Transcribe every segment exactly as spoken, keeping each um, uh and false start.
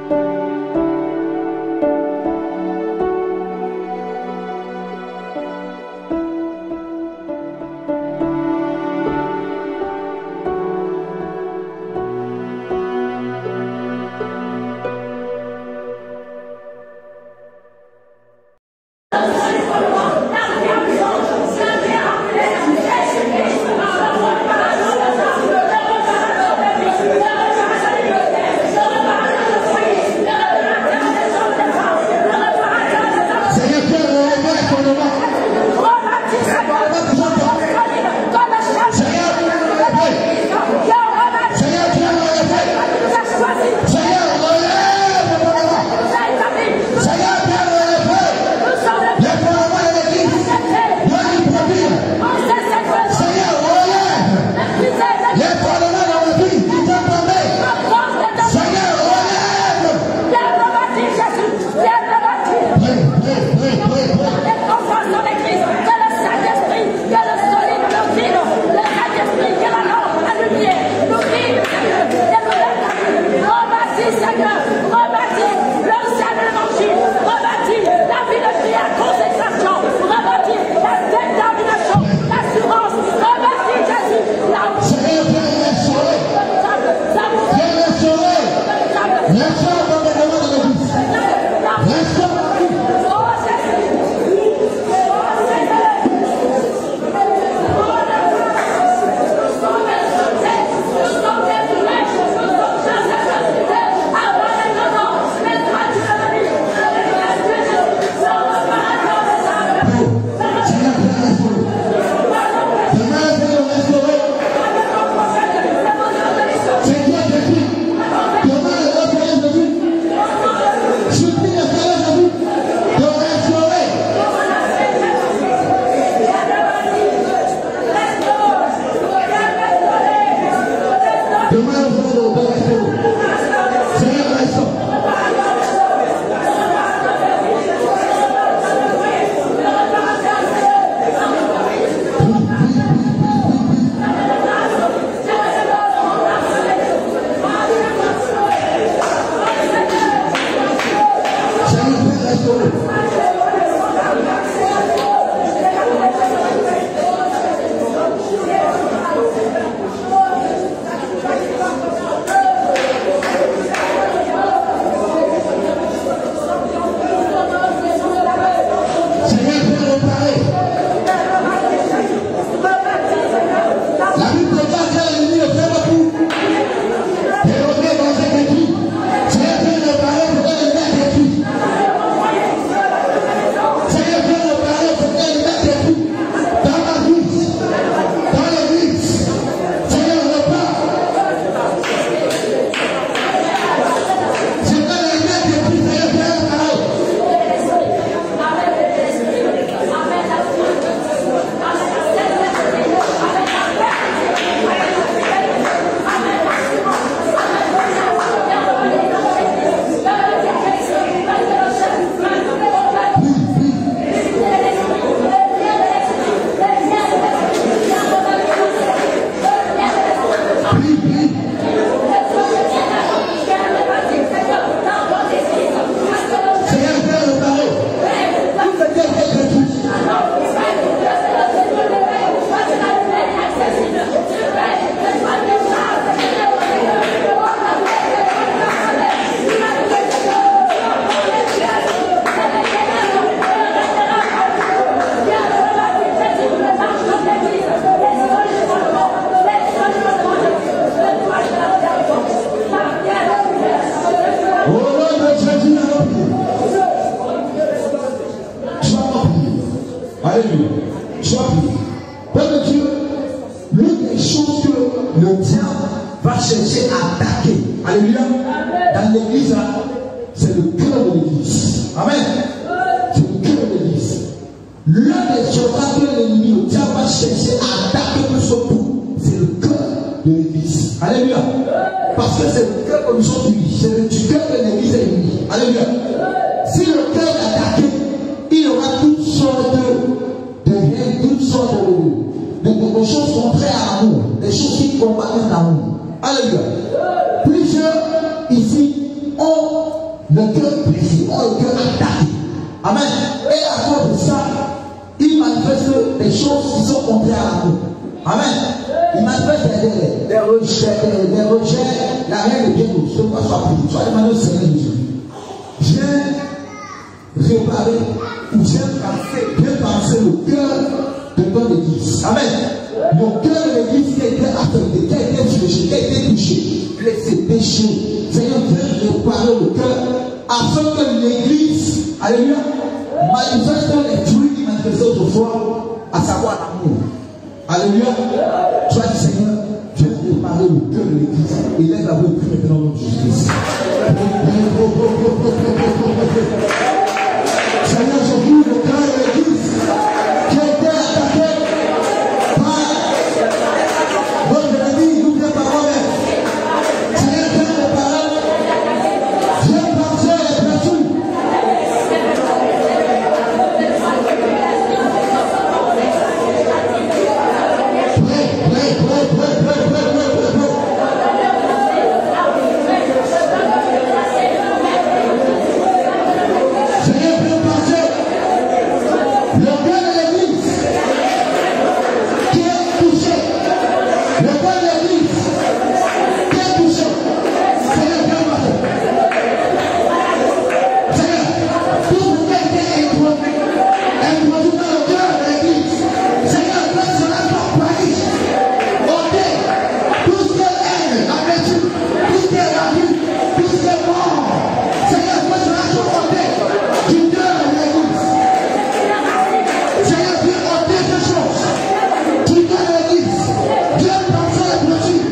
Alléluia. Sois prié. Père de Dieu, l'une des choses que le diable va chercher à attaquer, alléluia, dans l'église, c'est le cœur de l'église. Amen. C'est le cœur de l'église. L'un des soldats que l'ennemi, le diable va chercher à attaquer de son coup, c'est le cœur de l'église. Alléluia. Parce que c'est le cœur que nous sommes unis. C'est le cœur de l'église est uni. Alléluia. Si le cœur est attaqué, il y aura toutes sortes de, de haine, toutes sortes de, de, de, de choses contraires à l'amour, des choses qui combattent l'amour. Alléluia. Plusieurs ici ont le cœur brisé, oh, le cœur attaqué. Amen. Et à cause de ça, il manifeste des choses qui sont contraires à nous. Amen. Il manifeste des, des, des rejets, des, des rejets, la reine de Dieu, ce qu'on soit pris. Soit demandé au Seigneur Jésus. Viens réparer ou viens penser, viens penser le cœur de ton église. Amen. Le cœur de l'église qui a été affecté, qui a été fléché, qui a été touché, blessé, péché. Seigneur, viens réparer le cœur afin que l'église, alléluia, manifeste les fruits qui manifestaient autrefois, à savoir l'amour. Alléluia. Tu as dit, Seigneur, viens réparer le cœur de l'église. Et lève la voix et prie maintenant au nom de Jésus. Seigneur, je prie le cœur de l'église qui a été attaqué par votre ennemi, nous bien par moi-même. Seigneur, viens réparer, viens penser les blessures. Pray, pray, pray, pray, pray, pray, pray, pray. Seigneur, viens penser le cœur de l'église qui est touché. Le cœur de l'église qui est touché. Seigneur, viens penser. Seigneur, tout ce qui a été introduit, introduit dans le cœur de l'église. Seigneur, que cela soit banni, ôté. Tout ce qui est haine, amertume, tout ce qui est ravi, tout ce qui est mort. Seigneur, que cela soit ôté du cœur de l'église. Seigneur, viens ôter ces choses du cœur de l'église. Viens penser les blessures.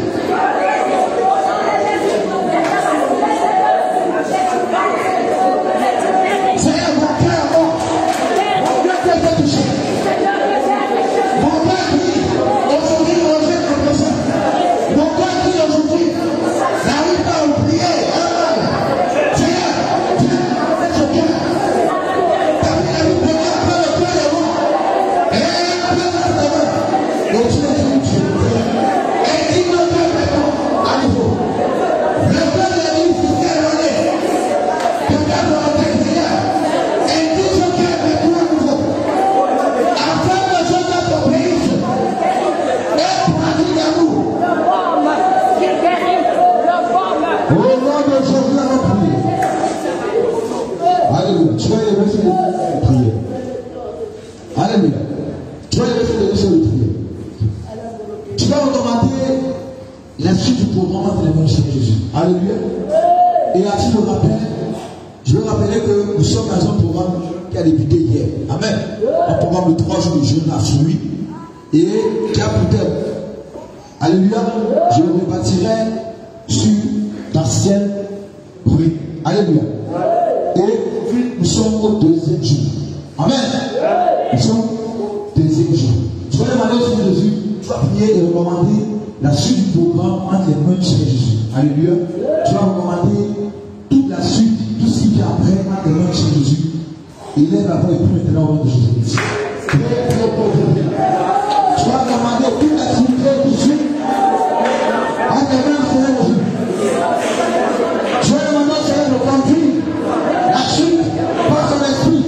Seigneur, mon cœur est mort. Mon cœur a été touché. Mon cœur crie aujourd'hui, manger contre ça. Mon cœur crie aujourd'hui, n'arrive pas à oublier. Seigneur, viens avec ce cœur. David a dit, prenez après le cœur des rois. Et après la terre. Et tu es venu Dieu. Et dis le cœur maintenant à nouveau. Le cœur de l'église qui s'est éloigné. Le cœur de notre Seigneur. Et dis ce cœur maintenant à nouveau. Afin que je t'obéisse. Et pratique l'amour. Au nom de Jésus, on va prier. Alléluia. Tu vas y lever sur les prières. Alléluia. Tu vas y lever sur les prières. Tu vas recommander la suite du programme entre les mains du Seigneur Jésus. Alléluia. Et à titre de rappel, je veux rappeler que nous sommes dans un programme qui a débuté hier. Amen. Un programme de trois jours de jeûne à fruits et qui a pour thème. Alléluia. Je me bâtirai sur d'anciennes ruines. Alléluia. Et nous sommes au deuxième jour. Amen. Nous sommes au deuxième jour. Tu vas demander au Seigneur Jésus, tu vas prier et recommander la suite du programme entre les mains du Seigneur Jésus. Alléluia. Tu vas recommander toute la suite, tout ce qui vient après entre les mains du Seigneur Jésus. Et lève la voix et prie maintenant au nom de Jésus. Tu vas recommander toute l'activité qui suit entre les mains du Seigneur Jésus. Je vais demander au Seigneur de conduire la suite par son esprit.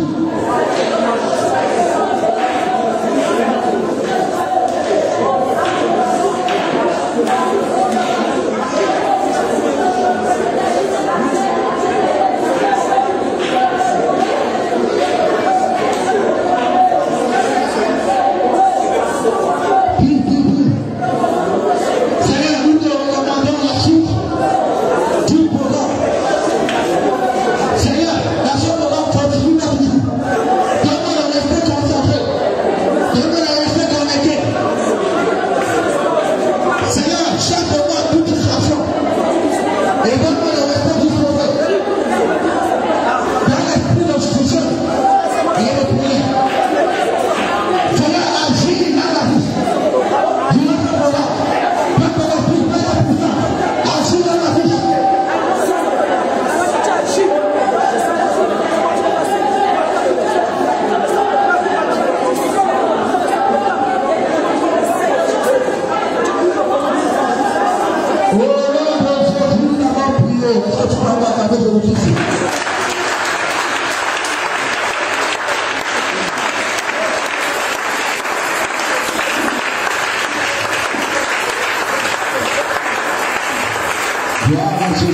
Oh, non, non, je vais vous d'abord prier. Est-ce que tu peux avoir avec le Jésus?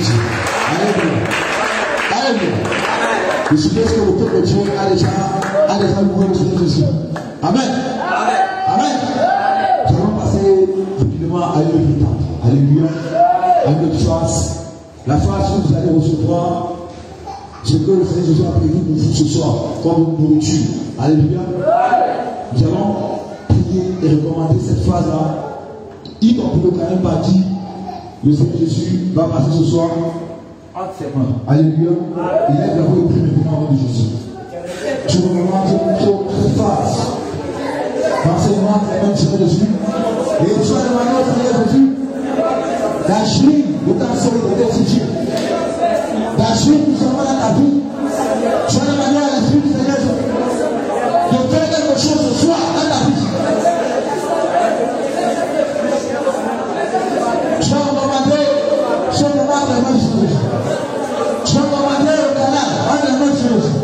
Jésus. Alléluia. Alléluia. Je suppose que le peuple de Dieu a déjà, a déjà loué le Seigneur Jésus. Amen. Amen. Nous allons passer rapidement à une étape. Alléluia. À une autre phase. La phase où vous allez recevoir ce que le Seigneur Jésus a prévu pour vous ce soir, comme une nourriture. Alléluia. Nous allons prier et recommander cette phase-là. Il ne peut quand même pas dire le Seigneur Jésus va passer ce soir entre ses mains. Alléluia. Il est d'abord le premier au nom de Jésus. Je vous demande cette phase. L'enseignement de la Seigneur Jésus. Et tu vas demander au Seigneur Jésus d'agir de ta solidarité sur Dieu. D'agir tout simplement dans ta vie. Tu vas demander à l'Esprit du Seigneur Jésus de faire quelque chose ce soir dans ta vie. Tu vas demander ce moment de la main de Jésus. Tu vas demander au canal en la main de Jésus.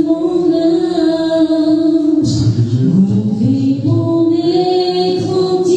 Mon être entier.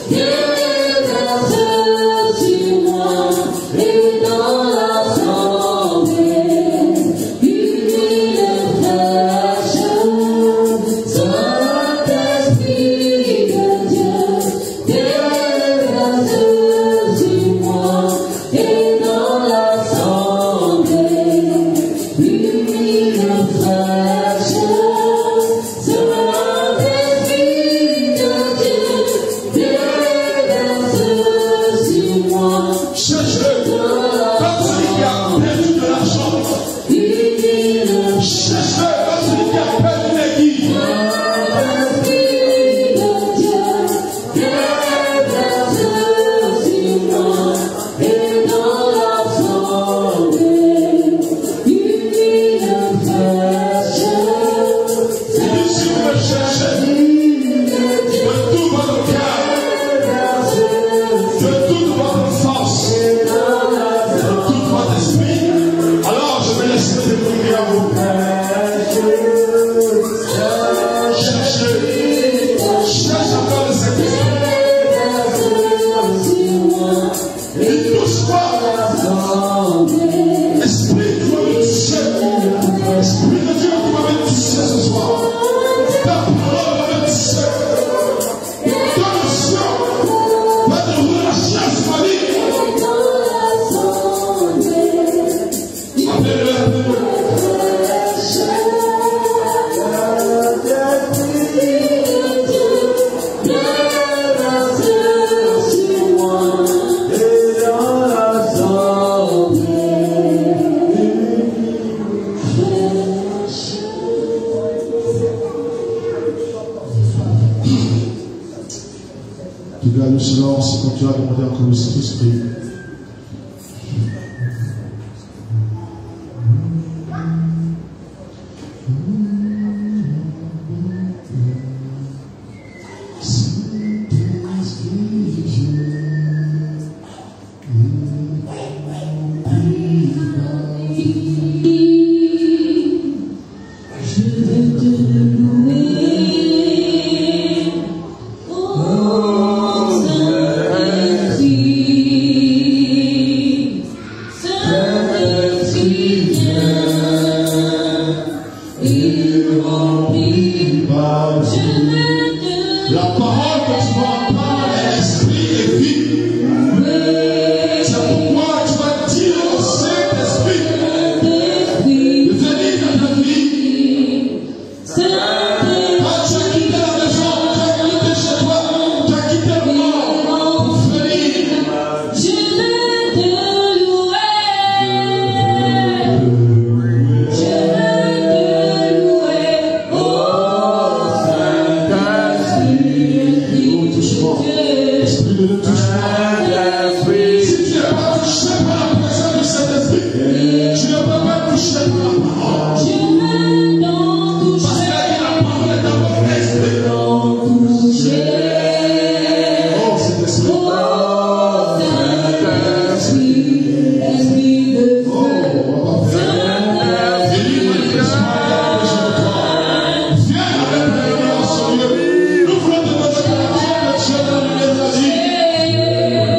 Nous voulons te demander que tu es dans les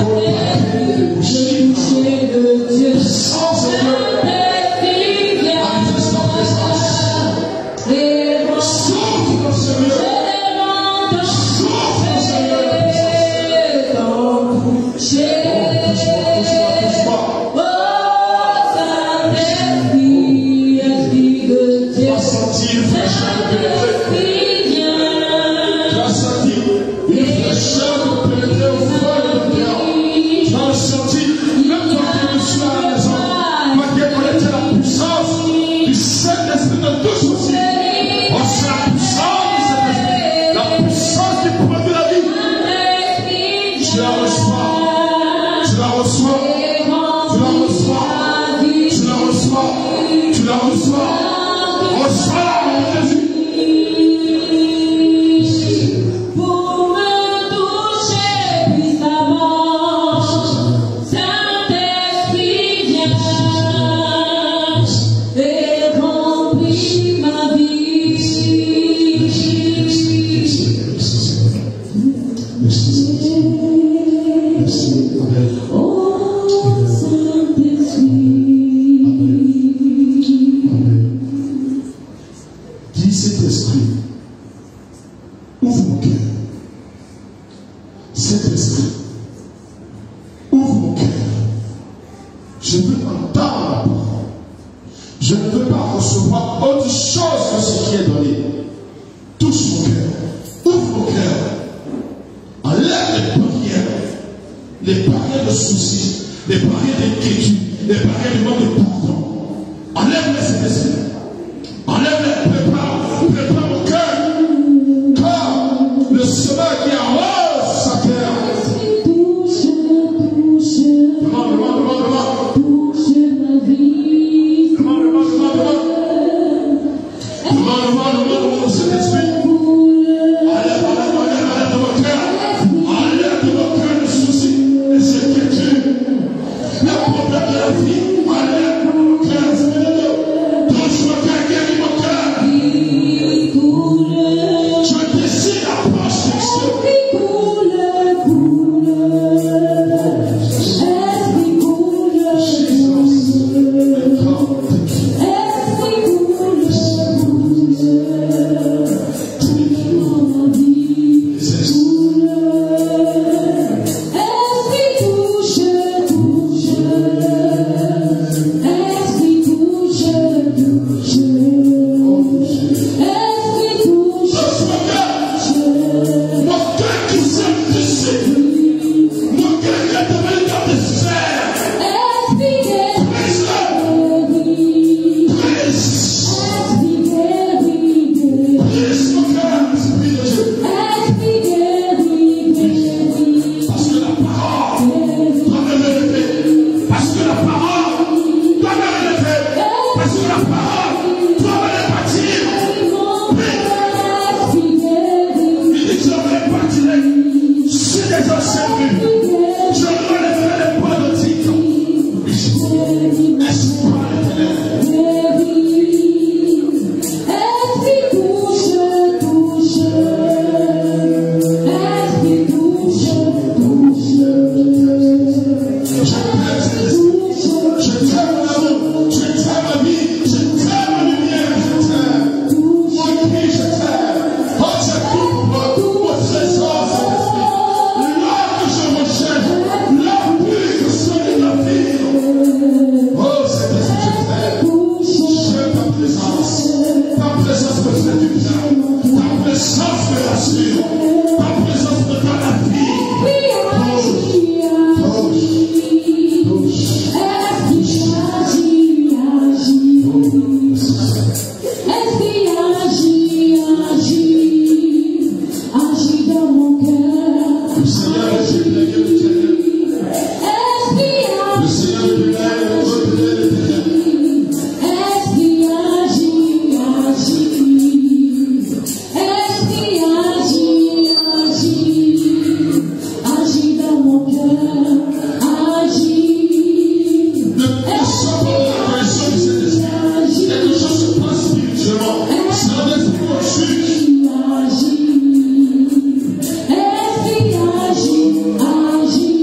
Agis,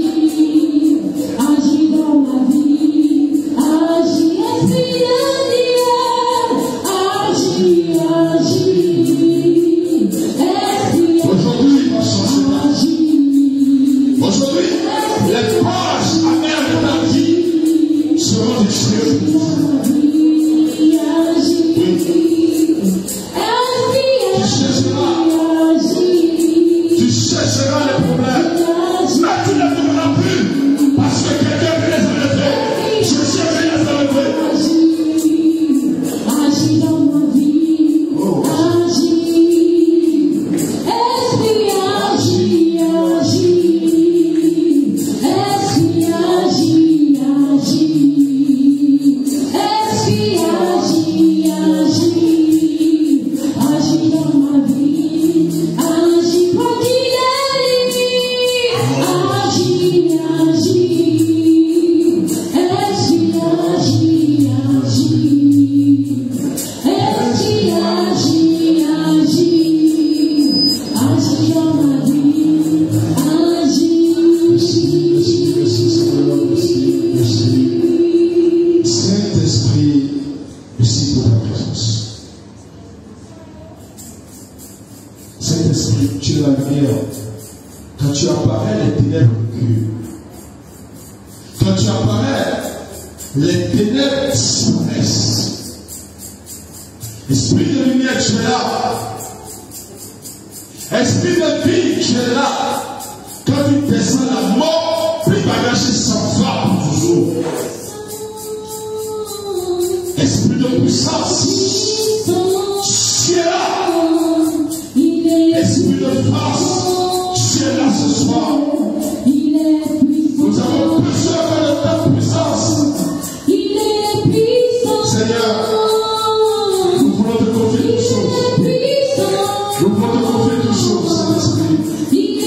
ténèbres reculent. Quand tu apparais, les ténèbres disparaissent. Esprit de lumière, tu es là. Esprit de vie, tu es là. Quand tu descends la mort, les bagages s'en va pour toujours. Esprit de puissance, tu es là. Esprit de force, tu es là ce soir. Nous avons besoin de ta puissance. Seigneur, nous voulons te confier toutes choses. Nous voulons te confier toutes choses, Saint-Esprit.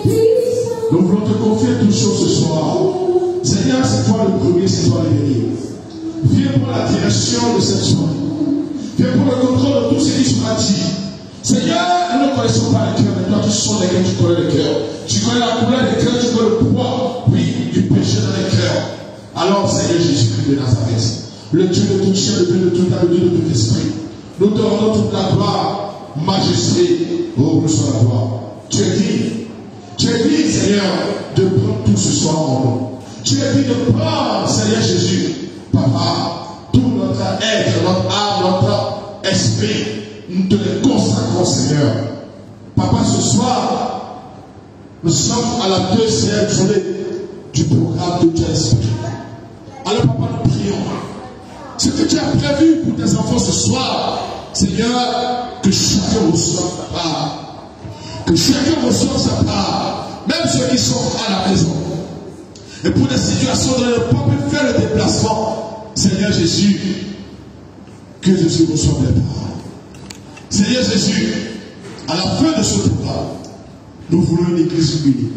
Nous voulons te confier toutes choses ce soir. Seigneur, c'est toi le premier, c'est toi le dernier. Viens pour la direction de cette soirée. Viens pour le contrôle de tout ce qui sera dit. Seigneur, nous ne connaissons pas le cœur, mais toi tu sonnes les cœurs, tu connais le cœur. Tu connais la couleur des cœurs, tu connais le poids, oui, du péché dans les cœurs. Alors, Seigneur Jésus-Christ de Nazareth, le Dieu de toute chair, le Dieu de tout âme, le Dieu de tout esprit, nous te rendons toute la gloire, majesté, oh, nous soit la gloire. Tu es dit, tu es dit, Seigneur, de prendre tout ce soir en nous. Tu es dit de prendre, Seigneur Jésus, Papa, tout notre être, notre âme, notre esprit, nous te les consacrons, Seigneur. Papa, ce soir, nous sommes à la deuxième journée du programme de Dieu Esprit. Alors, Papa, nous prions. Ce que tu as prévu pour tes enfants ce soir, Seigneur, que chacun reçoive sa part. Que chacun reçoive sa part. Même ceux qui sont à la maison. Et pour des situations où ils ne peuvent pas faire le déplacement, Seigneur Jésus, que Jésus reçoive les parts. Seigneur Jésus, à la fin de ce programme, nous voulons une église unie.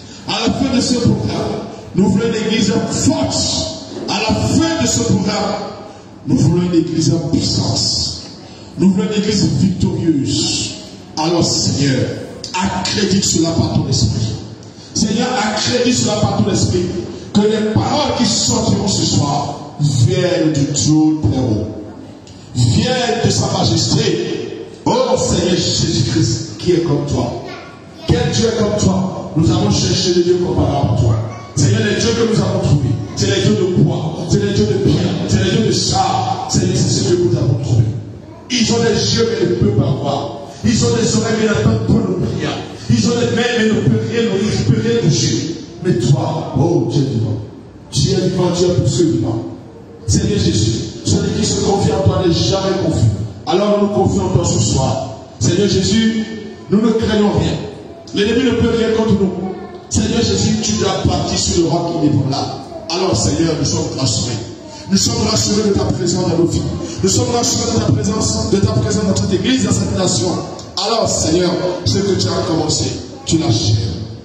À la fin de ce programme, nous voulons une église forte. À la fin de ce programme, nous voulons une église en puissance. Nous voulons une église victorieuse. Alors Seigneur, accrédite cela par ton esprit. Seigneur, accrédite cela par ton esprit. Que les paroles qui sortiront ce soir viennent du trône très haut. Viennent de sa majesté. Oh Seigneur Jésus-Christ, qui est comme toi? Quel Dieu est comme toi? Nous avons cherché des dieux comparables à toi. Seigneur, les dieux que nous avons trouvés, c'est les dieux de bois, c'est les dieux de pierre, c'est les dieux de char. Seigneur, c'est ce que nous avons trouvé. Ils ont des yeux mais ne peuvent pas voir. Ils ont des oreilles mais n'entendent pas nos prières. Ils ont des mains mais ne peuvent rien nourrir, ne peuvent rien toucher. Mais toi, oh Dieu vivant, tu es vivant, Dieu pour ceux vivants. Seigneur Jésus, celui qui se confie en toi n'est jamais confus. Alors nous nous confions en toi ce soir. Seigneur Jésus, nous ne craignons rien. L'ennemi ne peut rien contre nous. Seigneur Jésus, tu dois partir sur le roc inébranlable. Alors Seigneur, nous sommes rassurés. Nous sommes rassurés de ta présence dans nos vies. Nous sommes rassurés de ta présence, de ta présence dans cette église, dans cette nation. Alors Seigneur, ce que tu as commencé, tu l'achèves.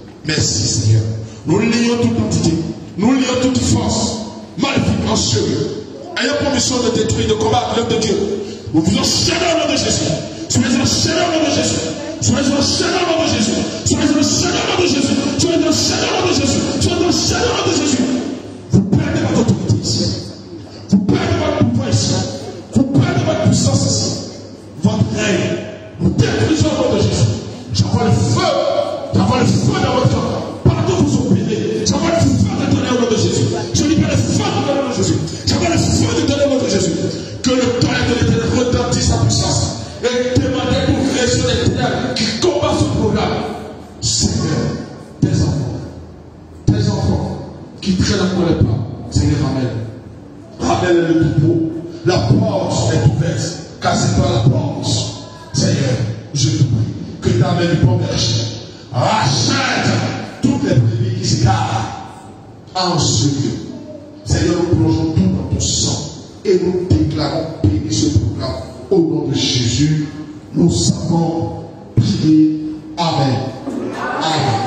Merci Seigneur. Nous lions toute entité. Nous lions toute force maléfique en cheveux. Ayant pour mission de détruire, de combattre l'œuvre de Dieu. Nous vous enchaînons au nom de Jésus. Soyez enchaînés au nom de Jésus. Soyez enchaînés au nom de Jésus. Soyez enchaînés au nom de Jésus. Soyez enchaînés au nom de Jésus. Soyez enchaînés au nom de Jésus. Vous perdez votre autorité ici. Vous perdez votre pouvoir ici. Vous perdez votre puissance ici. Votre règne. Nous détruisons au nom de Jésus. J'envoie le feu. J'envoie le feu dans votre corps. Partout où vous opérez. J'envoie le feu de donner au nom de Jésus. Je libère le feu de donner au nom de Jésus. J'envoie le feu de donner au nom de Jésus. Que le tonnerre de l'éternel retentisse sa puissance. Et demandez pour créer sur les ténèbres qui combat ce programme. Seigneur, tes enfants, tes enfants qui traînent encore les pas, Seigneur, ramène. Ramène le troupeau. La porte est ouverte. Cassez pas la porte. Seigneur, je te prie que ta main du bon berger rachète toutes les brebis qui s'égarent en ce lieu. Seigneur, nous plongeons tout dans ton sang et nous déclarons béni ce programme. Au nom de Jésus, nous savons prier. Amen. Amen.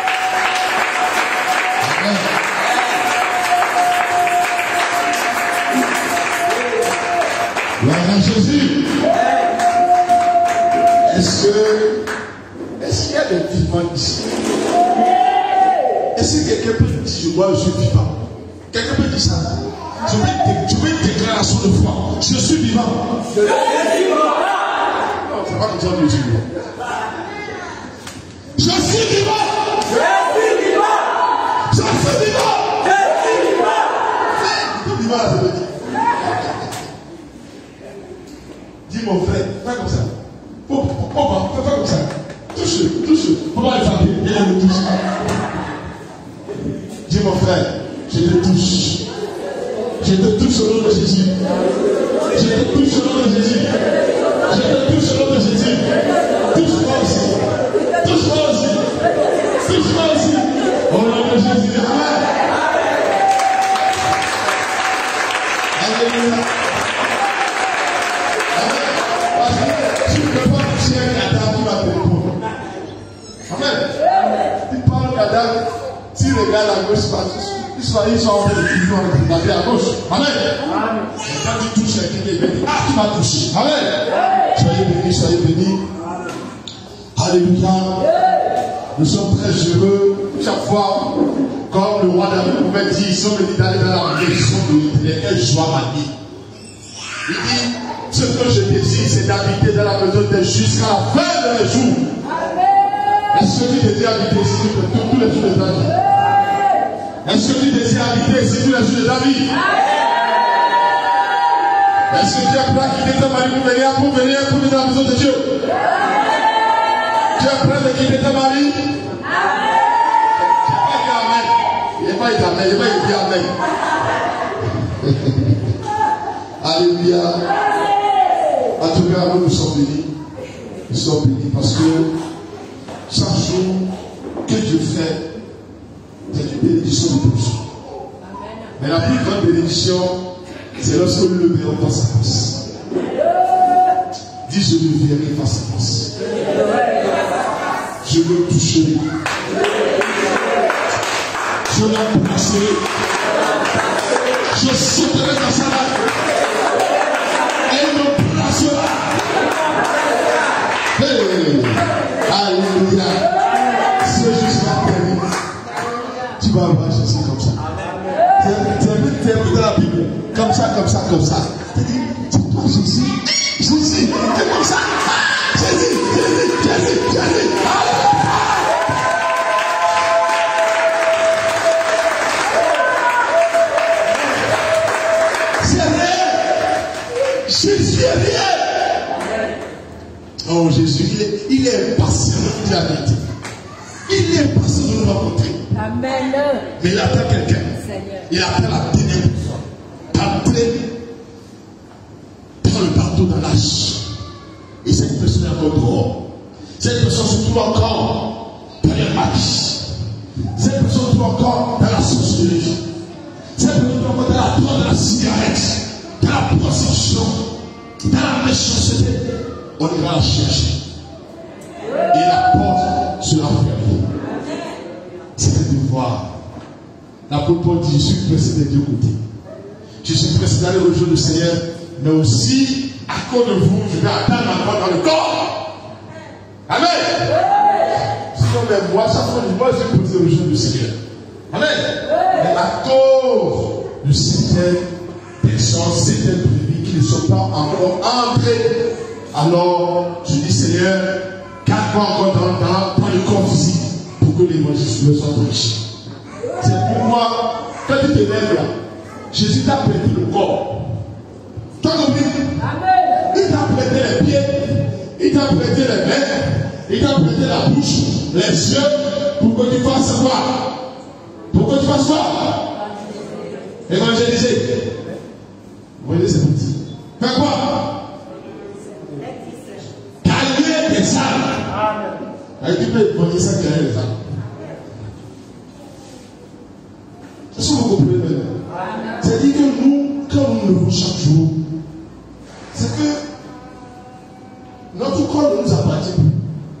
Amen. Gloire à Jésus. Est-ce que, est-ce qu'il y a des vivants ici? Est-ce que quelqu'un peut dire, moi je suis vivant? Quelqu'un peut dire ça? Je veux une déclaration de foi. Je suis vivant. Je suis vivant. Non, c'est pas comme ça que je suis vivant. Je suis vivant. Je suis vivant. mon frère, je te touche. Je te touche au nom de Jésus. Je te touche au nom de Jésus. Je te touche au nom de Jésus. Touche-moi aussi. Touche-moi aussi. Touche-moi aussi. Au nom de Jésus. Amen. Alléluia. Amen. Parce que tu ne peux pas toucher un cadavre qui va te répondre. Amen. Tu parles au cadavre, tu regardes à gauche, ils sont ils sont en train de regarder à gauche. Amen. Quand tu touches quelqu'un, il va dire, ah, tu m'as touché. Amen. Soyez bénis, soyez bénis. Alléluia. Nous sommes très heureux. Chaque fois, comme le roi David pouvait dire, ils sont venus d'aller dans la maison de l'Éternel, joie ma vie. Il dit, ce que je désire, c'est d'habiter dans la maison de Dieu jusqu'à la fin de mes jours. Est-ce que tu désires habiter ici tous les jours de ta vie? Est-ce que tu désires habiter ici tous les jours de ta vie? Est-ce que tu es prêt à quitter ton mari pour venir, pour venir, pour venir dans la maison de Dieu? Tu es prêt à quitter ton mari? Il n'est pas dit Amen. Il n'est pas dit Amen. Alléluia. En tout cas, nous nous sommes bénis. Nous sommes bénis parce que chaque jour que Dieu fait, c'est une bénédiction de tous. Mais la plus grande bénédiction, c'est lorsque nous le verrons face à face. Dis, je le verrai face à face. Je le toucherai. Je l'embrasserai. Je sauterai dans sa main. Elle m'embrassera. Hey, alléluia. C'est juste la termine. Tu vas voir Jésus comme ça. Tu as vu dans la Bible. Comme ça, comme ça, comme ça. Tu dis, c'est toi Jésus. Jésus, c'est comme ça. Jésus, Jésus, Jésus, Jésus. Jésus est réel. Oh Jésus, il est, il est impatient de nous dire la vérité. Il est impatient de nous rencontrer. Amen. Mais il attend quelqu'un. Il attend la dernière personne d'entrer dans le bateau dans l'âge. Et cette personne est encore dehors. Cette personne se trouve encore dans les matchs. Cette personne se trouve encore dans la sorcellerie. Cette personne se trouve encore dans la drogue de la cigarette. Dans la prostitution, dans la méchanceté, on ira la chercher. Et la porte sera fermée. C'est un devoir. L'apôtre Paul dit, je suis pressé des deux côtés. Je suis pressé d'aller rejoindre le Seigneur, mais aussi, à cause de vous, je vais attendre ma mort dans le corps. Amen. Sinon, même moi, chaque fois, moi, je suis pressé de rejoindre le Seigneur. Amen. Mais à cause du Seigneur, des choses, certaines brebis qui ne sont pas encore entrées. Alors, je dis Seigneur, garde-moi encore dans, dans, dans le corps physique pour que l'évangile soit riche. C'est pour moi, quand tu te lèves là, Jésus t'a prêté le corps. Tu as compris? Il t'a prêté les pieds, il t'a prêté les mains, il t'a prêté la bouche, les yeux, pour que tu fasses quoi? Pour que tu fasses quoi? Évangéliser. Vous voyez, c'est petit. Fais quoi? Calmer les âmes. Avec qui peut évoluer ça, calmer les âmes. Est-ce que vous comprenez maintenant? C'est-à-dire que nous, quand nous nous levons chaque jour, c'est que notre corps ne nous appartient plus.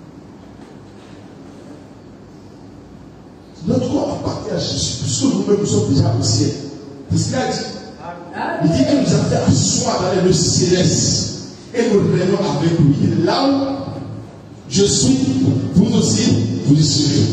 Notre corps appartient à Jésus, puisque nous-mêmes nous sommes déjà au ciel. C'est ce qu'il a dit. Il dit qu'il nous a fait asseoir dans les lieux célestes et nous régnons avec lui. Là où je suis, vous aussi, vous y serez.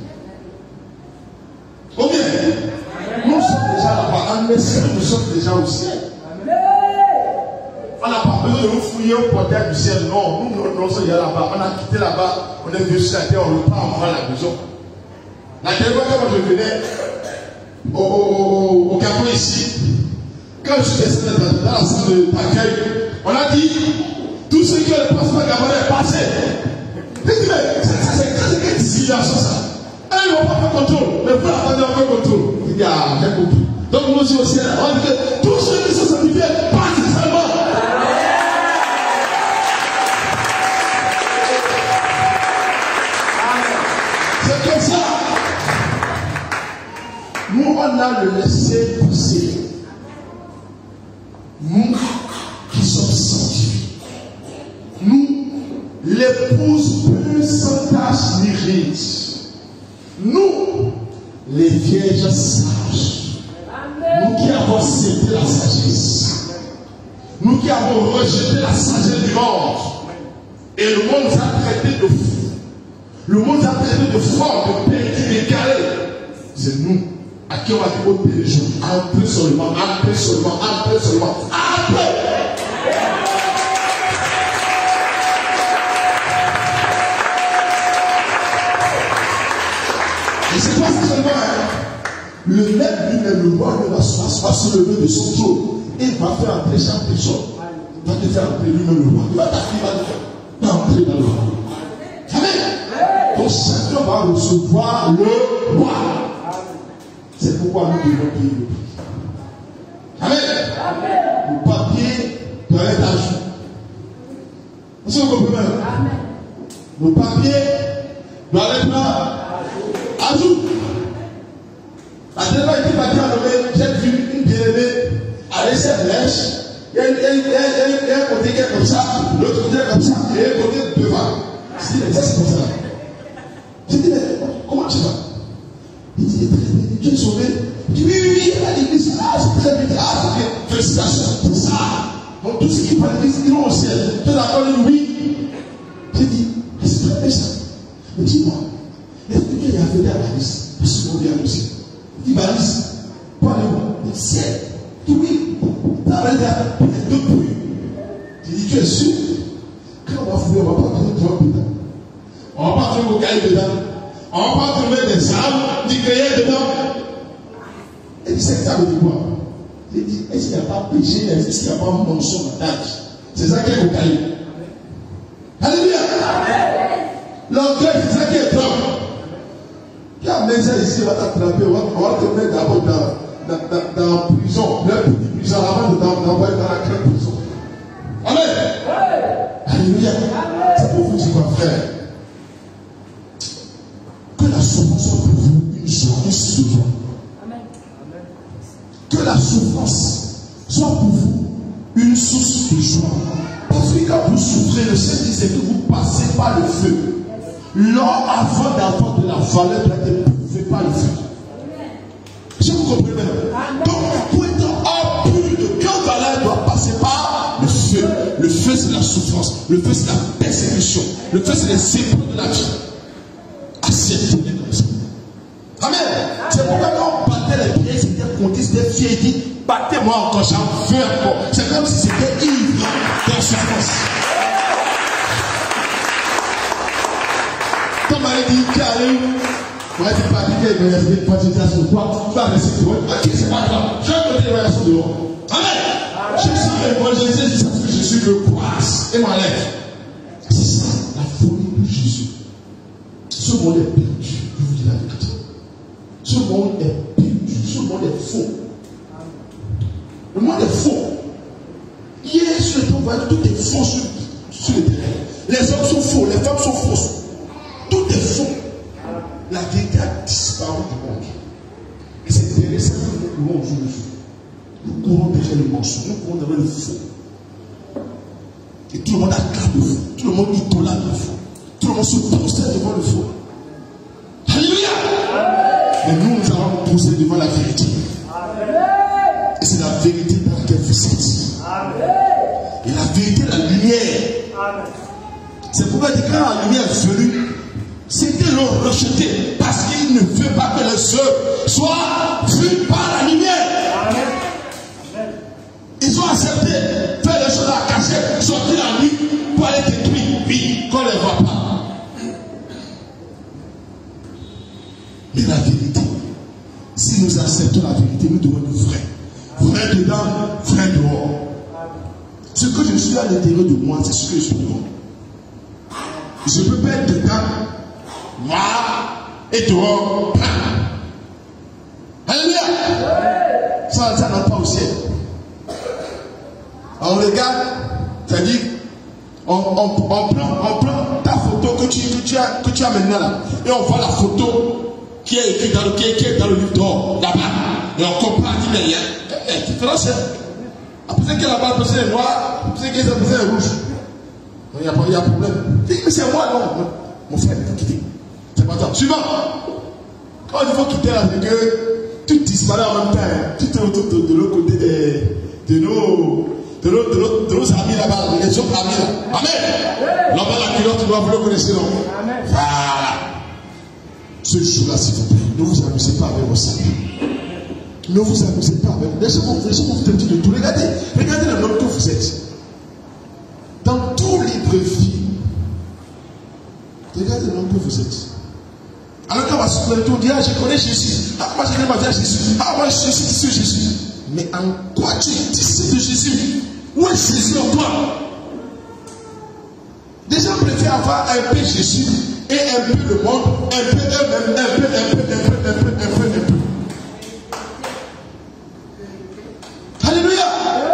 Ok? Nous sommes déjà là-bas. En esprit, nous sommes déjà au ciel. On n'a pas besoin de nous fouiller au portail du ciel. Non, nous, nous, nous sommes déjà là-bas. On a quitté là-bas. On est venu sur la terre. On repart en à la maison. La dernière fois, quand je venais au, au, au, au Gabon ici, quand je suis resté dans, dans la salle d'accueil, on a dit tout ce que le passeport gabonais est passé. Il dit, mais c'est quelle discrimination ça? Ah, ils ne vont pas faire contrôle. Mais vous attendez encore contrôle. aussi au ciel. On dit que tous ceux qui sont sanctifiés passent seulement. C'est comme ça. Nous, on a le laissé passer. Nous qui sommes sanctifiés. Nous, l'épouse peu sans tache ni ride. Nous, les vierges sages. Nous qui avons accepté la sagesse. Nous qui avons rejeté la sagesse du monde. Et le monde nous a traité de fous. Le monde nous a traité de forts, de perdus, d'égarés. C'est nous à qui on va dire au téléjour. Un peu seulement, un peu seulement, un peu seulement, un peu. Et c'est pas seulement, hein. Le maître lui-même, le roi de la source, va se lever de son trône et va faire entrer chaque personne. Il va te faire entrer lui-même le roi. Il va t'activer, il va te faire entrer dans le roi. Amen. Donc chacun va recevoir le roi. C'est pourquoi nous devons payer le prix. Amen. Le papier doit être à jour. Est-ce que vous comprenez? Le papier doit être à jour. La dernière fois, il m'a dit à nommer, j'ai vu une bien-aimée aller se lèche. Il y a un côté qui est comme ça, l'autre côté est comme ça, et un côté devant. Je dis, mais c'est comme ça. Je dis, mais comment tu vas? Il dit, très bien, tu es sauvé. Je dis, oui, oui, oui, il a l'église, ah, c'est très bien, ah, c'est bien, félicitations, c'est ça. Donc tout ce qui parle l'église, ils vont au ciel. Tu es d'accord, oui. J'ai dit, c'est très bien ça. Mais dis-moi, est-ce que Dieu a fait à la liste? Parce qu'on vient aussi. Il dit, Alice, pour aller voir, il dit, c'est, tout oui, ça va être deux bruits. J'ai dit, tu es sûr? Quand on va fouiller, on ne va pas trouver trois dedans. On ne va pas trouver vos cahiers dedans. On ne va pas trouver des armes, des cahiers dedans. Elle dit, c'est ça veut dire quoi? J'ai dit, est-ce qu'il n'y a pas péché, est-ce qu'il n'y a pas mensonge d'âge? C'est ça qui est vos cahiers. Alléluia! L'orgueil, c'est ça qui est drôle. Qui a mis ça ici, on va t'attraper, on va te mettre d'abord dans, dans, dans, dans la prison, la petite prison, avant de t'envoyer dans la grande prison. Amen. Alléluia. C'est pour vous dire quoi, frère. Que la souffrance soit pour vous une joie, une source de joie. Que la souffrance soit pour vous une source de joie. Parce que quand vous souffrez, le Seigneur dit c'est que vous passez par le feu. L'or, avant d'avoir de la valeur, doit être purifié par le feu. Je vous comprenez maintenant. Donc, pour être hors pur de grande valeur, doit passer par le feu. Le feu, c'est la souffrance. Le feu, c'est la persécution. Le feu, c'est les épreuves de la vie. Acceptez comme ça. Amen. C'est pourquoi quand on battait les pieds, c'était qu'on dit, c'était fier, il dit, battez-moi encore, j'en veux encore. C'est comme si c'était ivre dans souffrance. Comme elle dit, qui allait, moi je dis pas qu'il y a une université, pas de dire sur quoi, tu vas rester dehors. Ok, c'est pas grave, je vais me dire une relation dehors. Amen. Je suis évangélisé jusqu'à ce que je suis le poisse et ma lèvre. C'est ça la folie de Jésus. Ce monde est perdu, je vous dis la vérité. Ce monde est perdu, ce monde est faux. Le monde est faux. Hier, sur le temps, tout est faux sur, sur le terrain. Les hommes sont faux, les femmes sont fausses. Tout est faux. La vérité a disparu du monde. Et c'est intéressant que nous courons aujourd'hui. Nous courons derrière le mensonge, nous courons derrière le faux. Et tout le monde acclame le faux. Tout le monde idolâtre le faux. Tout le monde se prosterne devant le faux. Alléluia! Mais nous, nous allons nous poser devant la vérité. Et c'est la vérité dans laquelle vous êtes. Et la vérité, la lumière. C'est pourquoi quand la lumière est venue, c'était le rejeté parce qu'il ne veut pas que le feu soit vu par la lumière. Ils ont accepté faire les choses à cacher, sortir la nuit pour aller détruire, oui, qu'on ne les voit pas. Mais la vérité, si nous acceptons la vérité, nous devons être vrais. Vrai dedans, vrai dehors. Ce que je suis à l'intérieur de moi, c'est ce que je suis dehors. Je peux pas être dedans, moi, et dehors. Alléluia. Ça ça, ça n'entre pas au ciel. On regarde, c'est-à-dire, on, on, on, prend, on prend ta photo que tu, que, tu as, que tu as maintenant là, et on voit la photo qui est écrite dans le, qui est, qui est dans le livre d'or, là-bas. Et on compare, on dit, mais il y a une différence. Après que là-bas, le est noir, après que le est rouge. Il n'y a pas de problème. Mais c'est moi, non. Mon frère, il faut quitter. C'est pas ça. Suivant. Quand il faut quitter là, c'est que tu disparais en même temps. Tu te retrouves de, de, de l'autre côté de, de, nos, de, nos, de, nos, de nos amis là-bas, les autres amis là. Amen. Là-bas, la culotte, tu dois vous le connaître, non? Voilà. Ce jour-là, s'il vous plaît, ne vous amusez pas avec vos saluts. Ne vous amusez pas avec. Laissez-moi vous tenter de tout. Regardez, regardez le monde que vous êtes. Dans tout libre-vie, regardez le monde que vous êtes. Alors quand on va se plaindre, on dit, ah, je connais Jésus. Ah, moi, je connais ma Jésus. Ah, moi, je suis issu de Jésus. Mais en quoi tu es issu de Jésus? Où est Jésus en toi? Des gens préfèrent avoir un peu Jésus et un peu le monde, un peu eux-mêmes, un peu, un peu, un peu, un peu, un peu, un peu. Alléluia.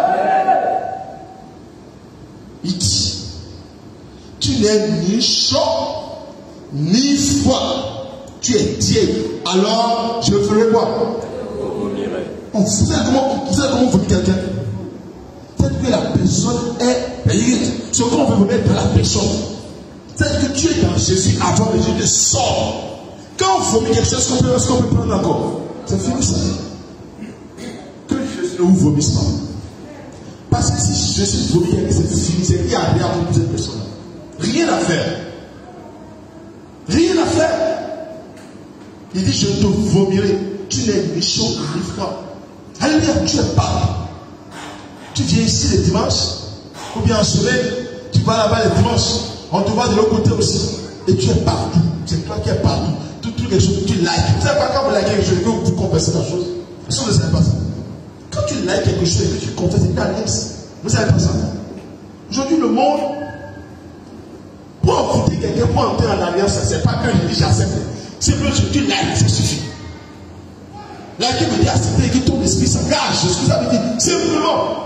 Il dit, tu n'es ni chaud, ni froid. Tu es tiède. Alors, je ferai quoi? On sait comment, vous savez comment vous dites quelqu'un? Peut-être que la personne est, ce qu'on veut vous mettre dans la personne. C'est-à-dire que tu es dans Jésus avant que Jésus te sort. Quand on vomit quelque chose, qu'on peut, qu'on peut prendre encore. C'est fini ça. Que Jésus ne vous vomisse pas. Parce que si Jésus vomit, c'est fini, c'est qu'il n'y a rien pour cette personne. Rien à faire. Rien à faire. Il dit, je te vomirai. Tu n'es ni chaud ni froid. Alléluia, tu es pas. Tu viens ici les dimanches, ou bien en semaine, tu vas là-bas les dimanches, on te voit de l'autre côté aussi. Et tu es partout. C'est toi qui es partout. Toutes les choses que tu likes. Vous savez pas quand vous likez quelque chose, que vous confessez la chose. Est-ce que vous ne savez pas ça? Quand tu likes quelque chose et que tu confesses, c'est ta lixe. Vous ne savez pas ça? Aujourd'hui, le monde, pour envoûter quelqu'un, pour entrer en alliance, ce n'est pas que je dis j'accepte. C'est que tu likes, ça suffit. Liker veut dire accepter que ton esprit s'engage. C'est ce que ça veut dire. Simplement.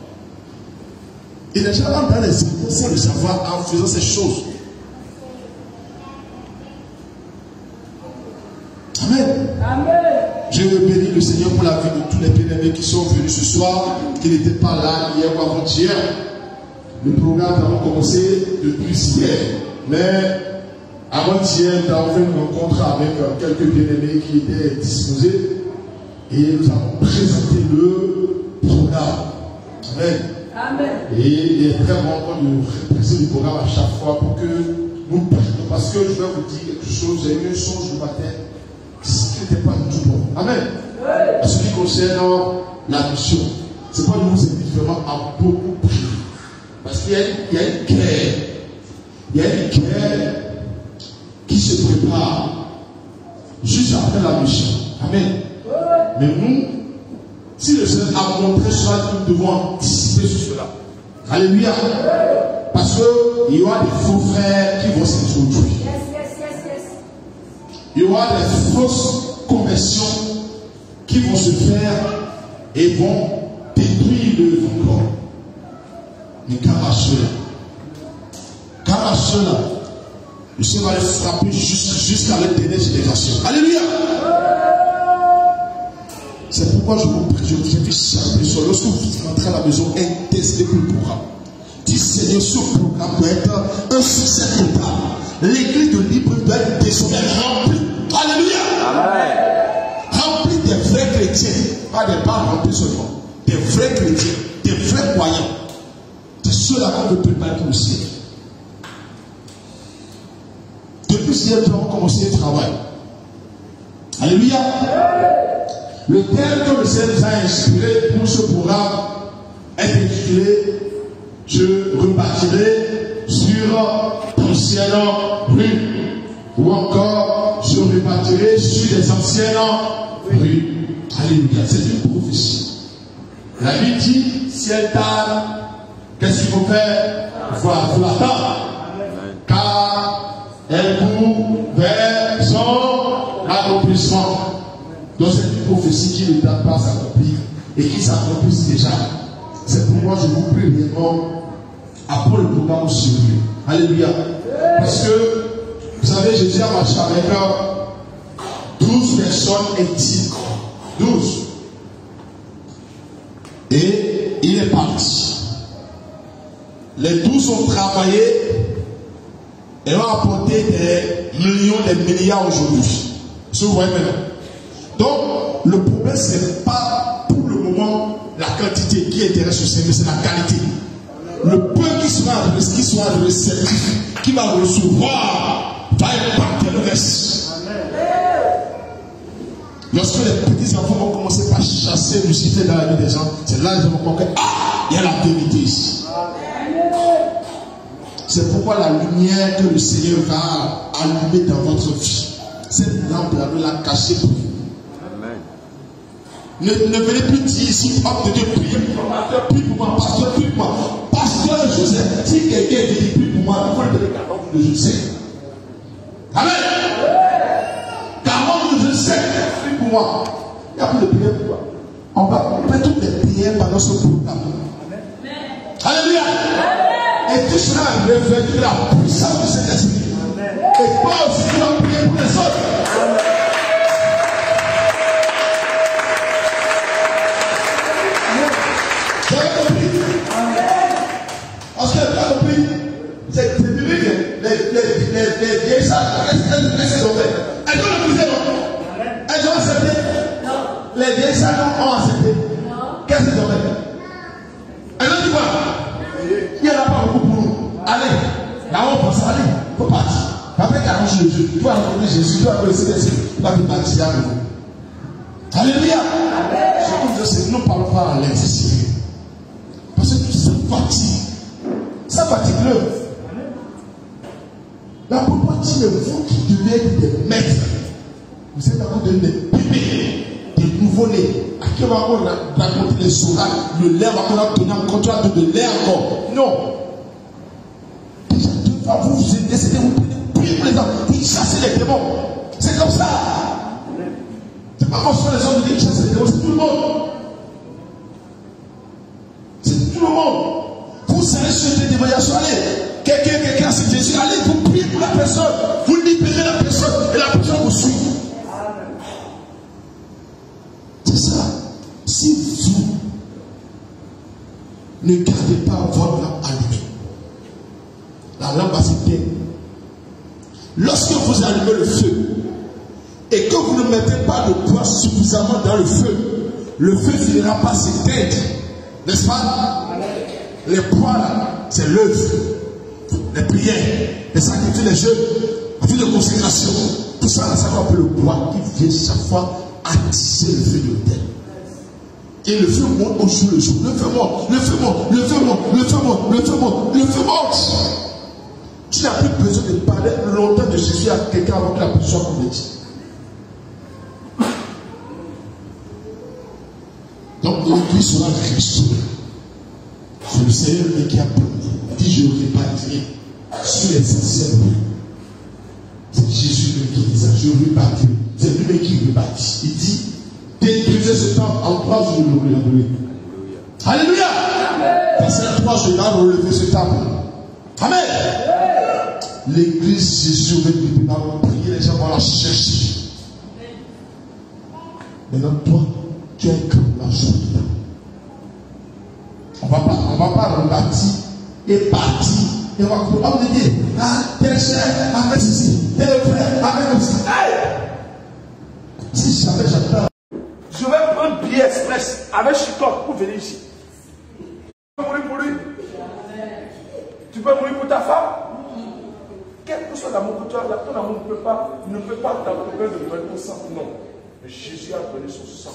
Et les gens rentrent dans les émotions sans le savoir en faisant ces choses. Amen. Amen. Je bénis le Seigneur pour la vie de tous les bien-aimés qui sont venus ce soir, qui n'étaient pas là hier ou avant-hier. Le programme a commencé depuis hier. Mais avant-hier, nous avons fait une rencontre avec quelques bien-aimés qui étaient disposés. Et nous avons présenté le programme. Amen. Amen. Et il est très bon de présenter le programme à chaque fois pour que nous prenions. Parce que je vais vous dire quelque chose. J'ai eu un songe le matin qui n'était pas du tout bon. Amen. Oui. À ce qui concerne la mission, c'est pas de nous inviter vraiment à beaucoup prier. Parce qu'il y a une, il y a une guerre. Il y a une guerre qui se prépare juste après la mission. Amen. Oui. Mais nous, si le Seigneur a montré cela, nous devons anticiper sur cela. Alléluia. Parce qu'il y aura des faux frères qui vont s'introduire. Il y aura des fausses conversions qui vont se faire et vont détruire le corps. Mais car à cela, car à cela, le Seigneur va les frapper jusqu'à la dernière génération. Alléluia. C'est pourquoi je vous prie, je vous invite chaque personne, lorsque vous rentrez à la maison, intestez le programme. Dis Seigneur, ce programme doit être un succès total. L'église de Libre doit être désormais remplie. Alléluia. Amen. Remplie des vrais chrétiens, pas des pas remplis seulement. Des vrais chrétiens, des vrais croyants. C'est ceux-là qu'on veut préparer pour le ciel. Depuis hier, nous avons commencé le travail. Alléluia. Le thème que le Seigneur nous a inspiré pour ce programme est intitulé « Je rebâtirai sur d'anciennes rues » ou encore « Je rebâtirai sur des anciennes rues ». Alléluia, c'est une prophétie. La Bible dit « Si elle tarde, qu'est-ce qu'il faut faire? Il faut l'attendre. Car elle court vers son accomplissement. » Donc c'est une prophétie qui ne tarde pas à s'accomplir et qui s'accomplissent déjà. C'est pourquoi je vous prie réellement à prendre le programme au sérieux. Alléluia. Parce que, vous savez, Jésus a marché avec douze personnes éthiques. douze. Et il est parti. Les douze ont travaillé et ont apporté des millions, des milliards aujourd'hui. Ce que vous voyez maintenant. Donc, le problème, ce n'est pas pour le moment la quantité qui intéresse le Seigneur, c'est la qualité. Le peu qui sera, qui sera réceptif, qui va recevoir, va impacter le reste. Lorsque les petits enfants vont commencer par chasser Lucifer dans la vie des gens, c'est là qu'ils vont comprendre que ah, il y a la vérité ici. C'est pourquoi la lumière que le Seigneur va allumer dans votre vie, cette lampe-là, ne la cachez pour vous. Ne, ne venez plus dire ici, homme de Dieu, priez pour moi, pasteur, prie pour moi, pasteur, prie pour moi. Pasteur Joseph, si quelqu'un dit prie pour moi, il faut le donner quarante de Joseph. Amen. quarante de Joseph, prie pour moi. Il n'y a plus de prière pour toi. On va faire toutes les prières pendant ce programme. Alléluia. Et tu seras revêtu de la puissance de cet esprit. Et toi aussi, tu vas prier pour les autres. Vous avez compris? Parce que tu as compris, c'est biblique. Les vieilles sages, qu'est-ce qu'elles ont fait? Elles ont refusé, non? Elles ont accepté? Non. Les vieilles sages ont accepté? Non. Qu'est-ce qu'elles ont fait? Elles ont dit quoi? Il n'y en a pas beaucoup pour nous. Allez, là on pense, allez, il faut partir. Après qu'arrange le Dieu, tu vas rencontrer Jésus, tu vas connaître l'esprit, tu vas te baptiser à nouveau. Alléluia. Ce que c'est que nous ne parlons pas en l'aise ici. Parce que ça fatigue. Ça fatigue-le. Là, pourquoi dire vous qui devez être des maîtres, vous êtes en train de donner des bébés, des nouveau-nés, à qui on va encore raconter les oracles, le lait, on va encore donner encore de lait encore. Non. Déjà deux fois, vous vous êtes décédé, vous priez pour les hommes, vous chassez les démons. C'est comme ça. C'est pas comme ça les hommes qui chassent les démons, c'est tout le monde. C'est tout le monde. Vous allez sur des dévoyations, allez. Quelqu'un, quelqu'un, c'est Jésus, allez, vous priez pour la personne, vous libérez la personne, et la personne vous suit. C'est ça. Si vous ne gardez pas votre lampe allumée, la lampe va s'éteindre. Lorsque vous allumez le feu et que vous ne mettez pas de poids suffisamment dans le feu, le feu finira par s'éteindre. N'est-ce pas? Les poids là, c'est l'œuvre, les prières, les sacrifices, les jeûnes, la vie de consécration. Tout ça, là, ça va appeler le bois qui vient chaque fois attiser le feu de l'autel. Et le feu monte au jour le jour. Le feu monte, le feu monte, le feu monte, le feu monte, le feu monte, le feu monte. Tu n'as plus besoin de parler longtemps de Jésus à quelqu'un avant que la personne soit convertie. Donc l'église sera restaurée. C'est le Seigneur qui a promis. Il dit je répartirai sur les anciens rues. C'est Jésus qui dit ça. Je répartirai. C'est lui qui répartit. Il dit détruisez ce temple en trois jours, je le releverai. Alléluia. Dans ces trois jours, il va relever ce temple. Amen. L'église Jésus va prier, les gens vont la chercher. Maintenant, toi, tu es comme la joie. On va pas, on va pas rebâtir et partir. Et on va on va dire, ah, tel cher, avec ceci, tel frère, avec ceci. Si jamais j'attends. Je vais prendre billet express avec Chicotte pour venir ici. Tu peux mourir pour lui. Tu peux mourir pour ta femme. Quel que soit l'amour que tu as, ton amour ne peut pas, ne peut pas t'approcher de donner ton sang. Non. Mais Jésus a donné son sang.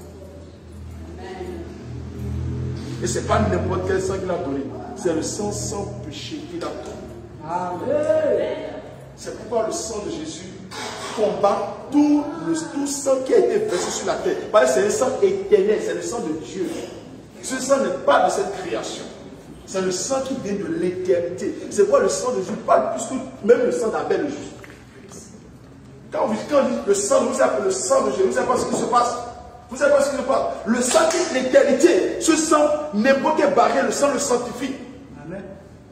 Et ce n'est pas n'importe quel sang qu'il a donné. C'est le sang sans péché qu'il a donné. Amen. C'est pourquoi le sang de Jésus combat tout le tout sang qui a été versé sur la terre. Parce que c'est un sang éternel, c'est le sang de Dieu. Ce sang n'est pas de cette création. C'est le sang qui vient de l'éternité. C'est pourquoi le sang de Jésus parle plus que même le sang d'Abel le juste. Quand on dit le sang de Jésus, le sang de Jésus, vous savez pas ce qui se passe. Vous savez pas ce que je parle? Le sang est l'éternité. Ce sang, n'importe quel barrière, le sang le sanctifie. Amen.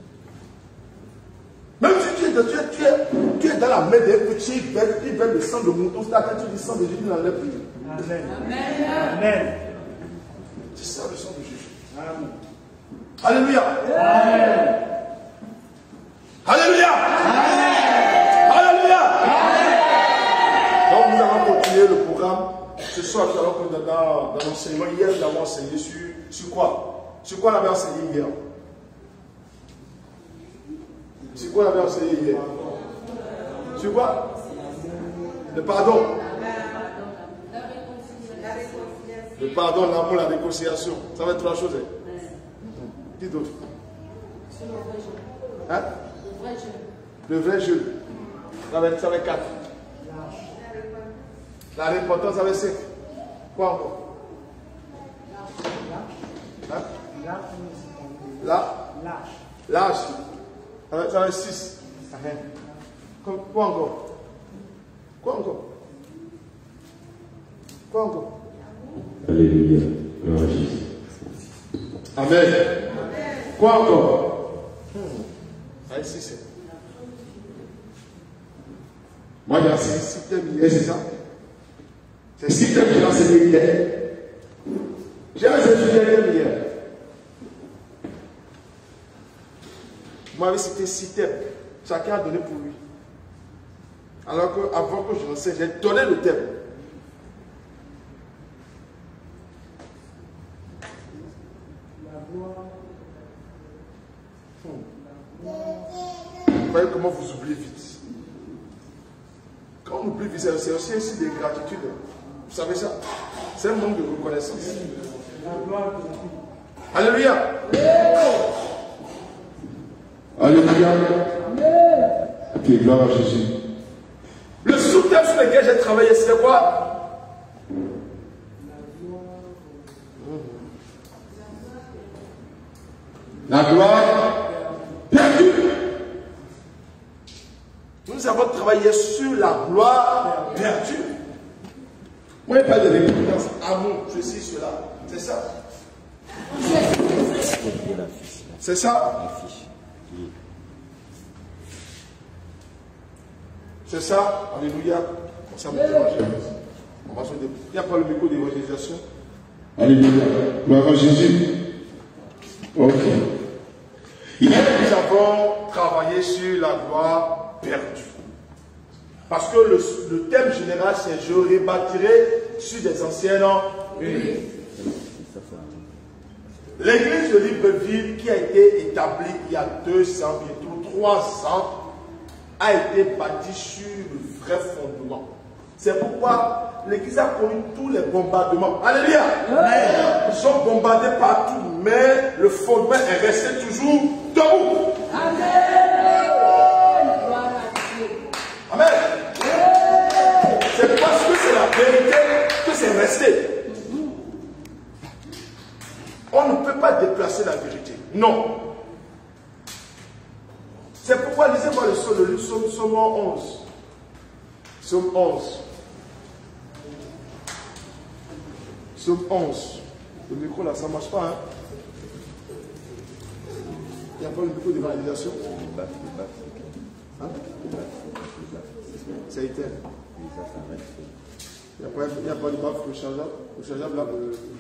Même si tu es, tu es, tu es, tu es dans la main d'un petit, tu veux le sang de mouton, c'est là que tu dis sang de Jésus dans l'enlève plus. Amen. Amen. Amen. C'est ça le sang de Jésus. Amen. Alléluia. Amen. Alléluia. Amen. Alléluia. Amen. Donc nous allons continuer le programme. Ce soir, nous allons continuer dans, dans l'enseignement. Hier, nous avons enseigné sur, sur quoi? Sur quoi on avait enseigné hier? Sur quoi on avait enseigné hier? Sur quoi? Le pardon. Le pardon, l'amour, la réconciliation. Ça va être trois choses. Hein? Qui d'autre? Hein? Le vrai jeu. Ça va être, ça va être quatre. La repentance, ça va être cinq. Quoi encore? Hein? Là? L'âge. Ça va être six. Quoi encore? Quoi encore? Quoi encore? Alléluia. Gloire à Jésus. Amen. Quoi encore? Ça va être six. Moi, j'ai enseigné six thèmes hier, c'est ça? C'est six thèmes que j'ai enseigné hier. J'ai enseigné hier. Vous m'avez cité six thèmes. Chacun a donné pour lui. Alors qu'avant que je l'enseigne, j'ai donné le thème. Vous voyez comment vous oubliez vite. Quand on oublie vite, c'est aussi, aussi des gratitudes. Vous savez ça? C'est un manque de reconnaissance. Alléluia. Alléluia. Ok, gloire à Jésus. Le sous-thème sur lequel j'ai travaillé, c'est quoi? La gloire perdue. Nous avons travaillé sur la gloire perdue. Moi, il n'y a pas de repentance. Amour, ceci, cela. C'est ça. C'est ça. C'est ça. Alléluia. Ça me dérange. On va se débrouiller. Il n'y a pas le micro d'évangélisation. Alléluia. Gloire à Jésus. Ok. Hier, nous avons travaillé sur la gloire perdue. Parce que le, le thème général, c'est je rebâtirai sur des anciennes ruines. L'église de Libreville, qui a été établie il y a deux cents, bientôt trois ans, a été bâtie sur le vrai fondement. C'est pourquoi l'église a connu tous les bombardements. Alléluia! Ils sont bombardés partout, mais le fondement est resté toujours debout. Amen! Amen! C'est parce que c'est la vérité que c'est resté. On ne peut pas déplacer la vérité. Non. C'est pourquoi, lisez-moi le psaume, le psaume, psaume onze. Psaume onze. Psaume onze. Le micro là, ça ne marche pas. Hein? Il n'y a pas le micro de validation. Hein? Ça a été. Il n'y a pas, il n'y a pas de baffe rechargeable. Rechargeable là.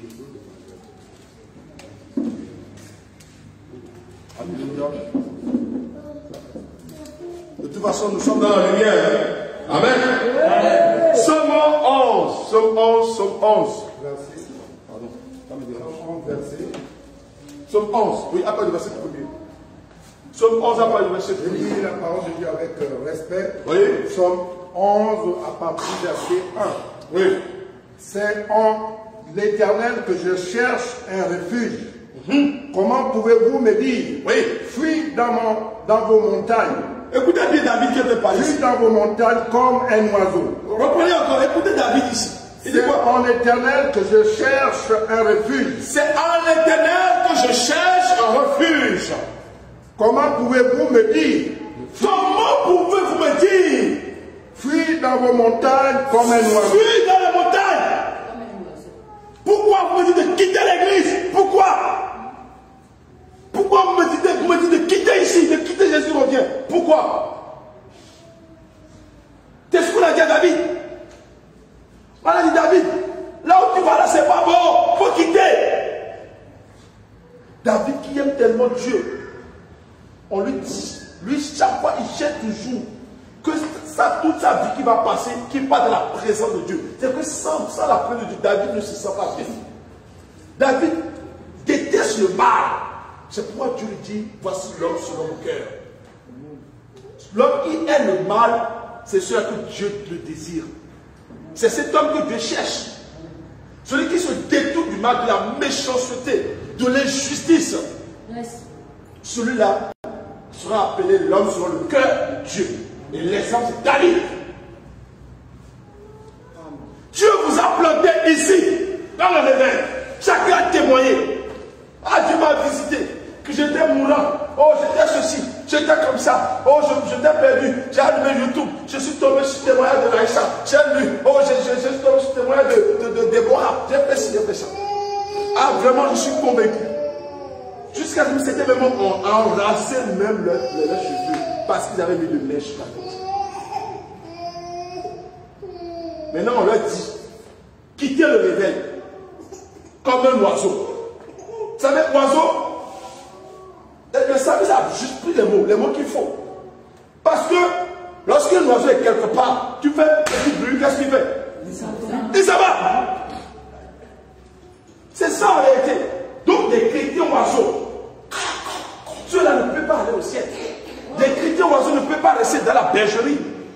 De toute façon, nous sommes dans la lumière. Amen. Amen. Psaume onze. Psaume onze. Psaume onze. Verset. Pardon. Psaume onze, verset. Psaume onze. Oui, à part du verset premier. Psaume onze, à part du verset premier. Je lis la parole de Dieu avec euh, respect. Oui. Psaume onze, à partir du verset un. Oui. C'est en l'Éternel que je cherche un refuge. Mm-hmm. Comment pouvez-vous me dire? Oui. Fuis dans, mon, dans vos montagnes. Écoutez bien David qui était parlé. Fuis dans vos montagnes comme un oiseau. Reprenez encore, écoutez David ici. C'est en l'Éternel que je cherche un refuge. C'est en l'Éternel que je cherche un refuge. Comment pouvez-vous me dire? Comment pouvez-vous me dire? Fuis dans vos montagnes comme un oiseau. Fuis dans les montagnes. David qui aime tellement Dieu, on lui dit, lui chaque fois il cherche toujours que ça, toute sa vie qui va passer, qu'il part dans la présence de Dieu. C'est que sans, sans la présence de Dieu, David ne se sent pas bien. David déteste le mal. C'est pourquoi Dieu lui dit, voici l'homme selon mon cœur. L'homme qui aime le mal, c'est celui que Dieu le désire. C'est cet homme que Dieu cherche. Celui qui se détourne du mal, de la méchanceté, de l'injustice. Yes. Celui-là sera appelé l'homme selon le cœur de Dieu. Et l'exemple, c'est David. Dieu vous a planté ici, dans le réveil. Chacun a témoigné. Ah, Dieu m'a visité. Que j'étais mourant. Oh, j'étais ceci. J'étais comme ça. Oh, je, je t'ai perdu. J'ai allumé YouTube. Je suis tombé sur le témoignage de Laïcha. J'ai lu. Oh, je, je, je suis tombé sur le témoignage de, de, de Déborah. J'ai fait ci, j'ai fait ça. Ah, vraiment, je suis convaincu. Jusqu'à ce que c'était même enracé même leurs leur cheveux. Parce qu'ils avaient mis de mèche sur la tête. Maintenant, on leur dit, quittez le réveil. Comme un oiseau. Vous savez, oiseau, le service a juste pris les mots, les mots qu'il faut. Parce que lorsqu'un oiseau est quelque part, tu fais un petit bruit, qu'est-ce qu'il fait? Il s'en va. C'est ça en réalité. Donc des chrétiens oiseaux, ceux-là ne peuvent pas aller au ciel. Des chrétiens oiseaux ne peuvent pas rester dans la bergerie.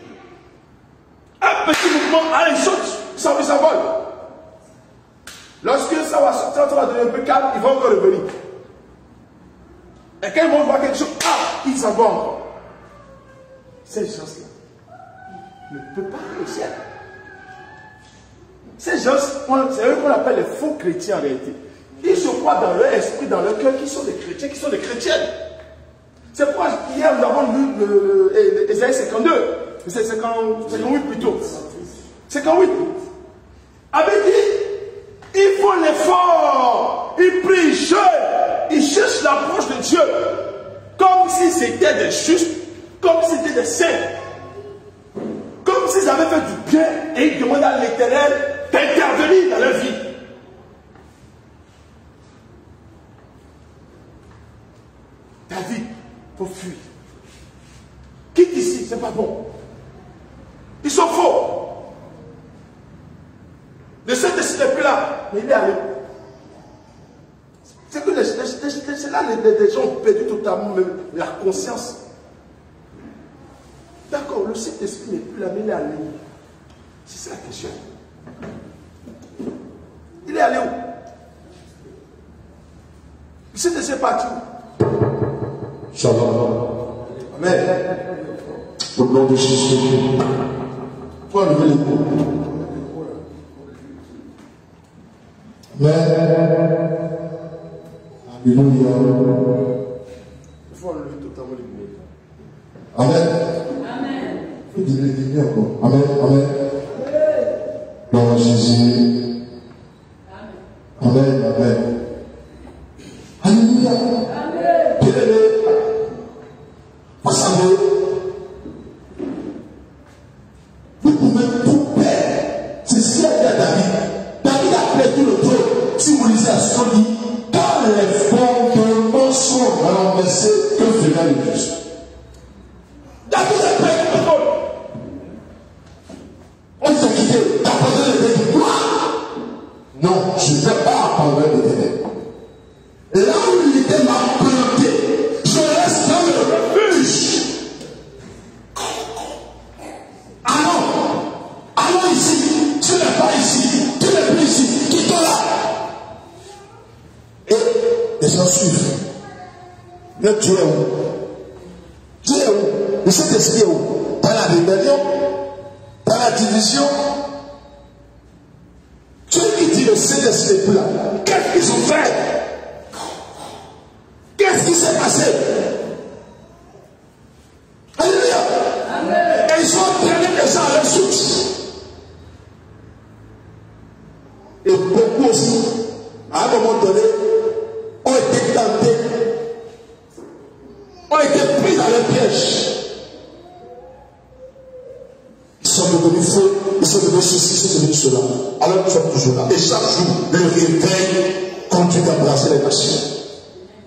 Un petit mouvement, allez, saute, ça s'envole. Lorsque ça va sortir, ça va devenir un peu calme, ils vont encore revenir. Et quand ils vont voir quelque chose, ah, ils s'en vont encore. Ces gens-là ne peuvent pas aller au ciel. Ces gens, c'est eux qu'on appelle les faux chrétiens en réalité. Ils se croient dans leur esprit, dans leur cœur, qui sont des chrétiens, qui sont des chrétiennes. C'est pourquoi hier nous avons lu Ésaïe cinquante-deux, c'est cinquante-huit plutôt. cinquante-huit. Avait dit, il faut l'effort, il prie, il jeûne, il cherche l'approche de Dieu, comme si c'était des justes, comme si c'était des saints, comme s'ils avaient fait du bien et ils demandaient à l'Éternel d'intervenir dans leur vie. David, il faut fuir. Quitte ici, c'est pas bon. Ils sont faux. Le Saint-Esprit n'est plus là, mais il est allé. C'est que les, les, les, là, les, les gens ont perdu totalement même la conscience. D'accord, le Saint-Esprit n'est plus là, mais il est allé. C'est ça la question. Il est allé où? Le Saint-Esprit est parti où? Shalom. Amen. Au nom de Jésus. Faut enlever les mots. Amen. Alléluia. Il faut enlever totalement les mots. Amen. Amen. Il faut dire les derniers encore. Amen. Amen. Gloire à Jésus. Amen. Amen. Alléluia. Amen. Bien-aimé. Vous savez, vous pouvez tout perdre. C'est ce qu'il a dit à David. David a perdu le trône. Si vous lisez à ce qu'on dit, quand les fondements sont renversés, que fera le juste? David a perdu le trône. On s'est quitté. T'as posé le défi. Non, je ne vais pas apprendre le défi. Là où il était m'a planté, je reste dans le refuge. Allons, allons ici. Tu n'es pas ici. Tu n'es plus ici. Quitte-toi là. Et les gens suivent. Mais Dieu est où? Dieu est où? Le Saint-Esprit est où? Dans la rébellion? Dans la division? Celui qui dit le Saint-Esprit est plus là. Qu'est-ce qu'ils ont fait? Qu'est-ce qui s'est passé? Alléluia. Amen. Et ils ont entraîné les gens à leur source. Et beaucoup aussi, à un moment donné, ont été tentés, ont été pris dans le piège. Ils sont devenus faux, ils sont devenus ceci, ils sont devenus cela. Alors nous sommes toujours là. Et chaque jour, le réveil continue d'embrasser les machines.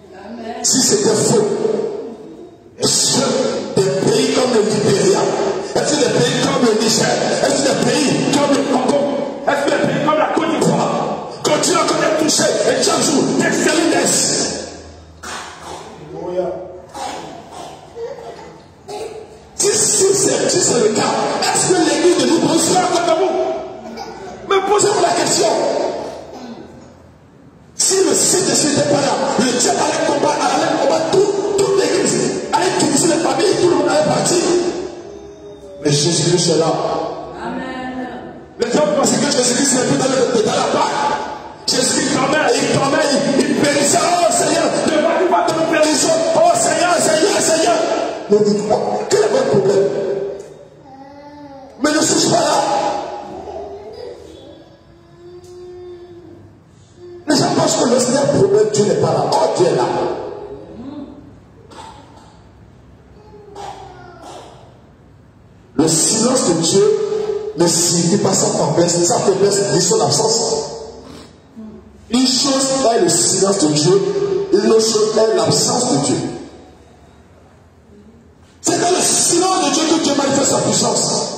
si c'était faux, est-ce que des pays comme le Libéria, est-ce que des pays comme le Niger, est-ce que des pays comme le Congo, est-ce que des pays comme la Côte d'Ivoire continuent encore d'être touchés et chaque jour des stérilés? Si, si, c'est, si c'est le cas, est-ce que l'église de nous sera contre vous? Mais posez-vous la question. Si le Saint-Esprit n'était pas là, le diable allait combattre, allait combattre toute, toute l'église, allait diviser les familles, tout le monde allait partir. Mais Jésus-Christ est là. Amen. Les gens pensent que Jésus-Christ n'est plus dans, le, dans la part. Jésus-Christ clamait, il clamait, il, il périssait. Oh Seigneur, ne va-t-il pas que nous périssions? Oh Seigneur, Seigneur, Seigneur. Mais dites-moi, quel est votre problème? Mais ne suis-je pas là? Les gens pensent que lorsqu'il y a un problème, Dieu n'est pas là. Oh, Dieu est là. Le silence de Dieu ne signifie pas sa faiblesse. Sa faiblesse dit son absence. Une chose est le silence de Dieu, une autre chose est l'absence de Dieu. C'est dans le silence de Dieu que Dieu manifeste sa puissance.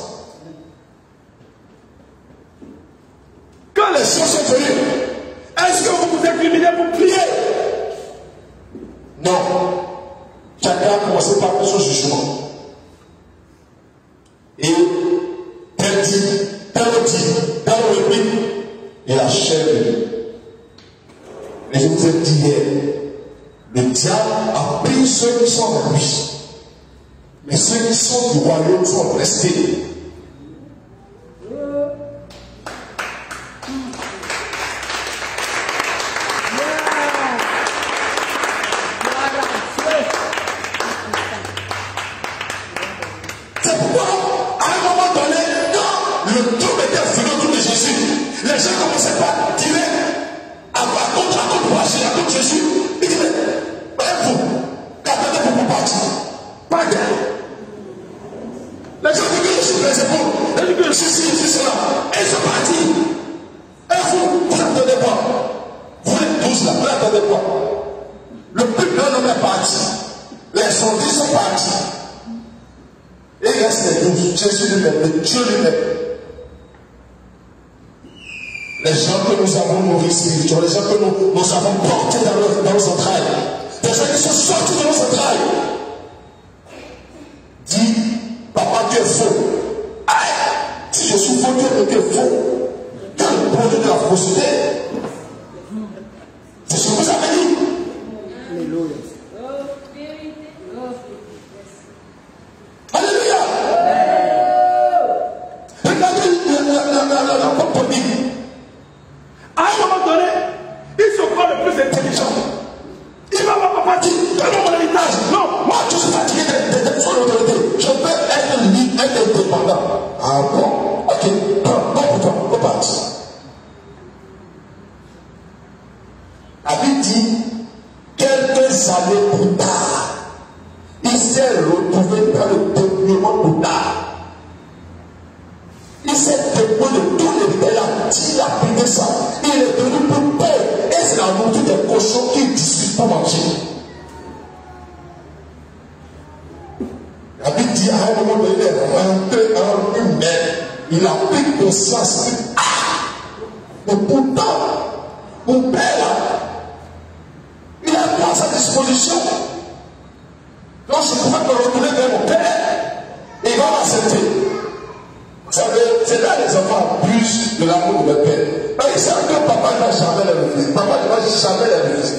Quand les choses sont venues, est-ce que vous vous inclinez pour prier? Non. Chacun a commencé par son jugement. Et tel dit, tel dit, tel réplique, et la chair de mais je vous ai dit hier, le diable a pris ceux qui sont en lui. Mais ceux qui sont du royaume sont restés. C'est pourquoi, à un moment donné, quand le tout était fini autour de Jésus, les gens commençaient par tirer à contre, à contre, à contre Jésus. Ils disaient, mais vous, qu'attendez pour vous partir? Pas de. Les gens disent que je suis les épaules, les gens disent que je suis ci, je suis cela. Et ils sont partis. Et vous, vous attendez quoi? Vous êtes tous là, vous attendez quoi? Le peuple d'un homme est parti. Les soldats sont partis. Et il reste les douze. Jésus lui-même, le Dieu lui-même. Les gens que nous avons nourris spirituellement, les gens que nous, nous avons portés dans, le, dans nos entrailles, les gens qui sont sortis de nos entrailles, dit, papa, tu es faux. Aïe, si je suis faux, tu es faux. Tu as le produit de la fausseté. C'est ce que vous avez dit. Alléluia. Alléluia. Regardez l'apôtre dit. À un moment donné, il se croit le plus intelligent. Il va pas partir, donne-moi mon héritage. Non, moi je suis fatigué d'être sur l'autorité. Je peux être libre, être indépendant. Ah bon? Ok, bon, bon pour toi, on va partir. La Bible dit, quelques années plus tard, il s'est retrouvé dans le développement plus tard. Il s'est dépouillé de tous les pays, il a pris ça. Il est devenu plus pauvre. Et c'est la nourriture des cochons qui discutent pour manger. La Bible dit à un moment donné, il est rentré en lui-même. Il a pris conscience. Ah! Mais pourtant, mon père là, il a pris à sa disposition. Donc je pourrais me retourner vers mon père. Et il va m'accepter. Vous savez, c'est là les enfants abusent de l'amour de leur père. Mais ils savent que papa ne va jamais les refuser. Papa ne va jamais les refuser.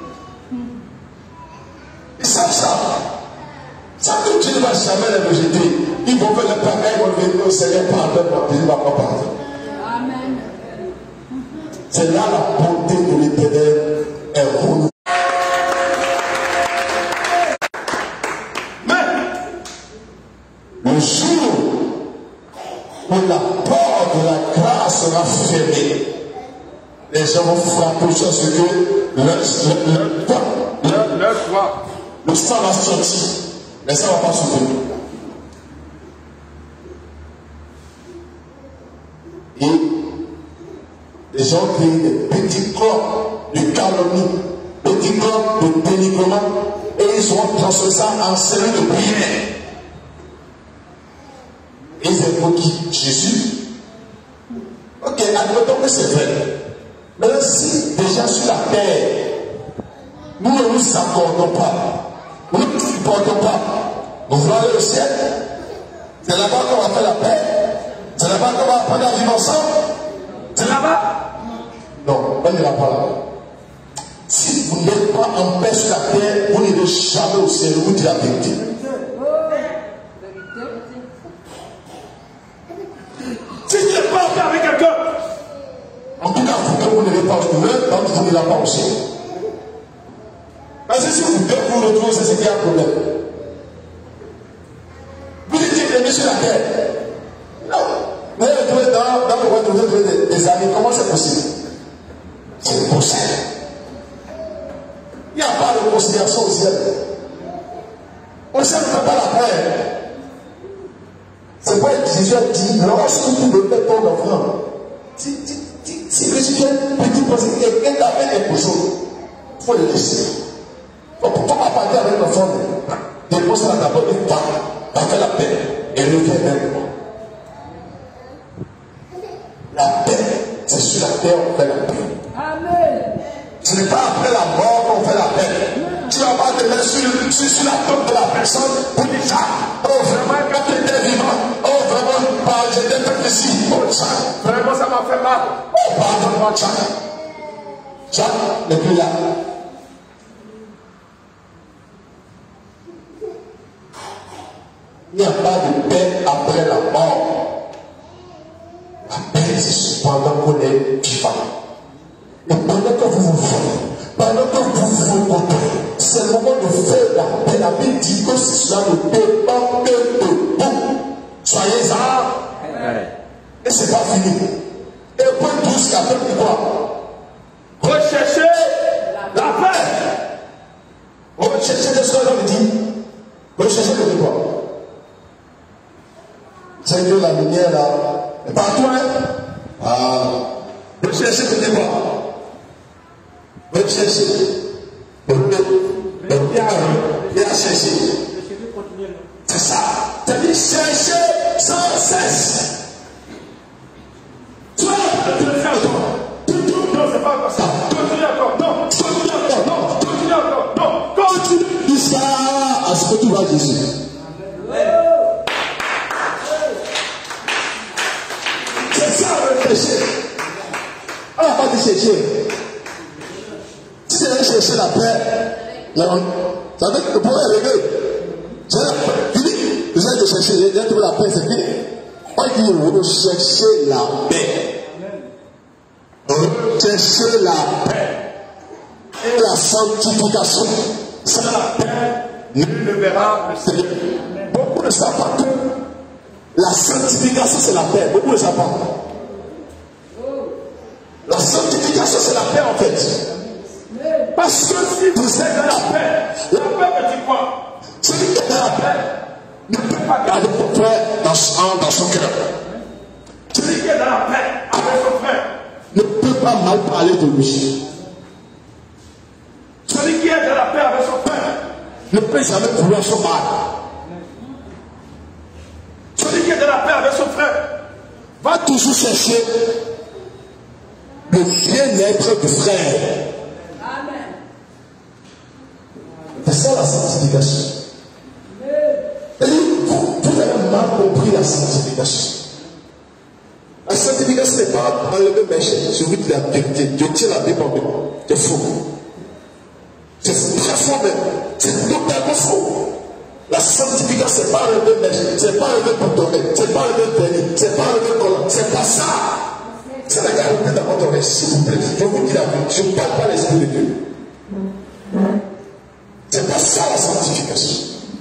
Ils savent ça. Ils savent que Dieu ne va jamais les rejeter. Ils vont faire le pareil, ils vont venir au Seigneur, pardonne-moi, il ne va pas pardonner. Amen. C'est là la bonté de l'Éternel est renouvelée. Mais, le jour où la porte de la grâce sera fermée, les gens vont frapper sur ce que le, le, le, le, le, le, le sang va sortir, les sang ne vont pas soutenir. Et les gens créent des petits corps de calomnie, petits politique de dénigrement et ils ont transformé ça en cellule de prière. Et ils invoquent Jésus. Ok, admettons que c'est vrai. Mais là, si déjà sur la terre, nous ne nous accordons pas, nous ne nous supportons pas, nous voulons aller au ciel, c'est là-bas qu'on va faire la paix, c'est là-bas qu'on va apprendre à vivre ensemble, c'est là-bas. Non, on n'ira pas là-bas. Si vous n'êtes pas en paix sur la terre, vous n'irez jamais au ciel, vous dites la vérité. Si tu n'es pas en paix avec quelqu'un, en tout cas, vous que vous n'irez pas au ciel, donc vous n'irez pas au ciel. Parce que si vous deux vous retrouvez, c'est ce qui a un problème. Vous dites aimé sur la terre. Non. Vous allez retrouver dans, dans le monde, vous allez trouver des, des amis. Comment c'est possible? C'est possible. Il n'y a pas de considération au ciel. Au ciel ne fait pas la paix. C'est pas Jésus a dit, lorsque vous donnez ton enfant, si, si, si, si le Jésus est petit possible, quelqu'un t'a fait quelque chose, il faut le laisser. Donc, pourquoi pas partir avec l'enfant? Dépose ça d'abord une part, va faire la paix et reviens même. La paix, c'est sur la terre qu'on fait la paix. Amen. Ce n'est pas après la mort qu'on fait la paix. Tu vas pas te mettre sur, sur, sur la tombe de la personne pour dire ça. Oh, vraiment, quand tu étais vivant, oh, vraiment, bah, j'étais fait ici. Oh, ça, vraiment, ça m'a fait mal. oh, pardonne-moi, ça. Ça n'est plus là. Il n'y a pas de paix après la mort. La paix, c'est pendant qu'on est vivant. Et pendant que vous vous faites, pendant que vous vous rencontrez, c'est le moment de faire la paix. La Bible dit que cela ne dépend que de vous. Soyez-en. Et c'est pas fini. Et point douze, la paix, quoi? Recherchez la paix. Recherchez ce que l'homme dit. Recherchez le quoi? C'est que la lumière là, et partout, hein? Ah, recherchez le débat. Recherchez. Il a cherché. C'est ça. C'est-à-dire chercher sans cesse. Tu vois, tu le fais encore. Non, c'est pas comme ça. Continue encore. Non, continue encore. Non, continue encore. Non, continue. Jusqu'à à ce que tu vois Jésus. C'est ça le péché. On n'a pas dit chercher. Si c'est chercher la paix, non. Ça veut dire que le problème est réglé. C'est la paix. Fini. Vous allez chercher, vous allez trouver la paix, c'est fini. On dit rechercher la paix. Rechercher la paix. Et la sanctification. C'est la paix. Nul ne verra le Seigneur. Beaucoup ne savent pas que la sanctification c'est la paix. Beaucoup ne savent pas. La sanctification c'est la paix en fait. Parce que si vous êtes dans la paix, La paix me dit quoi? celui qui est dans la paix ne peut pas garder son frère dans son, dans son cœur. Celui qui est dans la paix avec son frère. Ne peut pas mal parler de lui. Celui qui est dans la paix avec son frère. Ne peut jamais vouloir son mal. Celui qui est dans la paix avec son frère. Va toujours chercher le bien-être du frère. Amen. C'est ça la sanctification. Vous, vous avez mal compris la sanctification. La sanctification n'est pas enlever mes chaînes. Je vous dis la vérité. Je tiens la Bible en main. C'est faux. C'est très faux même. C'est totalement faux. La sanctification, c'est pas enlever mes chaînes. C'est pas enlever boutonner. C'est pas enlever béni. C'est pas enlever collant. C'est pas ça. C'est la garantie dans votre oreille. S'il vous plaît. Je vous dis la vérité. Je ne parle pas l'esprit de Dieu. C'est pas ça la sanctification.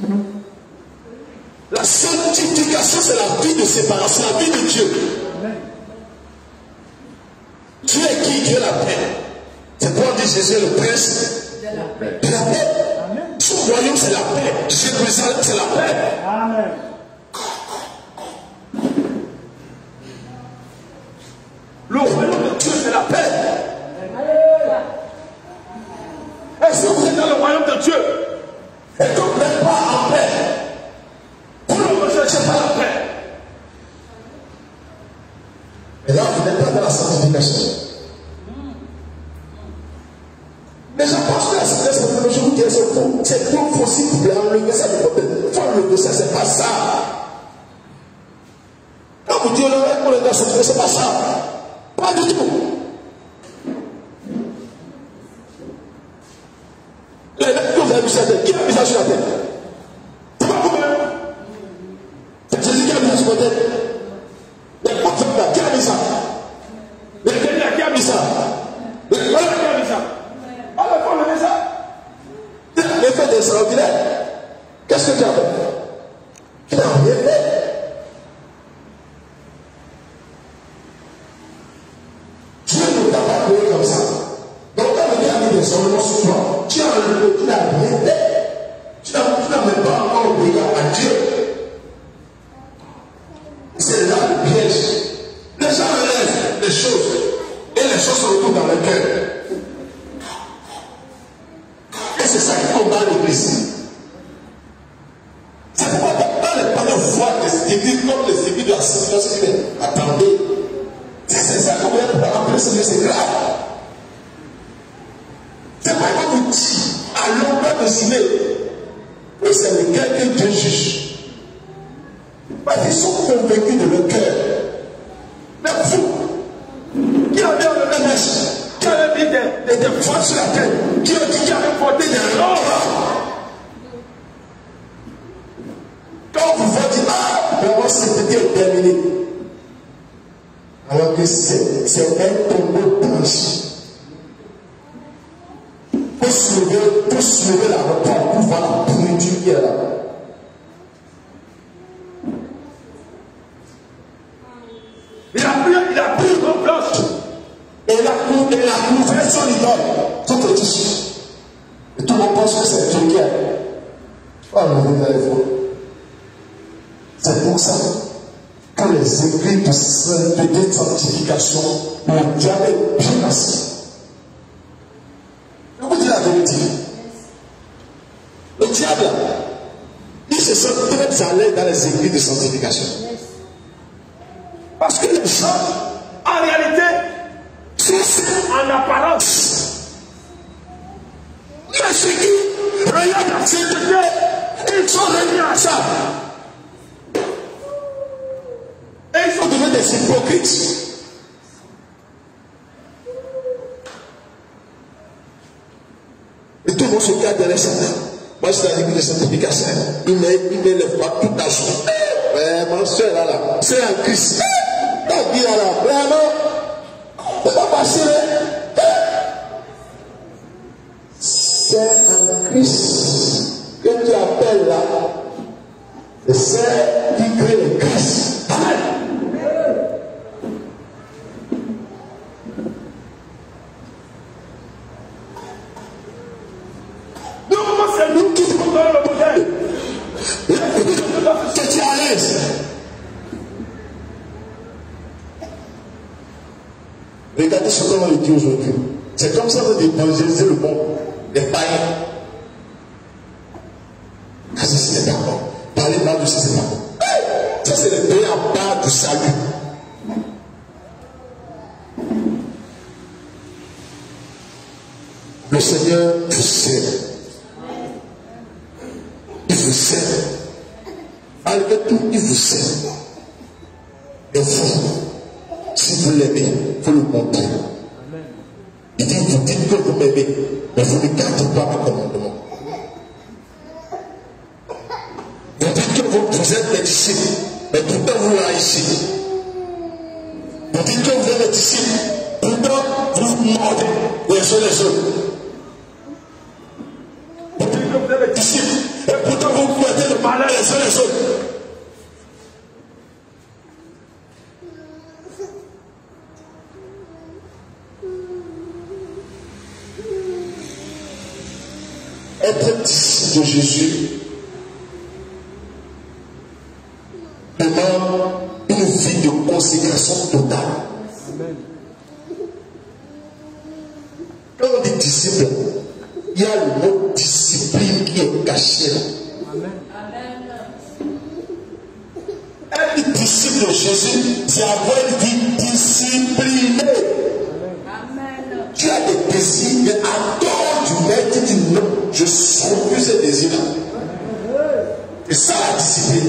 La sanctification, c'est la vie de séparation, la vie de Dieu. Dieu est qui? Dieu la paix. C'est pour dire Jésus est le prince de la paix. De la paix. Son royaume, c'est la paix. Jérusalem, c'est la paix. Amen. Le royaume de Dieu, c'est la paix. Alléluia. Et si Mais je pense que la sagesse, je vous dis, c'est faux. C'est trop faux si vous voulez enlever ça de côté. Il faut enlever ça, c'est pas ça. Quand vous dites, on a pour les gars, c'est pas ça. Pas du tout. Les mecs que vous avez vu sur la tête, qui a mis ça sur la tête? C'est pas vous-même. C'est Jésus qui a mis ça sur la tête. Les potes là, qui a mis ça? Les derniers qui a mis ça? Les voilà qui a mis ça? Ah, mais il faut enlever ça. L'effet est extraordinaire. Qu'est-ce que tu as fait? Tu n'as rien fait. Dieu ne t'a pas créé comme ça. Donc, quand il y a mis des enlèvements sur toi, tu as enlevé, tu n'as rien fait. Tu n'as même pas encore obéi à Dieu. C'est là le piège. Les gens enlèvent les choses et les choses se retrouvent dans le cœur. Et c'est ça qui combat l'église. C'est pourquoi dans les panneaux voient les églises comme les églises de la civilisation, attendez. C'est ça qu'on vient pour appeler ce c'est grave. C'est pas qu'on vous dit à longueur de ciné que c'est lequel que Dieu juge. Parce qu'ils sont convaincus de leur cœur. Mais vous, qui a bien le ménage, qui a mis des, des, des poids sur la tête, qui a dit qu'il avait porté des robes. Quand vous vous dites, ah, vraiment c'était terminé. Alors que c'est un tombeau blanchi. Pour soulever, pour soulever la repas, pour voir la pourriture qui est là. Il a pris, il a pris une robe blanche. Et il a couvert, il a couvert son idole. Tout est tissu. Et tout le monde pense que c'est Dieu qui a. Oh non, vous allez voir. C'est pour ça que les écrits de sainteté, de sanctification, ont jamais bien assis. Je vous dis la vérité. Le diable, il se sent très à l'aise dans les écrits de sanctification. Parce que les gens, en réalité, sont en apparence. Mais ceux qui regardent la sainteté, ils sont réunis à ça. Et ils sont devenus des hypocrites. Et tout le monde se garde derrière ça. Moi, je suis dans l'église de sanctification. Il met, il met les bras tout à jour. Eh, mon soeur là, là, c'est un Christ. Ta vie là, là, vraiment, c'est pas facile. C'est un Christ que tu appelles là. C'est qui crée les grâces. Amen. Nous, c'est nous qui sommes dans le modèle. Que tu es à l'aise. Regardez ce qu'on a dit aujourd'hui. C'est comme ça que d'évangéliser le monde. Les païens. Ah, ça c'est d'accord. Parler mal de ça, c'est d'accord. Ça c'est le pays en bas du salut. Le Seigneur vous sait. Il vous sait. Malgré tout, il vous sait. Et vous, si vous l'aimez, vous le montrez. Il dit, vous dites que vous m'aimez, mais vous ne gardez pas mes commandements. Vous dites que vous, vous êtes mes disciples, mais pourtant vous haïssez. Vous dites que vous êtes mes disciples, pourtant vous vous mordez les uns les autres. Vous dites que vous êtes mes disciples, et pourtant vous vous mettez le malin les uns les autres. Être disciple de Jésus demande une vie de consécration totale. Amen. Quand on dit disciple, il y a le mot discipline qui est caché là. Amen. Être disciple de Jésus, c'est avoir une vie disciplinée. Amen. Tu as des désirs, mais adore Dieu. je refuse ces désirs-là. Et ça, la discipline.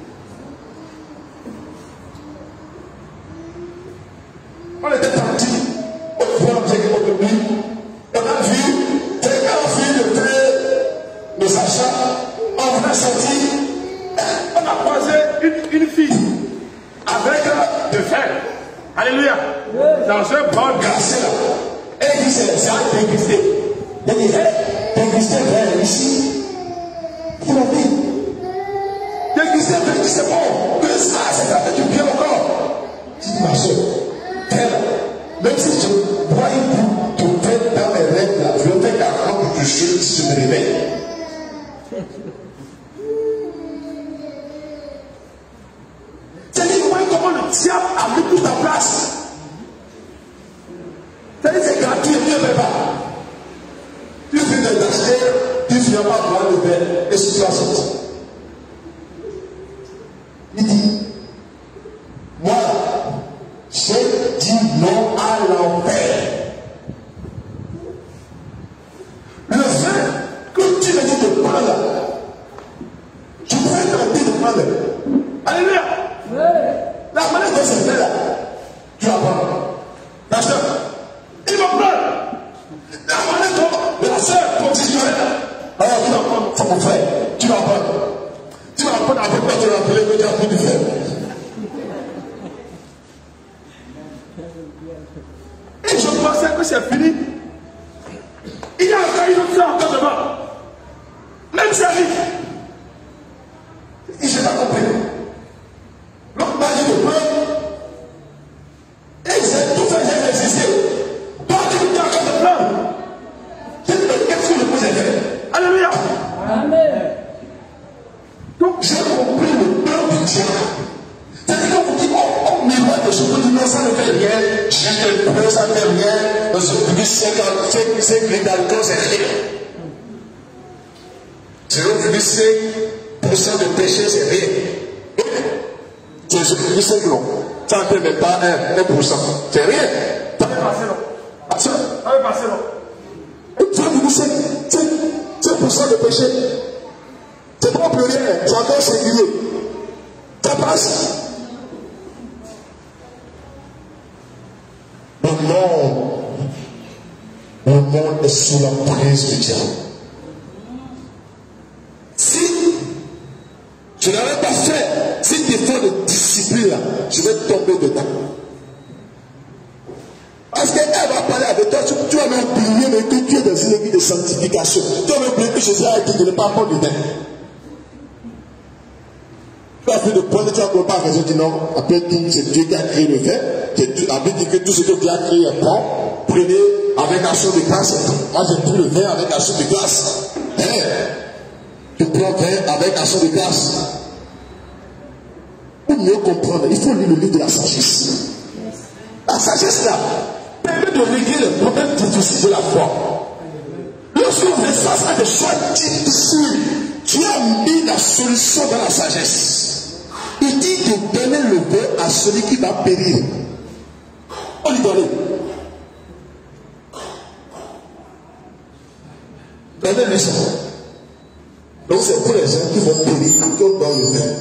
On était parti au voir avec on a vu quelqu'un a vu de faire nos achats, on venait sortir, On a croisé une, une fille avec euh, de fer. Alléluia. Dans un bol cassé là. Elle dit c'est ça, dégusté. Elle dit, dégusté vers ici. Il m'a dit, dégusté vers ici, c'est bon. Que ça, c'est fait du bien encore. Je dis, ma soeur, elle, même si je vois une boue de fait dans mes rêves là, je vais faire quarante de jeu si je me réveille. C'est-à-dire, comment le diable a mis toute ta place. C'est-à-dire, c'est gratuit, Dieu ne fait pas. Tu finis d'acheter, tu ne viens pas voir le verre, et si tu as sorti. Il dit, moi, j'ai dit non à l'envers. Le vin que tu me dis de prendre, je pourrais tenter de prendre. Alléluia. La manière dont c'est fait là, tu vas prendre. La soeur, il va prendre. La manière dont la soeur continuera là, alors tu vas prendre, c'est mon frère, tu vas prendre. Tu vas prendre avec quoi tu vas appeler que tu as pris du fer. et je pensais que c'est fini. Il y a encore une autre soeur encore devant. Même si arrive. Et je n'ai pas compris. L'autre m'a dit de prendre. Et j'ai tout fait, j'ai résisté. Toi, tu me dis encore de prendre. J'ai dit, qu'est-ce que je vous ai fait? Alléluia. Amen. Donc, j'ai compris le plan du diable. C'est-à-dire qu'on vous dit, oh, oh, miroir de ce que tu non, ça ne fait rien. Juste le peu, ça ne fait rien. Ce que cinq litres d'alcool, c'est rien. zéro virgule cinq pour cent de péché, c'est rien. C'est zéro virgule cinq non. Ça ne fait même pas un pour cent. C'est rien. Ça va passer là. Ça va passer là. zéro virgule cinq pour cent de péché. C'est pas plus rien. C'est encore singulier. Ça passe. Le monde, le monde est sous la prise du diable. Si je n'avais pas fait cet effort de discipline là, je vais tomber dedans. Parce qu'elle va parler avec toi, tu, tu vas même oublier mais que tu es dans une église de sanctification. Tu vas même oublier que Jésus a dit de ne pas prendre le vin. Tu as fait de prendre, tu vas ne pas raison, tu dis non, après tout, c'est Dieu qui a créé le vin. La Bible dit que tout ce que Dieu a créé est bon. Prenez avec action de grâce. Moi j'ai pris le vin avec action de grâce. Hein? Je prends vin avec action de grâce. Pour mieux comprendre, il faut lire le livre de la sagesse. La sagesse là permet de régler les problèmes difficiles de la foi. Lorsque vous êtes face à des choix difficiles, Dieu a mis la solution dans la sagesse. Il dit de donner le vin à celui qui va périr. On lui donne. Donnez-lui ça. Donc c'est pour les gens qui vont périr à cause dans le vin.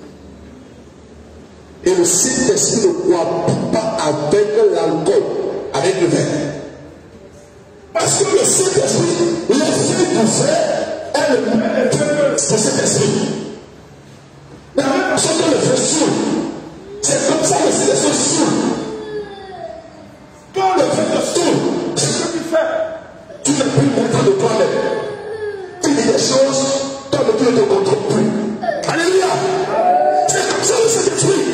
Et le Saint-Esprit ne cohabite pas avec l'alcool, avec le vin. Parce que le Saint-Esprit, l'esprit du vin est le même que c'est cet esprit. La même façon que le vin saoule, c'est comme ça que le Saint-Esprit saoule. Quand le vin te saoule, c'est ce que tu fais. Tu n'es plus content de toi-même. Tu dis des choses, toi tu ne te contrôles plus. Alléluia. C'est comme ça le Saint-Esprit.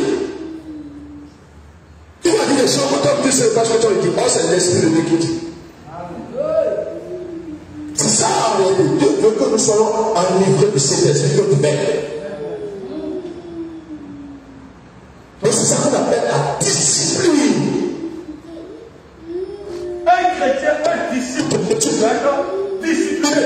Tu vas dire des choses, comme tu sais pas ce que tu as dit. Oh, c'est l'esprit de Dieu qui dit. C'est ça, Dieu veut que nous soyons enivrés de cet esprit que tu mets. Donc c'est ça qu'on appelle la discipline. Un chrétien, un disciple, d'accord? Discipliné.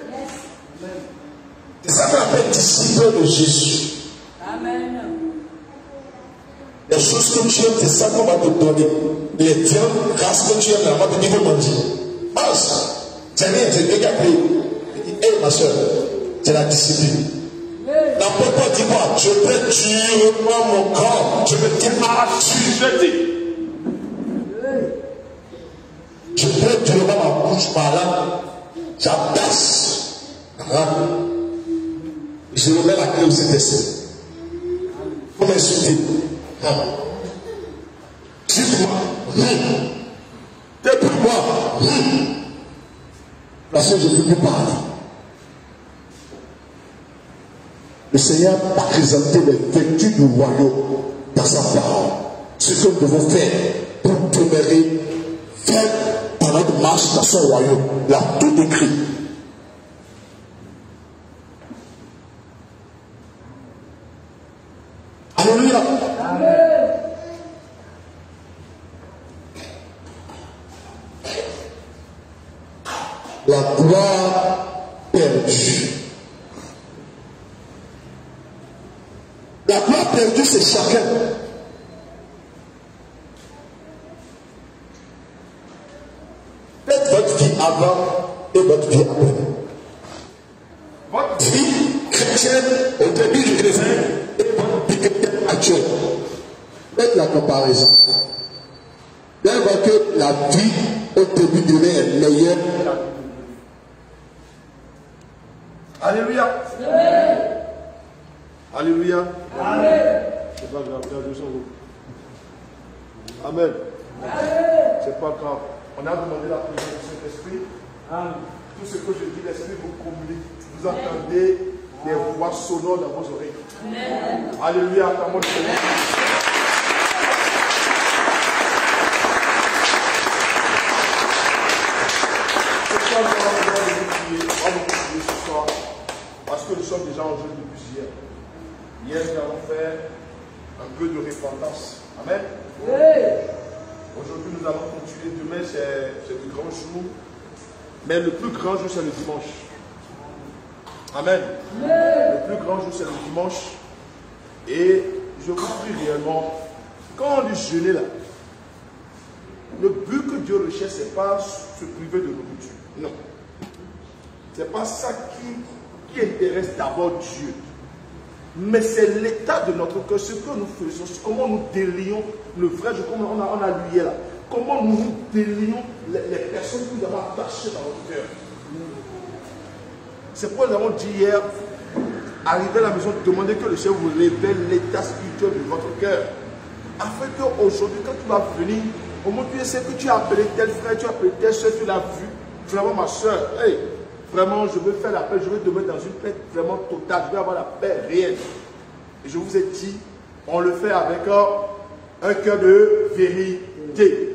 C'est ça qu'on appelle disciple de Jésus. Amen. Les choses que tu aimes, c'est ça qu'on va te donner. Les viandes grâce que tu aimes, là, on va te dire de manger. Mange. C'est rien, c'est Dieu qui a créé. ma soeur, c'est la discipline. La papa dit quoi? Je vais durement mon corps. Je vais t'assujetter. Je vais durement ma bouche par là. J'abaisse. Je remets la clé au Saint-Esprit. Faut m'insulter. Dis-moi. Depuis-moi. Parce que je ne peux plus parler. Le Seigneur a présenté les vertus du royaume dans sa parole. Ce que nous devons faire pour demeurer faire dans notre marche dans son royaume. Il a tout écrit. Alléluia. Amen. La gloire perdue. La gloire perdue, c'est chacun. Faites votre vie avant et votre vie après. Votre vie chrétienne au début du chrétien et votre vie chrétienne actuelle. Faites la comparaison. Vous allez voir que la vie au début du est meilleure. Alléluia. Amen. Alléluia. Amen. C'est pas grave, Amen. C'est pas grave. On a demandé la présence du Saint-Esprit. Tout ce que je dis, l'Esprit vous communique. Vous entendez des voix sonores dans vos oreilles. Amen. Alléluia. Acclamons le Seigneur. On va beaucoup prier ce soir parce que nous sommes déjà en jeûne depuis hier. Hier, nous avons fait un peu de repentance. Amen. Oui. Aujourd'hui, nous allons continuer. Demain, c'est le grand jour. Mais le plus grand jour, c'est le dimanche. Amen. Oui. Le plus grand jour, c'est le dimanche. Et je vous prie réellement, quand on dit jeûner là, le but que Dieu recherche, ce n'est pas se priver de nourriture. Non. Ce n'est pas ça qui, qui intéresse d'abord Dieu. Mais c'est l'état de notre cœur, ce que nous faisons, comment nous délions le vrai Dieu, comme on a, on a lu hier là. Comment nous nous délions les, les personnes que nous avons attachées dans notre cœur. C'est pourquoi nous avons dit hier, arriver à la maison, demander que le Seigneur vous révèle l'état spirituel de votre cœur. Afin qu'aujourd'hui, quand tu vas venir, au moins tu sais que tu as appelé tel frère, tu as appelé telle soeur, tu l'as vu. Vraiment ma soeur, hey, vraiment je veux faire la paix, je veux demeurer dans une paix vraiment totale, je veux avoir la paix réelle. Et je vous ai dit, on le fait avec un, un cœur de vérité.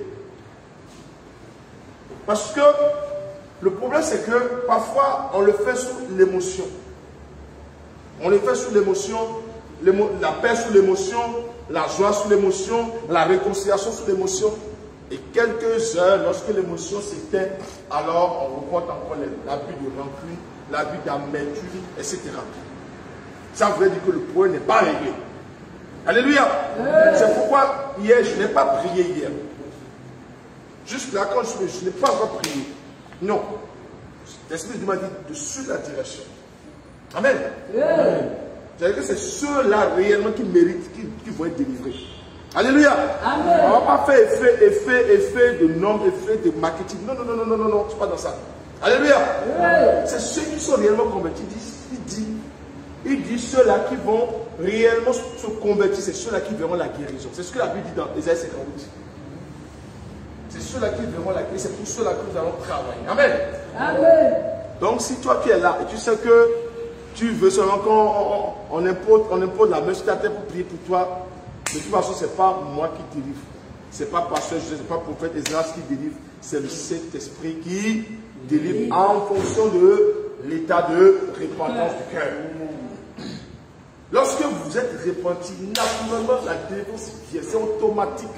Parce que le problème c'est que parfois on le fait sous l'émotion. On le fait sous l'émotion, la paix sous l'émotion, la joie sous l'émotion, la réconciliation sous l'émotion. Et quelques heures, lorsque l'émotion s'éteint, alors on reporte encore l'abus de rancune, l'abus d'amertume, et cetera. Ça veut dire que le problème n'est pas réglé. Alléluia. C'est pourquoi hier, je n'ai pas prié hier. Juste là, quand je, je n'ai pas encore prié. Non. L'Esprit m'a dit de suivre la direction. Amen. C'est-à-dire que c'est ceux-là réellement qui méritent, qui, qui vont être délivrés. Alléluia. Amen. On ne va pas faire effet, effet, effet de nom, effet de marketing. Non, non, non, non, non, non, non, c'est pas dans ça. Alléluia. C'est ceux qui sont réellement convertis. Il dit, il dit ceux-là qui vont réellement se convertir, c'est ceux-là qui verront la guérison. C'est ce que la Bible dit dans Ésaïe cinquante-huit. C'est ceux-là qui verront la guérison. C'est pour ceux-là que nous allons travailler. Amen. Amen. Donc si toi qui es là et tu sais que tu veux seulement qu'on on, on impose, on impose la main sur ta tête pour prier pour toi, de toute façon, ce n'est pas moi qui délivre. Ce n'est pas pasteur, ce n'est pas prophète Esdras qui délivre. C'est le Saint-Esprit qui délivre en fonction de l'état de repentance du cœur. Lorsque vous êtes repenti, naturellement, la délivrance vient. C'est automatique.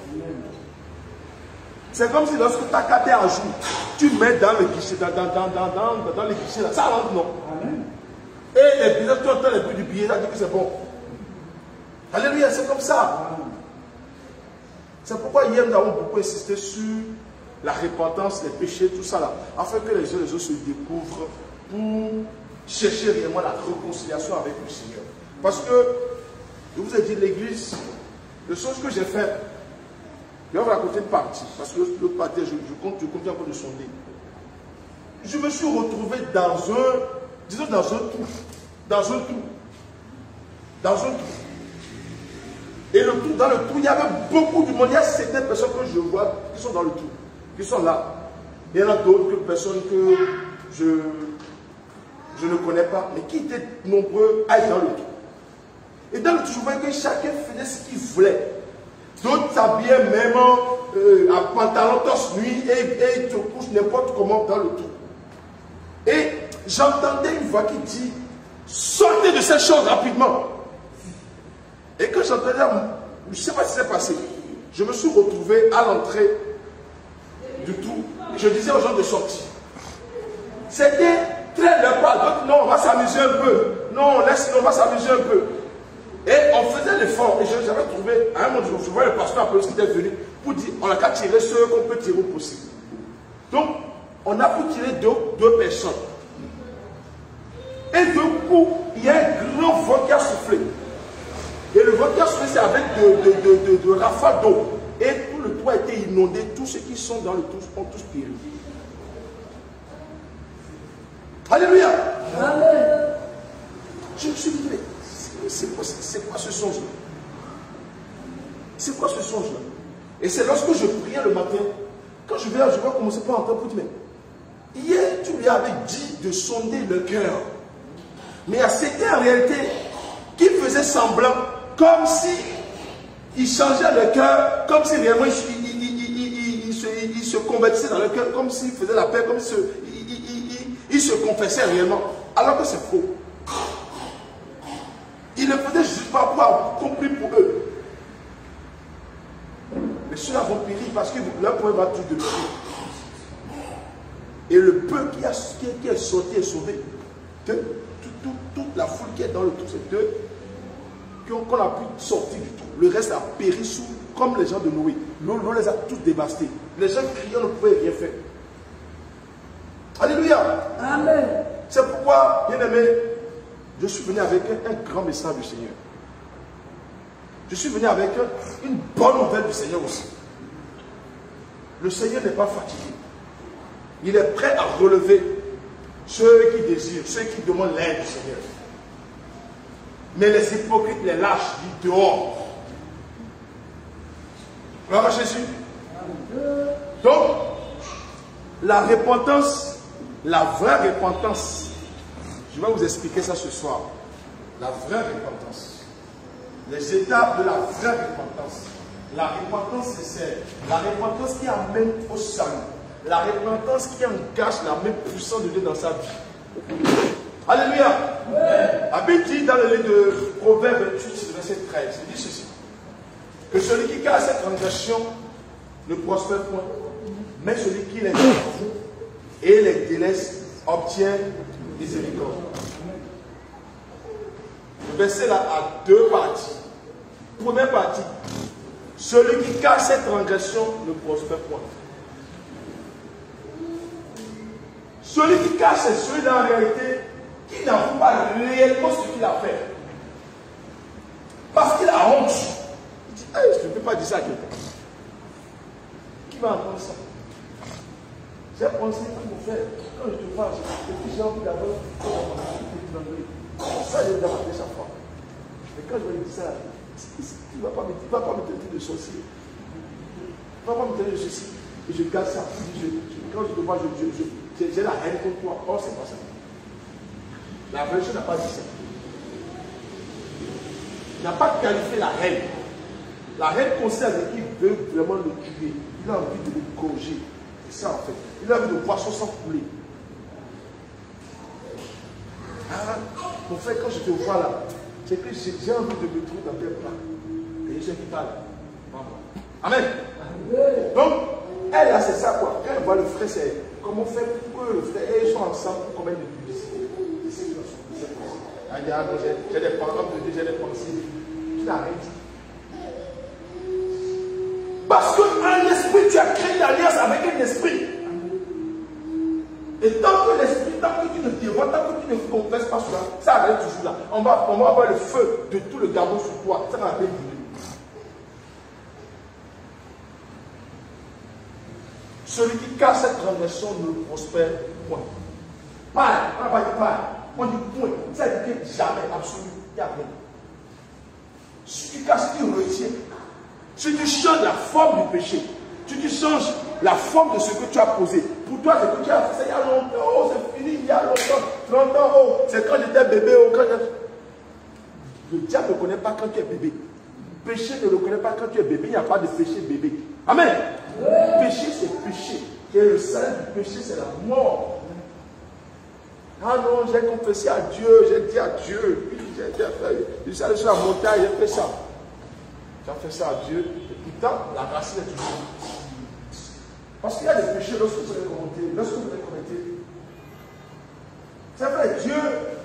C'est comme si lorsque tu as quatre à jour, tu mets dans le guichet, dans, dans, dans, dans, dans, dans les guichets, là, ça rentre, non. Et les billets, tu entends les bruits du billet, ça dit que c'est bon. Alléluia, c'est comme ça. C'est pourquoi hier nous avons beaucoup insisté sur la repentance, les péchés, tout ça là, afin que les uns et les autres se découvrent pour chercher réellement la réconciliation avec le Seigneur. Parce que, je vous ai dit, l'église, les choses que j'ai faites, je vais vous raconter une partie, parce que l'autre partie, je, je compte, je compte encore de sonder. Je me suis retrouvé dans un, disons dans un trou, dans un trou, dans un trou. Et le trou, dans le trou, il y avait beaucoup de monde. Il y a certaines personnes que je vois qui sont dans le trou, qui sont là. Il y en a d'autres personnes que je, je ne connais pas, mais qui étaient nombreux à être dans le trou. Et dans le trou, je voyais que chacun faisait ce qu'il voulait. D'autres s'habillaient même euh, en pantalon torse nuit et, et te couchent n'importe comment dans le trou. Et j'entendais une voix qui dit, sortez de ces choses rapidement. Et quand j'entendais, je ne sais pas ce qui s'est passé, je me suis retrouvé à l'entrée du trou. Je disais aux gens de sortir. C'était très lepas. Donc, non, on va s'amuser un peu. Non, laisse, on va s'amuser un peu. Et on faisait l'effort. Et j'avais trouvé, à un moment, je voyais le pasteur Apollos qui était venu pour dire, on n'a qu'à tirer ceux qu'on peut tirer au possible. Donc, on a pu tirer deux, deux personnes. Et d'un coup, il y a un grand vent qui a soufflé. Et le vent qui a soufflé, c'est avec de, de, de, de, de rafales d'eau. Et tout le toit a été inondé. Tous ceux qui sont dans le toit ont tous péri. Alléluia. Amen. Je me suis dit, mais c'est quoi, quoi ce songe-là? C'est quoi ce songe-là? Et c'est lorsque je priais le matin, quand je vais, je vais commencer par entendre pour dire, mais hier, tu lui avais dit de sonder le cœur. Mais c'était en réalité qui faisait semblant, comme si il changeait le cœur, comme si réellement il, il, il, il, il, se, il se convertissait dans le cœur, comme s'il faisait la paix, comme s'il il, il, il, il se confessait réellement. Alors que c'est faux. Il le faisait juste pas pour avoir compris pour eux. Mais ceux-là vont périr parce que leur point va tout de pied. Et le peu qui, a, qui, qui est sorti et sauvé, de, tout, tout, toute la foule qui est dans le trou, c'est deux qu'on a pu sortir du trou. Le reste a péri sous, comme les gens de Noé. L'eau les a tous dévastés. Les gens criant ne pouvaient rien faire. Alléluia. Amen. C'est pourquoi, bien aimé, je suis venu avec un, un grand message du Seigneur. Je suis venu avec un, une bonne nouvelle du Seigneur aussi. Le Seigneur n'est pas fatigué. Il est prêt à relever ceux qui désirent, ceux qui demandent l'aide du Seigneur. Mais les hypocrites, les lâches, du dehors. Gloire à Jésus. Donc, la repentance, la vraie repentance, je vais vous expliquer ça ce soir. La vraie repentance. Les étapes de la vraie repentance. La repentance, c'est la repentance qui amène au salut. La repentance qui engage la main puissante de Dieu dans sa vie. Alléluia. La Bible dit dans le livre de Proverbes vingt-huit, verset treize, il dit ceci. Que celui qui casse cette transgression ne prospère point, mais celui qui les avoue et les délaisse obtient miséricorde. Le verset là a deux parties. Première partie, celui qui cache cette transgression ne prospère point. Celui qui cache, c'est celui-là en réalité qui n'avoue pas réellement ce qu'il a fait. Parce qu'il a honte. Il dit, hey, je ne peux pas dire ça à quelqu'un. Qui va entendre ça? J'ai pensé qu'il faut faire. Quand je te vois, j'ai envie d'avoir ça, j'ai demandé chaque fois. Mais quand je lui dis ça, il ne va pas me traiter de sorcier. Il ne va pas me traiter de ceci. Et je garde ça. Je, je, quand je te vois, je, je, je, j'ai la haine contre toi. Oh, c'est pas ça. La version n'a pas dit ça. Il n'a pas qualifié la haine. La haine concerne qu'il veut vraiment le tuer. Il a envie de le gorger. C'est ça en fait. Il a envie de poisson sans couler. Ah, mon frère, quand je te vois là, c'est que j'ai envie de me trouver dans tes bras. Et je sais qui parle. Amen. Donc, elle là, c'est ça quoi. Quand elle voit le frère, c'est comment faire pour que le frère et ils sont ensemble pour combien de publicité. J'ai des paroles de Dieu, j'ai des pensées. Tu n'as rien dit. Parce qu'un esprit, tu as créé une alliance avec un esprit Et tant que l'esprit, tant que tu ne dévoies, tant que tu ne confesses pas cela, ça arrive toujours là. On va, on va avoir le feu de tout le gamin sur toi. Ça va bien brûler. Celui qui casse cette transgression ne prospère point. Pas, on n'a pas dit pas. On dit point. Ça veut dire jamais, absolu. Il n'y a rien. Si tu casses, tu retiens. Si tu changes la forme du péché, si tu changes la forme de ce que tu as posé, pour toi, c'est que tu as fait ça il y a longtemps, oh, c'est fini, il y a longtemps, trente ans, oh, c'est quand j'étais bébé, oh, quand j'étais... Le diable ne connaît pas quand tu es bébé. Le péché ne le connaît pas quand tu es bébé, il n'y a pas de péché bébé. Amen. Le péché, c'est péché. Et le salaire du péché, c'est la mort. Ah non, j'ai confessé à Dieu, j'ai dit à Dieu, j'ai fait, je suis allé sur la montagne, j'ai fait ça. J'ai fait ça à Dieu, et pourtant, la racine est toujours. Parce qu'il y a des péchés lorsque vous les commettez, lorsque vous les commettez. C'est vrai, Dieu,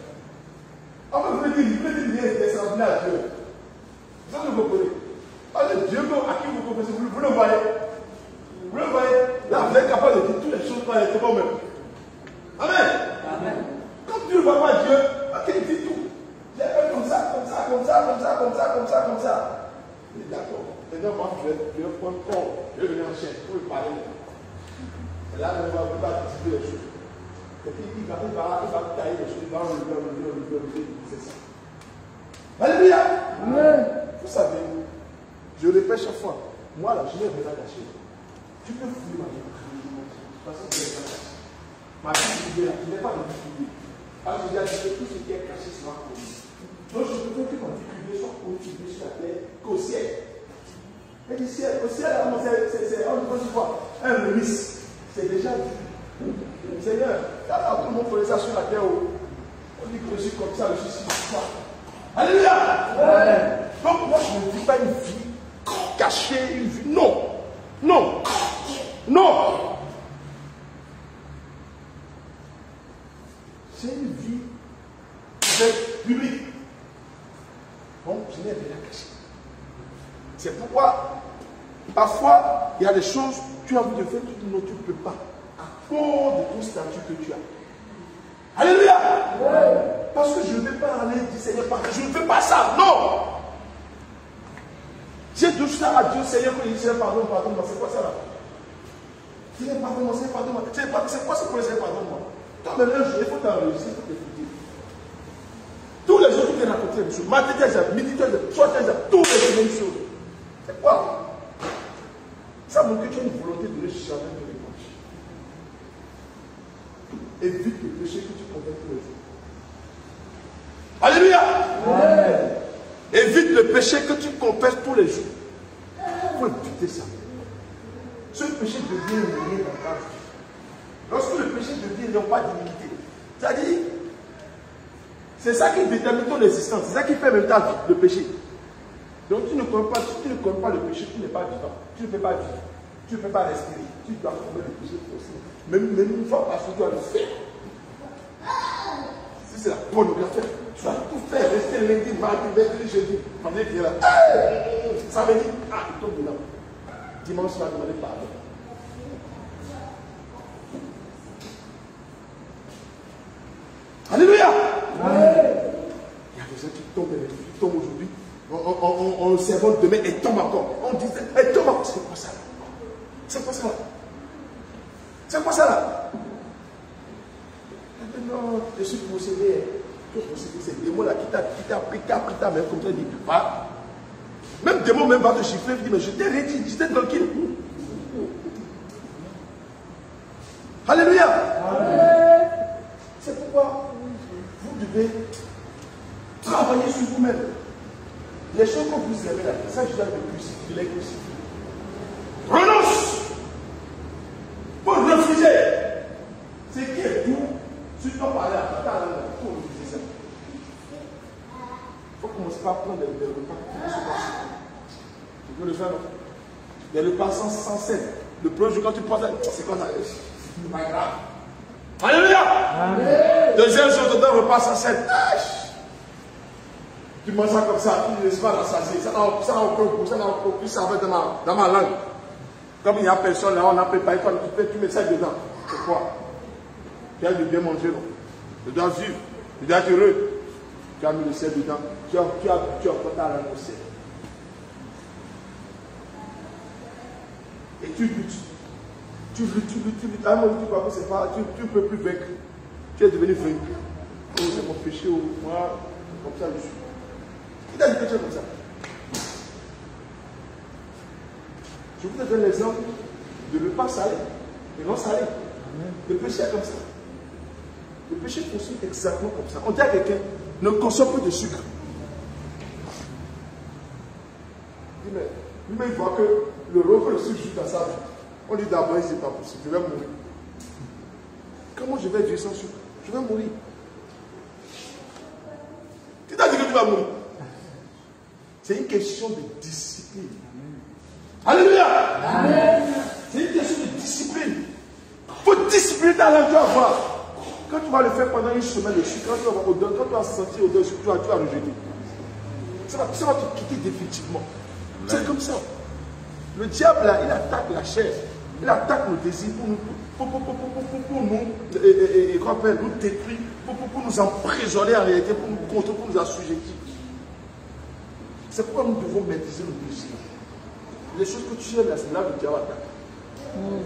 en fait, vous pouvez dire, vous pouvez dire, il est semblé à Dieu. C'est ça que vous comprenez. Parce que Dieu, à qui vous confessez, vous, vous le voyez. Vous le voyez. Là, vous êtes capable de dire toutes les choses quand il est bon même. Amen. Amen. Quand tu ne vois pas Dieu, ok, dis tout. J'ai fait comme ça, comme ça, comme ça, comme ça, comme ça, comme ça, comme ça. Il est d'accord. Maintenant, moi, je vais, je vais prendre corps. Je vais venir en chaîne pour lui parler. Et là, on va vous activer les choses. Et puis, il va, il va, il va tailler les choses, il va enlever, enlever, enlever, enlever. C'est ça. Alléluia. Amen. Vous savez, je répète chaque fois, moi, là, je n'ai rien caché. Tu peux fouiller ma vie. Parce que je n'ai pas caché. Ma vie, je n'ai pas de vie privée. Parce que j'ai dit tout ce qui est caché sera connu. Donc, je veux que ma vie privée soit cultivée sur la terre qu'au ciel. Et du ciel, au ciel, c'est un remise. C'est déjà vu. Seigneur, là, tout le monde connaît ça sur la terre. On dit que je suis comme ça, je suis comme ça. Alléluia. Ouais. Donc, moi, je ne vis pas une vie cachée, une vie. Non. Non. Non. C'est une vie publique. Donc, je n'ai rien caché. C'est pourquoi, parfois, il y a des choses, tu as envie de faire, tu ne peux pas. À cause de ton statut que tu as. Alléluia. Ouais. Parce que je ne vais pas aller dire, Seigneur, je ne fais pas ça. Non. J'ai dit ça à Dieu, Seigneur, que il Seigneur, pardon, pardon, c'est quoi ça là? Seigneur, pardon, Seigneur, pardon, c'est quoi ce que Seigneur, pardon, moi? Toi, même un jour, il faut t'enregistrer, il faut t'écouter. Tous les jours, tu viens raconter les choses. Matin, tu as midi, tu as soir, tu as tous les mêmes choses. C'est quoi? Ça montre que tu as une volonté de ne jamais te répondre. Évite le péché que tu commets tous les jours. Alléluia. Ouais. Évite le péché que tu confesses tous les jours. Il faut éviter ça. Ce péché devient rien dans ta vie. Lorsque le péché devient non pas d'humilité, c'est-à-dire, c'est ça qui détermine ton existence, c'est ça qui fait même ta vie, le péché. Donc tu ne connais pas, tu ne connais pas le péché, tu n'es pas vivant, tu ne peux pas vivre, tu ne peux pas respirer, tu dois commettre le péché aussi. Même, même une fois parce que tu dois le faire. Si c'est la pornographie, tu vas tout faire, rester lundi, mardi, mercredi, jeudi, pendant qu'il est là. Ça veut dire, ah, il tombe dedans. Dimanche, tu vas demander pardon. Alléluia. Ouais. Il y a des gens qui tombent, qui tombent aujourd'hui. On, on, on, on le servant demain et tombe encore. On dit, elle tombe encore. C'est quoi ça là? C'est quoi ça là? C'est quoi ça là? Non, je suis possédé. Tu es possédé, c'est démon là qui t'a pris, qui t'a pris ta main comme ça, dit, va. Même démon même va te chiffrer, il dit, mais je t'ai rien dit, j'étais tranquille. Alléluia. Amen. C'est pourquoi vous devez travailler sur vous-même. Les choses que vous aimez là, ça je dois le crucifier, les crucifier. Renonce. Pour refuser. Ce qui est doux, si tu dois parler à ta langue, il faut refuser ça. Il faut commencer par prendre des, des repas. Tu peux le faire, non? Des repas sans, sans scène. Le premier jour quand tu penses, c'est quoi ça? C'est pas grave. Alléluia. Amen. Deuxième jour, tu donnes un repas sans scène. Tu manges ça comme ça, tu ne laisses pas l'assasier. Ça n'a aucun goût, ça n'a aucun goût, ça va dans ma, dans ma langue. Comme il n'y a personne là, on n'a préparé, tu, tu mets ça dedans. C'est quoi? Tu as de bien manger, non? Tu dois vivre. Tu dois être heureux. Tu as mis le sel dedans. Tu as, tu as, tu as porté à la au sel. Et tu luttes. Tu luttes, tu luttes, tu luttes. À un moment, tu crois que c'est pas. Tu ne peux plus vaincre. Tu es devenu vaincu. Oh, c'est mon péché. Oh, moi, comme ça, je suis. Il a dit que tu es comme ça. Je vous donne l'exemple de ne pas saler. Et non salé. Le péché est comme ça. Le péché fonctionne exactement comme ça. On dit à quelqu'un, ne consomme plus de sucre. Il dit, mais lui-même, il voit que le rôle que le sucre joue dans sa vie. On dit d'abord, c'est pas possible, je vais mourir. Comment je vais vivre sans sucre? Je vais mourir. Qui t'a dit que tu vas mourir? C'est une question de discipline. Alléluia! Amen. C'est une question de discipline. Il faut discipliner ta langue, tu vas voir. Quand tu vas le faire pendant une semaine de sucre, quand tu vas, odeur, quand tu vas sentir odeur de sucre, tu vas, tu vas rejeter. Ça va, ça va te quitter définitivement. C'est comme ça. Le diable, là, il attaque la chair. Il attaque nos désirs pour nous, pour, pour, pour, pour, pour, pour nous, et, et, et, qu'on appelle, nous détruire, pour, pour, pour nous emprisonner en réalité, pour nous contrôler, pour nous assujettir. C'est pourquoi nous devons maîtriser nos désirs. Les choses que tu aimes, là, c'est là que le diable attaque. Mm.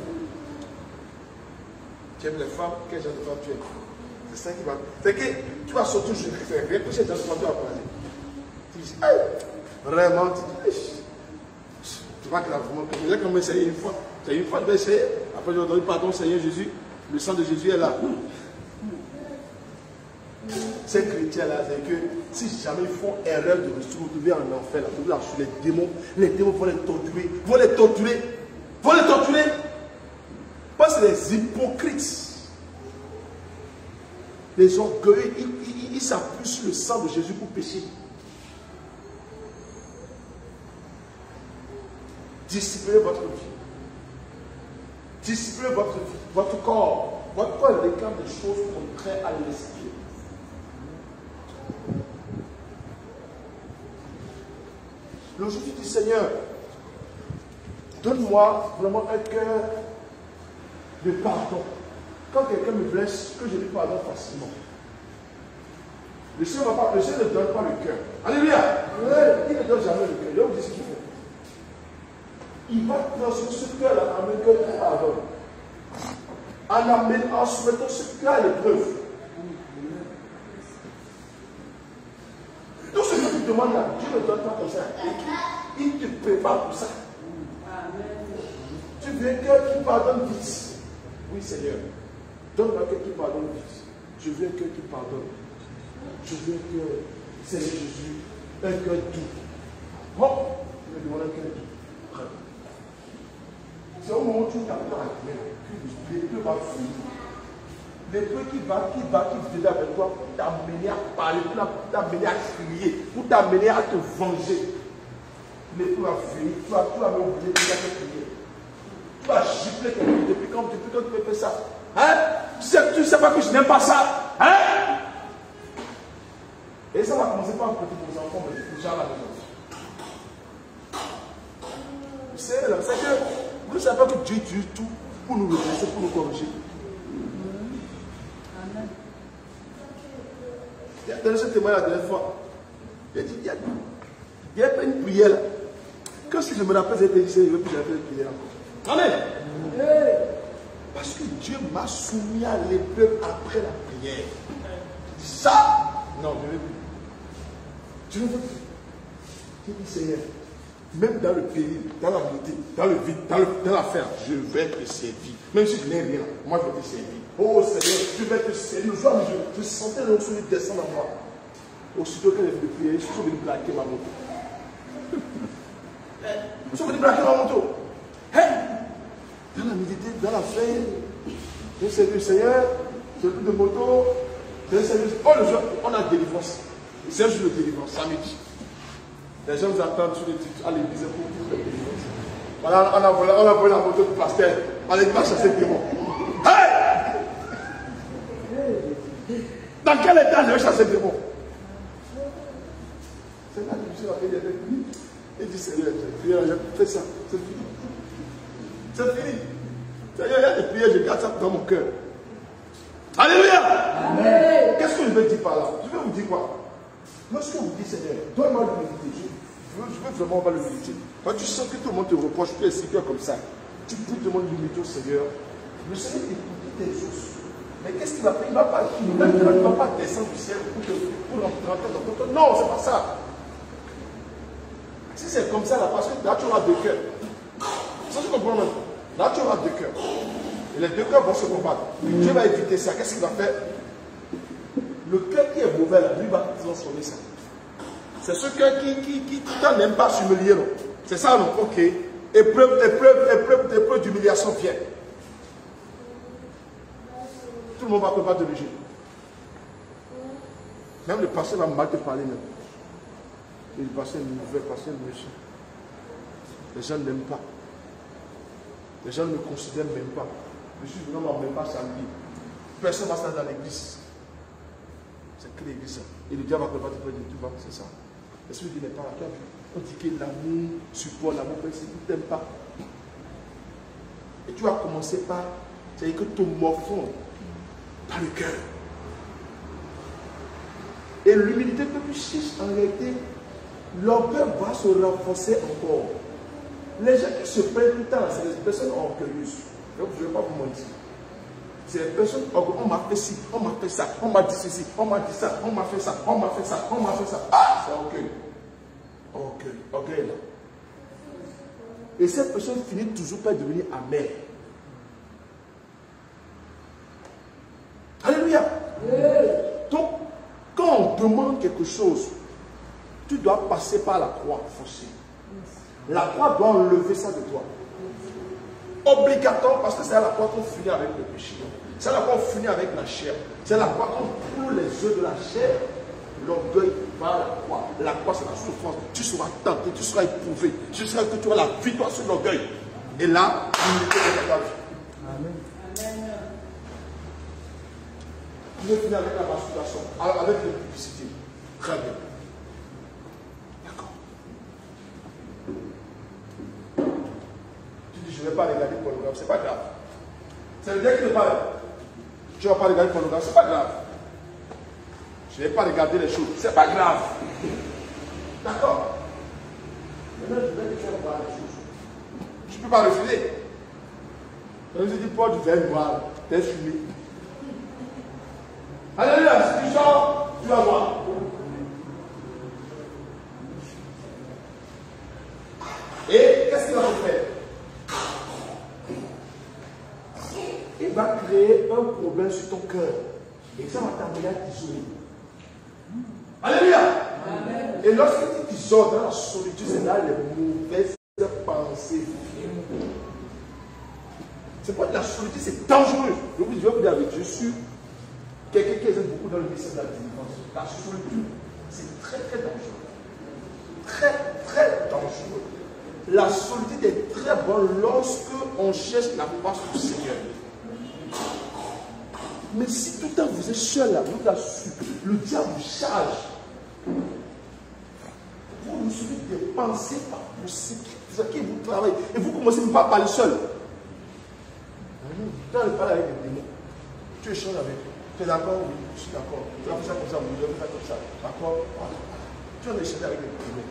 Tu aimes les femmes, quel genre de femme tu aimes? C'est ça qui va. C'est que tu vas sortir, je vais faire rien que cette femme, tu vas parler. Tu dis, hey, vraiment, tu dis, tu vois que là, vraiment, je vais quand même essayer une fois. C'est une fois, je vais essayer. Après, je vais donner pardon, Seigneur Jésus. Le sang de Jésus est là. Ces chrétiens-là, c'est que si jamais ils font erreur de se retrouver en enfer, là, sur les démons, les démons vont les torturer, vont les torturer, vont les torturer. Parce que les hypocrites, les orgueilleux, ils, ils, ils s'appuient sur le sang de Jésus pour pécher. Disciplinez votre vie. Disciplinez votre vie, votre corps. Votre corps réclame des choses contraires à l'esprit. Le jour, tu dis, Seigneur, donne-moi vraiment un cœur de pardon. Quand quelqu'un me blesse, que je lui pardonne facilement. Le Seigneur, va pas, le Seigneur ne donne pas le cœur. Alléluia. Il ne donne jamais le cœur. Il va vous dire ce qu'il faut. Il va transmettre ce cœur-là en un cœur de pardon. En, en soumettant ce cœur à l'épreuve. Tout ce que tu demandes là, Dieu ne donne pas comme ça. Il te prépare pour ça. Tu veux un cœur qui pardonne vite. Oui, Seigneur. Donne-moi un cœur qui pardonne vite. Je veux un cœur qui pardonne. Je veux un cœur, Seigneur Jésus, un cœur doux. Oh, je me demande un cœur doux. C'est au moment où tu t'attends à Dieu que l'épreuve va fuir. L'épreuve qui va, qui va, qui vient avec toi pour t'amener à parler, pour t'amener à crier, pour t'amener à te venger. L'épreuve va fuir. Tu vas, tu vas m'oublier, tu vas te crier. Tu vas gifler quelqu'un depuis quand, depuis quand tu me fais ça. Hein? Tu ne sais pas que je n'aime pas ça. Hein? Et ça va commencer par un petit pour les enfants, mais déjà à la maison. C'est que vous ne savez pas que Dieu utilise tout pour nous redresser, pour nous corriger. Amen. Il y a dans ce témoignage la dernière fois, il a dit, il y a, il y a une prière là. Quand si je me rappelle cette édition, je ne veux plus jamais faire une prière encore. Amen. Amen. Parce que Dieu m'a soumis à l'épreuve après la prière. Je dis ça, non, je ne veux plus. Je ne veux plus. Je dis, Seigneur, même dans le pays, dans la beauté, dans le vide, dans, le, dans la ferme, je vais te servir. Même si je n'ai rien, moi je vais te servir. Oh Seigneur, je vais te servir. Le soir, je, je sentais le soleil descendre à moi. Aussitôt qu'elle est venue prier, je suis venu plaquer ma moto. Je suis venu plaquer ma moto. Hey! Dans la médité, dans la fête, j'ai servi le Seigneur, j'ai plus de moto, j'ai servi. Oh le jour, on a délivrance. C'est un jour de délivrance, samedi. Les gens nous attendent sur les titres à l'église pour la délivrance. Voilà, on a volé, on a volé la moto du pasteur. Allez, il va chasser le démon. Hey! Dans quel état je vais chasser le démon? C'est là que je suis rappelé avec lui. Il dit, Seigneur, j'ai fait ça, c'est fini. C'est fini. Seigneur, il y a des prières, je garde ça dans mon cœur. Allez! je veux dire par là? Je veux vous dire quoi? Lorsque vous dites Seigneur, donne-moi l'humilité. Je veux, je veux vraiment avoir l'humilité. Quand tu sens que tout le monde te reproche, tu es sécure comme ça. Tu peux demander l'humilité au Seigneur. Le Seigneur t'écoute tes os. Mais qu'est-ce qu'il va faire? Il ne va pas, il va, il va pas descendre du ciel pour, te, pour rentrer dans ton cœur. Non, c'est pas ça. Si c'est comme ça, là, parce que là, tu auras deux cœurs. Ça, je comprends même. Là, tu auras deux cœurs. Et les deux cœurs vont se combattre. Dieu va éviter ça. Qu'est-ce qu'il va faire? Le cœur qui est mauvais, là, lui va transformer ça. C'est ce cœur qui, qui, qui, qui t'en n'aime pas s'humilier, non? C'est ça, non? Ok. Épreuve, épreuve, épreuve, épreuve d'humiliation vient. Tout le monde va préparer de léger. Même le pasteur va mal te parler, même. Le pasteur est mauvais, le pasteur est méchant. Les gens ne m'aiment pas. Les gens ne me considèrent même pas. Je suis vraiment même pas samedi. Personne ne va s'en dans l'église. C'est que l'église. Et le diable va préparer de tout, c'est ça. L'esprit dit n'est pas là. On dit que l'amour support, l'amour, mais si tu ne t'aimes pas. Et tu vas commencer par, c'est-à-dire que te morfondre par le cœur. Et l'humilité que tu cherches, en réalité, l'orgueil va se renforcer encore. Les gens qui se prennent tout le temps, c'est les personnes orgueilleuses. Donc je ne vais pas vous mentir. C'est les personnes orgueilleuses. On m'a fait ci, on m'a fait ça, on m'a dit ceci, on m'a dit ça, on m'a fait ça, on m'a fait ça, on m'a fait ça. Ah, c'est orgueil. Orgueil, orgueil là. Et cette personne finit toujours par devenir amère. Alléluia. Donc, quand on demande quelque chose, tu dois passer par la croix forcée. La croix doit enlever ça de toi. Obligatoire, parce que c'est à la croix qu'on finit avec le péché. C'est à la croix qu'on finit avec la chair. C'est à la croix qu'on coule les œufs de la chair. L'orgueil va à la croix. La croix, c'est la souffrance. Tu seras tenté, tu seras éprouvé. Tu seras que tu auras la victoire sur l'orgueil. Et là, l'unité de ta vie. Amen. Amen. Je vais finir avec la masturbation, avec la publicité. Très bien. D'accord. Tu dis, je ne vais pas regarder pornographe, c'est pas grave. C'est le dire qu'il ne parle. Tu ne vas pas regarder pornographe, c'est pas grave. Je ne vais pas regarder les choses, c'est pas grave. D'accord. Maintenant, je veux que tu vas voir les choses. Je ne peux pas refuser. Donc, je dis, Paul, du vin noir, t'es fumé. Alléluia, si tu sors, tu vas voir. Et qu'est-ce qu'il va faire? Il va créer un problème sur ton cœur. Et ça va t'amener à t'isoler. Alléluia. Amen. Et lorsque tu t'isoles dans la solitude, c'est là les mauvaises pensées. C'est pas de la solitude, c'est dangereux. Je vais vous dire avec je suis quelqu'un qui aime beaucoup dans le message de la délivrance. La solitude, c'est très très dangereux. Très très dangereux. La solitude est très bonne lorsque on cherche la face du Seigneur. Mais si tout le temps vous êtes seul là, vous assumez, le diable vous charge. Vous recevez des pensées par possibles qui vous travaillent. Et vous commencez même pas à parler seul. Tu vas parler avec les démons. Tu échanges avec eux. Tu es d'accord? Oui, je suis d'accord. Tu vas faire ça comme ça, oui, tu vas faire comme ça. D'accord? Tu vas échanger avec les démons.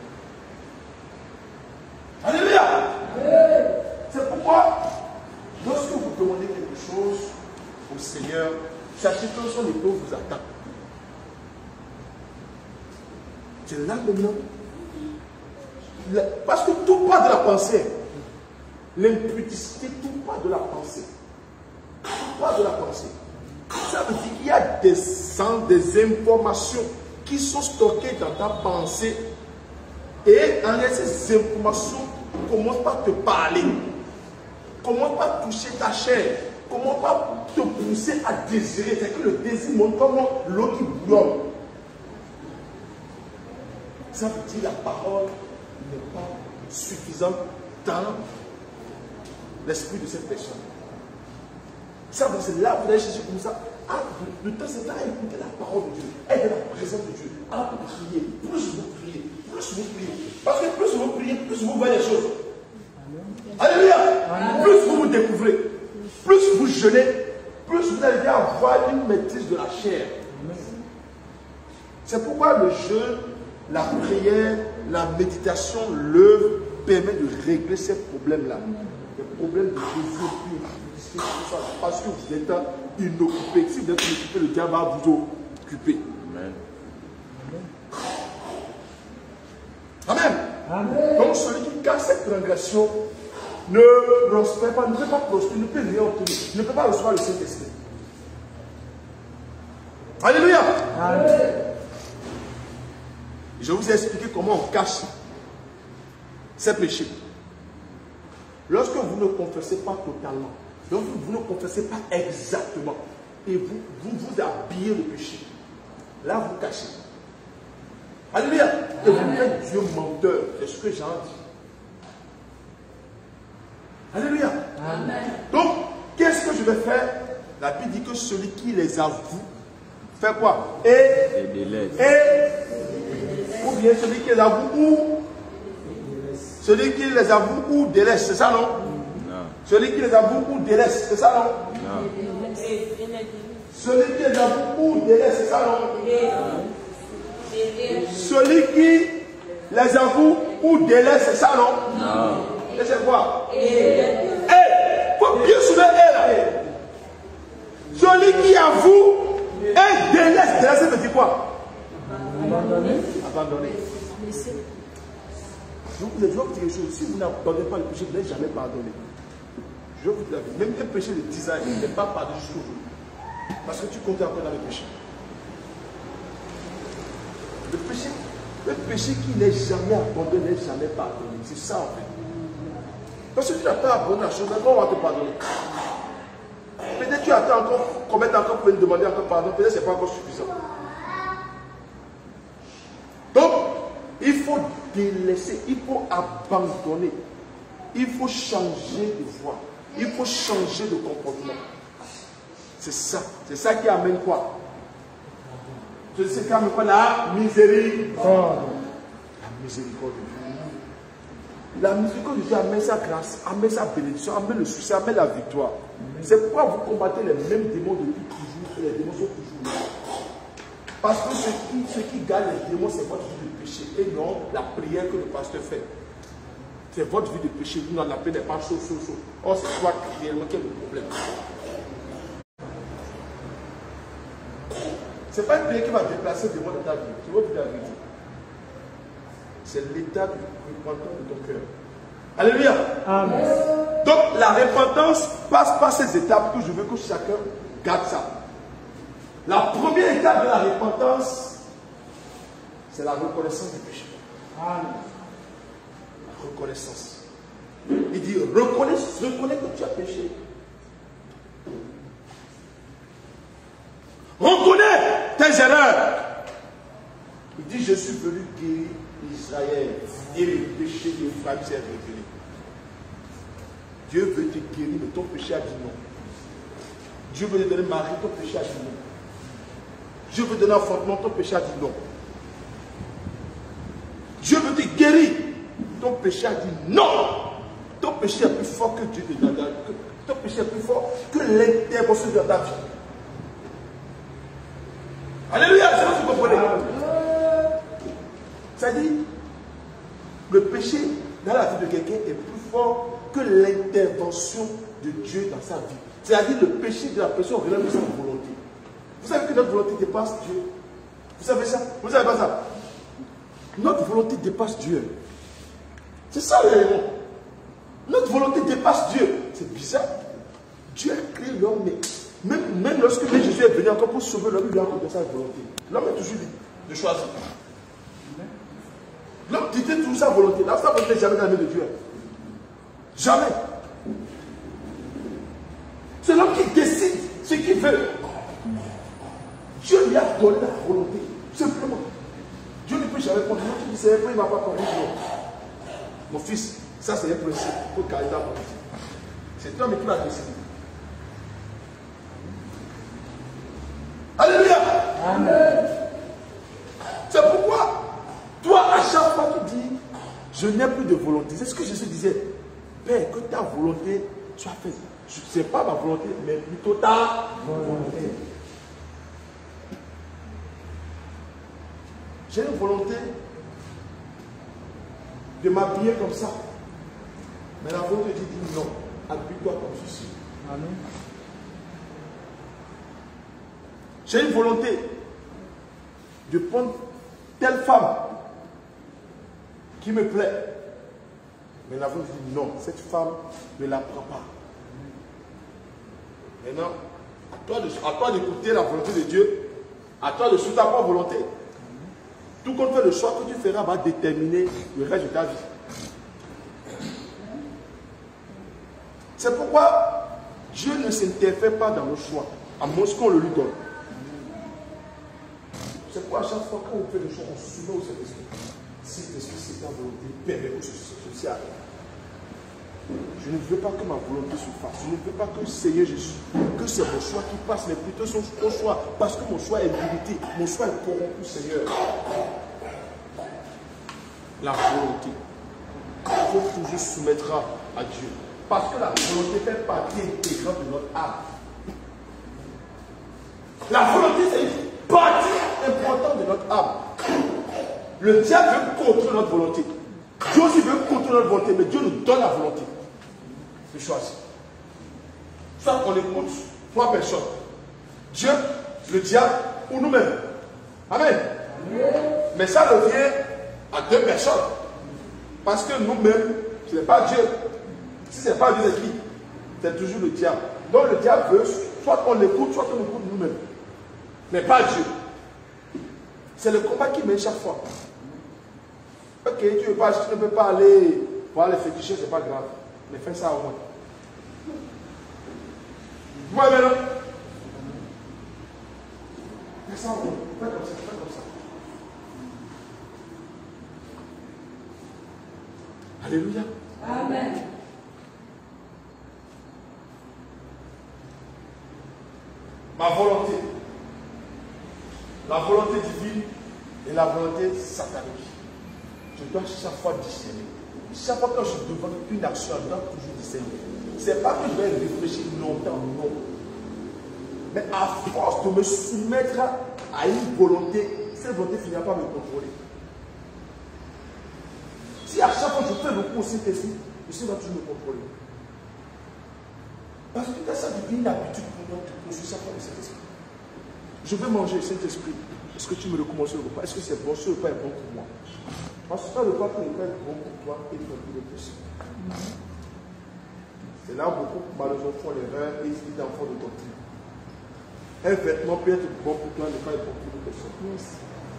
Alléluia! C'est pourquoi, lorsque vous demandez quelque chose au Seigneur, sachez que son épaule vous attend. C'est là maintenant. Parce que tout part de la pensée. L'impudicité, tout part de la pensée. Tout part de la pensée. Ça veut dire qu'il y a des sens, des informations qui sont stockées dans ta pensée. Et en réalité, ces informations commencent par te parler. Commencent par toucher ta chair. Commencent par te pousser à désirer. C'est que le désir montre comment l'eau qui bouillonne. Ça veut dire que la parole n'est pas suffisante dans l'esprit de cette personne. Ça veut dire que là, vous allez chercher comme ça. Ah, de temps en temps, à écouter la parole de Dieu. Être dans la présence de Dieu. À prier. Plus vous priez, plus vous priez. Parce que plus vous priez, plus vous voyez les choses. Alléluia. Plus vous vous découvrez, plus vous jeûnez, plus vous allez avoir une maîtrise de la chair. C'est pourquoi le jeûne, la prière, la méditation, l'œuvre permet de régler ces problèmes-là. Les problèmes de Jésus, parce que vous êtes inoccupé. Si vous êtes inoccupé, le diable va vous occuper. Amen. Amen. Amen. Donc celui qui casse cette transgression ne prospère pas, ne peut pas prospérer, ne peut rien obtenir, ne peut pas recevoir le Saint-Esprit. Alléluia. Amen. Je vous ai expliqué comment on cache ces péchés. Lorsque vous ne confessez pas totalement, lorsque vous ne confessez pas exactement, et vous vous, vous habillez le péché, là vous cachez. Alléluia. Et vous faites Dieu menteur. C'est ce que j'ai dit. Alléluia. Amen. Donc, qu'est-ce que je vais faire? La Bible dit que celui qui les avoue, fait quoi? Et, et, et ou bien celui qui les avoue ou celui qui les avoue ou délaisse, c'est ça non? Non. Celui qui les avoue ou délaisse, c'est ça non? Non. Celui qui les avoue ou délaisse, c'est ça non? Celui qui les avoue ou délaisse, c'est ça non? Non. Et c'est quoi? Eh, faut bien soulever elle là. Celui qui avoue et délaisse, délaisse veut dire quoi? Abandonner. Abandonner. Je vous dis quelque chose, si vous n'abandonnez pas le péché, vous n'êtes jamais pardonné. Je vous dis la vérité, même un péché de dix ans, il n'est pas pardonné jusqu'au jour. Parce que tu comptes encore dans le péché. Le péché, le péché qui n'est jamais abandonné, n'est jamais pardonné. C'est ça en fait. Parce que tu n'as pas abandonné la chose, maintenant on va te pardonner. Peut-être tu attends encore, commettre encore pour me demander encore pardon, peut-être que ce n'est pas encore suffisant. Donc, il faut délaisser, il faut abandonner, il faut changer de voie, il faut changer de comportement. C'est ça, c'est ça qui amène quoi? C'est ce qui amène quoi? La miséricorde. La miséricorde de Dieu. La miséricorde de Dieu amène sa grâce, amène sa bénédiction, amène le succès, amène la victoire. C'est pourquoi vous combattez les mêmes démons depuis toujours et les démons sont toujours là. Parce que ce qui, ce qui gagne les démons, c'est votre vie de péché et non la prière que le pasteur fait. C'est votre vie de péché. Vous n'en appelez pas chaud, chaud, chaud. Or, c'est toi réellement qui est le problème. Ce n'est pas une prière qui va déplacer le démon de ta vie. Je vais vous dire la vérité. C'est l'état du repentant de ton cœur. Alléluia. Amen. Donc, la repentance passe par ces étapes que je veux que chacun garde ça. La première étape de la repentance, c'est la reconnaissance du péché. Amen. La reconnaissance. Il dit, reconnais, reconnais que tu as péché. Reconnais tes erreurs. Il dit, je suis venu guérir Israël. Et le péché d'Ephraïm s'est révélé. Dieu veut te guérir, mais ton péché a dit non. Dieu veut te donner mari, ton péché a dit non. Dieu veut te donner enfantement, ton péché a dit non. Dieu veut te guérir, ton péché a dit non. Ton péché est plus fort que Dieu te donne. Ton péché est plus fort que l'intervention de ta vie. Alléluia, c'est ce que vous comprenez. Ça dit, le péché dans la vie de quelqu'un est plus fort que l'intervention de Dieu dans sa vie. C'est-à-dire le péché de la personne relève de sa volonté. Vous savez que notre volonté dépasse Dieu. Vous savez ça? Vous savez pas ça? Notre volonté dépasse Dieu. C'est ça réellement. Notre volonté dépasse Dieu. C'est bizarre. Dieu a créé l'homme, mais même, même lorsque Jésus est venu encore pour sauver l'homme, il a encore de sa volonté. L'homme est toujours libre de choisir. L'homme dit toujours sa volonté. Là, sa volonté n'est jamais dans la main de Dieu. Jamais. C'est l'homme qui décide ce qu'il veut. Dieu lui a donné la volonté. Simplement. Dieu ne peut jamais prendre. Il ne il ne va pas prendre. Mon fils, ça c'est un principe pour garder ta volonté. C'est l'homme qui va décider. Alléluia. Amen. C'est pourquoi, toi, à chaque fois tu dis, je n'ai plus de volonté. C'est ce que Jésus disait. Père, que ta volonté soit faite. Ce n'est pas ma volonté, mais plutôt ta volonté. J'ai une volonté de m'habiller comme ça. Mais la volonté dit non, habille-toi comme ceci. Amen. J'ai une volonté de prendre telle femme qui me plaît. Mais la volonté dit non, cette femme ne la prend pas. Maintenant, à toi de, à toi d'écouter la volonté de Dieu, à toi de suivre ta propre volonté. Tout compte fait, le choix que tu feras va déterminer le reste de ta vie. C'est pourquoi Dieu ne s'interfère pas dans nos choix, à moins qu'on le lui donne. C'est pourquoi à chaque fois quand on fait des choix, on se soumet au Saint-Esprit. Si l'Esprit c'est ta volonté, permet que ceci arrive. Je ne veux pas que ma volonté se fasse. Je ne veux pas que Seigneur Jésus, que c'est mon choix qui passe, mais plutôt son, ton choix. Parce que mon choix est limité. Mon choix est corrompu, Seigneur. La volonté. Il faut toujours soumettre à Dieu. Parce que la volonté fait partie intégrante de notre âme. La volonté, c'est une partie importante de notre âme. Le diable veut contrôler notre volonté. Dieu aussi veut contrôler notre volonté, mais Dieu nous donne la volonté de choisir. Soit on écoute trois personnes. Dieu, le diable ou nous-mêmes. Amen. Mais ça revient à deux personnes. Parce que nous-mêmes, ce n'est pas Dieu. Si ce n'est pas Dieu, c'est qui? C'est toujours le diable. Donc le diable veut, soit on l'écoute, soit on écoute nous-mêmes. Mais pas Dieu. C'est le combat qui mène chaque fois. Ok, tu, veux pas, tu ne peux pas aller voir les fétichés, c'est pas grave. Mais fais ça au moins. Moi maintenant. Fais ça au moins. Fais comme ça, fais comme ça. Alléluia. Amen. Ma volonté. La volonté divine et la volonté satanique. Je dois chaque fois discerner. Chaque fois que je demande une action, je dois toujours discerner. Ce n'est pas que je vais réfléchir longtemps, non. Mais à force de me soumettre à une volonté, cette volonté finira par me contrôler. Si à chaque fois que je fais le coup au Saint-Esprit, le Seigneur va toujours me contrôler. Parce que tu as ça devient une habitude pour moi de poursuivre chaque fois le Saint-Esprit. Je vais manger le Saint-Esprit. Est-ce que tu me recommences le repas? Est-ce que c'est bon? Ce repas est bon pour moi? Parce que le repas qui est bon pour toi et pour tout le possible. C'est là où beaucoup malheureusement font l'erreur et ils disent d'enfants de doctrine. Un vêtement peut être bon pour toi, ne pas être bon pour une personne. Yes.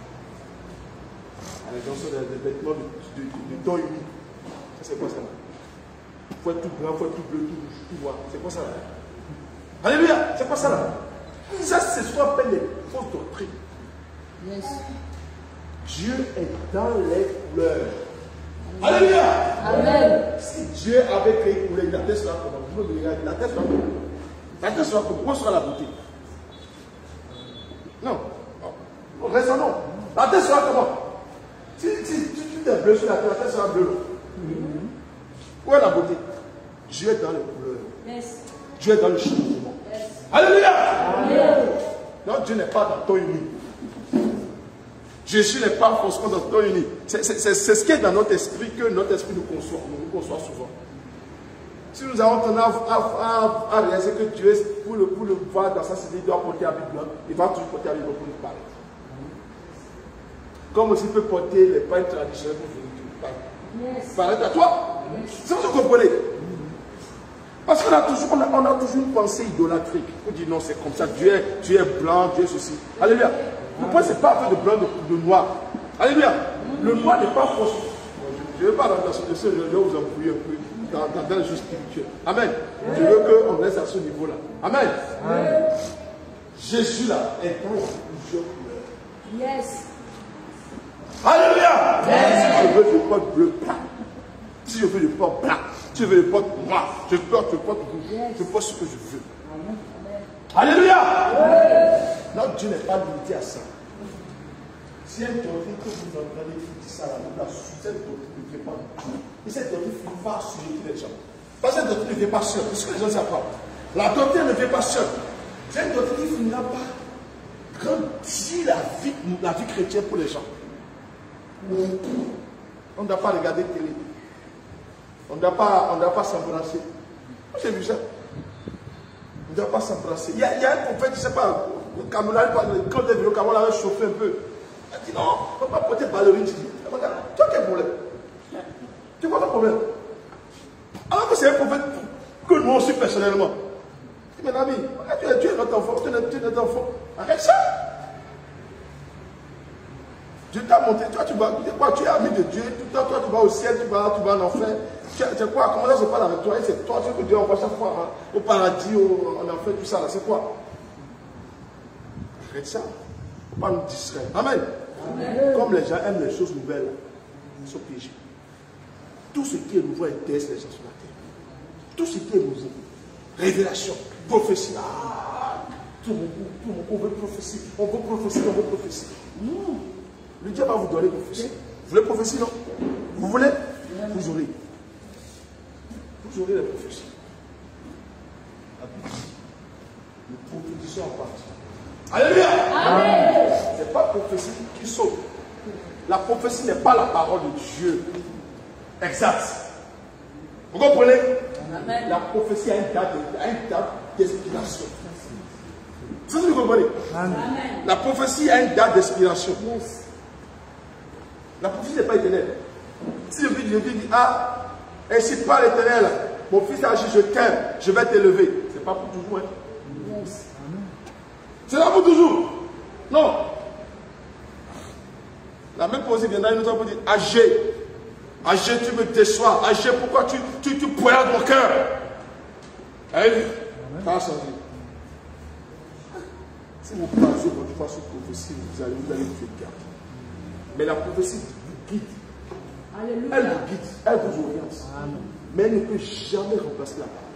Les gens sont des vêtements de, de, de, de temps unique. C'est quoi ça là? Il faut être tout blanc, il faut être tout bleu, tout rouge, tout noir. C'est quoi ça là? Alléluia! C'est quoi ça là? Ça, c'est ce qu'on appelle les fausses doctrines. Yes. Dieu est dans les couleurs. Alléluia! Amen. Si Dieu avait créé les couleurs, la terre sera comment? Vous me regardez, la terre sera comment? La terre sera comment? Où sera la beauté? Non. Oh. Raisonnons. La terre sera comment? Si tu es bleu sur la terre, la terre sera bleue. Mm-hmm. Où est la beauté? Dieu est dans les couleurs. Yes. Dieu est dans le changement. Yes. Alléluia! Amen. Non, Dieu n'est pas dans ton uni. Jésus n'est pas forcément dans ton uni. C'est ce qui est dans notre esprit que notre esprit nous conçoit, nous, nous conçoit souvent. Si nous avons tendance à, à, à, à réaliser que Dieu, pour le, pour le voir dans sa cité, il doit porter habit blanc, il va toujours porter habit blanc pour nous parler. Comme aussi il peut porter les pains traditionnels pour venir nous parler. Yes. Paraît à toi. C'est ce que vous comprenez. Parce qu'on a toujours, on a, on a toujours une pensée idolâtrique. On dit non, c'est comme ça. Dieu est, Dieu est blanc, Dieu est ceci. Alléluia. Le point, ce n'est pas un peu de blanc, de, de noir. Alléluia. Le noir n'est pas faux. Je ne veux pas dans ce que je vais vous embrouiller un peu dans, dans, dans les choses spirituelles. Amen. Je veux qu'on reste à ce niveau-là. Amen. Amen. Jésus là est dans plusieurs couleurs. Yes. Alléluia. Yes. Si je veux, je porte bleu blanc. Si je veux, je porte blanc. Si je veux, je porte noir. Je porte, je porte rouge. Yes. Je porte ce que je veux. Amen. Alléluia. Yes. Notre Dieu n'est pas limité à ça. Si un doctrine que vous entendez qui dit ça, là, cette doctrine ne vient pas du tout. Et cette doctrine ne vient pas sur les gens. Parce que cette doctrine ne vient pas seule. C'est ce que les gens savent pas. La doctrine ne vient pas seule. C'est une doctrine qui finira par grandir la vie, la vie chrétienne pour les gens. On ne doit pas regarder télé. On ne doit pas, on ne doit pas s'embrasser. Moi j'ai vu ça. On ne doit pas s'embrasser. Il y, a, il y a un prophète, je ne sais pas, au Cameroun, quand il est venu au Cameroun, on avait chauffé un peu. Il a dit non, on ne va pas porter ballerine. Tu dis, regarde, tu as quel problème? Tu vois ton problème? Alors que c'est un prophète que nous on suit personnellement. Je dis, mon ami, tu es, tu es notre enfant, tu es, tu es notre enfant. Arrête ça. Dieu t'a montré, toi tu vas, quoi, tu es ami de Dieu, toi, toi tu vas au ciel, tu vas, tu vas en enfer. C'est quoi? Comment ça se passe avec toi? C'est toi que Dieu envoie chaque fois hein, au paradis, au, en enfer, tout ça là, c'est quoi? Arrête ça. Il ne faut pas nous distraire. Amen. Amen. Comme les gens aiment les choses nouvelles, ils sont piégés. Tout ce qui est nouveau intéresse les gens sur la terre. Tout ce qui est nouveau. Révélation, prophétie. Ah, tout le monde, tout le monde, on veut prophétie, on veut prophétie, on veut prophétie. Non. Le Dieu va vous donner prophétie. Vous voulez prophétie, non? Vous voulez? Vous aurez. Vous aurez la prophétie. Nous prophétisons en partie. Alléluia! Amen. Ce n'est pas la prophétie qui sauve. La prophétie n'est pas la parole de Dieu. Exact. Vous comprenez? Amen. La prophétie a une date, a une date d'expiration. Vous vous comprenez? Amen. La prophétie a une date d'expiration. Yes. La prophétie n'est pas éternelle. Si je dis, je dis, ah, ainsi parle l'Éternel, mon fils a agi, je t'aime, je vais t'élever. Ce n'est pas pour toujours. Hein? Yes. C'est là pour toujours. Non. La même prophétie viendra, il nous a dit, âgé. Âgé, tu me déçois. Âgé, pourquoi tu, tu, tu poignardes mon cœur? Elle, ça a changé. Si vous basez votre foi sur prophétie, vous allez vous allez vous faire garde. Mais la prophétie vous guide. Alléluia. Elle vous guide, elle vous oriente. Amen. Mais elle ne peut jamais remplacer la parole.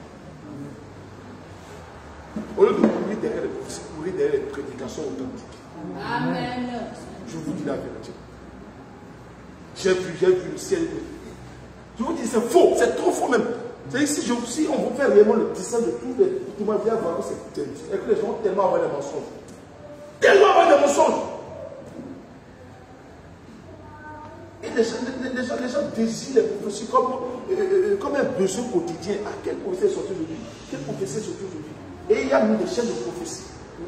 Au lieu de courir derrière les prophéties, courir derrière les prédications authentiques. Amen. Je vous dis la vérité. J'ai vu, j'ai vu le ciel. Je vous dis, c'est faux, c'est trop faux même. C'est-à-dire, si, si on vous fait réellement le dessin de tous les tout le monde vient voir, c'est et que les gens ont tellement envoyé des mensonges. Tellement envoyé des mensonges. Et les gens, les, les gens, les gens désirent les prophéties comme, euh, comme un besoin quotidien. À quelle prophétie est sortie aujourd'hui? Quelle prophétie est sortie aujourd'hui? Et il y a une chaîne de prophétie.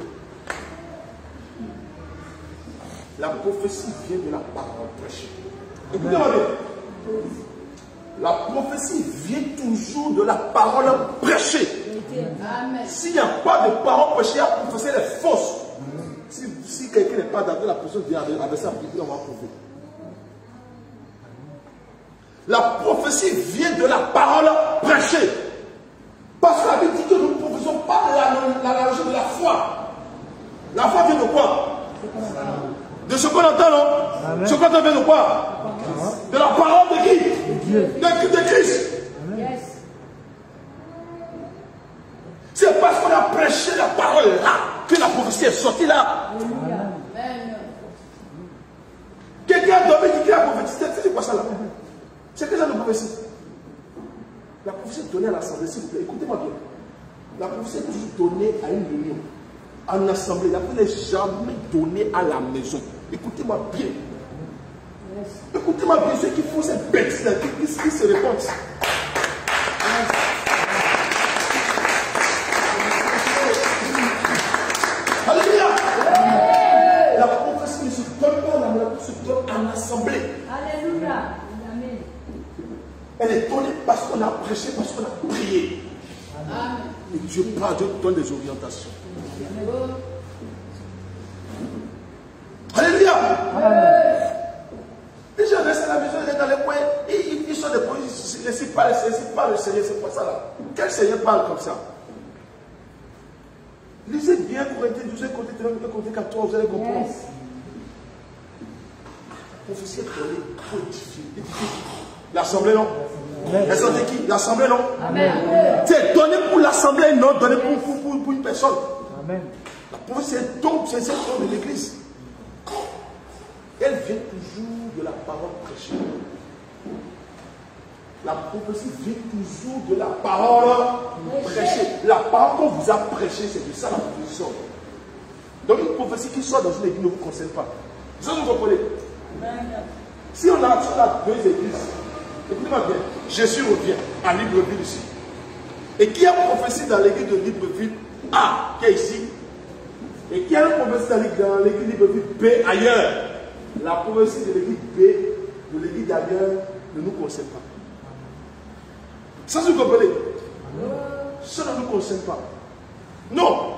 La prophétie vient de la parole prêchée. Écoutez-moi bien. La prophétie vient toujours de la parole prêchée. S'il n'y a pas de parole prêchée, la prophétie est fausse. Si, si quelqu'un n'est pas d'accord, la personne vient avec, avec sa Bible, on va prouver. La prophétie vient de la parole prêchée. Parce que la Bible dit que nous ne prophétisons pas l'analogie de la foi. La foi vient de quoi? De ce qu'on entend, non? Amen. Ce qu'on entend vient de quoi? De la parole de qui? De, de, de Christ. Yes. C'est parce qu'on a prêché la parole là que la prophétie est sortie là. Amen. Quelqu'un a dormi dit qu'il a prophétisé. C'est quoi ça là? C'est quel genre de prophétie? La prophétie est donnée à l'assemblée, s'il vous plaît. Écoutez-moi bien. La prophétie est toujours donnée à une réunion, à une assemblée. La prophétie n'est jamais donnée à la maison. Écoutez-moi bien. Écoutez-moi bien, ceux qui font cette bêtise là, qui, qui, qui se répondent. Alléluia. La prophétie ne se donne pas à la maison, elle se donne à l'assemblée. Alléluia. Amen. Elle est donnée parce qu'on a prêché, parce qu'on a prié. Amen. Et Dieu parle, Dieu donne des orientations. Alléluia. Amen. Les gens restent à la maison, ils sont dans les coins, ils, ils sont des points, ils ne citent pas le Seigneur, c'est pas ça là. Quel Seigneur parle comme ça? Lisez bien Corinthiens douze, Corinthiens quatorze, vous allez comprendre. Yes. La prophétie est donnée pour édifier. L'assemblée, non? Elle sont de qui? L'assemblée, non? Amen. C'est donné pour l'assemblée, non donné pour, pour, pour, pour une personne. Amen. La prophétie est donc, c'est celle de l'église. Elle vient toujours de la parole prêchée. La prophétie vient toujours de la parole prêchée. La parole qu'on vous a prêchée, c'est de ça la prophétie. Donc une prophétie qui sort dans une église ne vous concerne pas. Ça vous comprenez? Si on a, si on a deux églises, écoutez-moi bien, Jésus revient à Libreville ici. Et qui a prophétie dans l'église de Libreville A, qui est ici? Et qui a prophétie dans l'église de Libreville B ailleurs? La prophétie de l'église B, de l'église d'ailleurs, ne nous concerne pas. Ça, vous comprenez? Ça ne nous concerne pas. Non.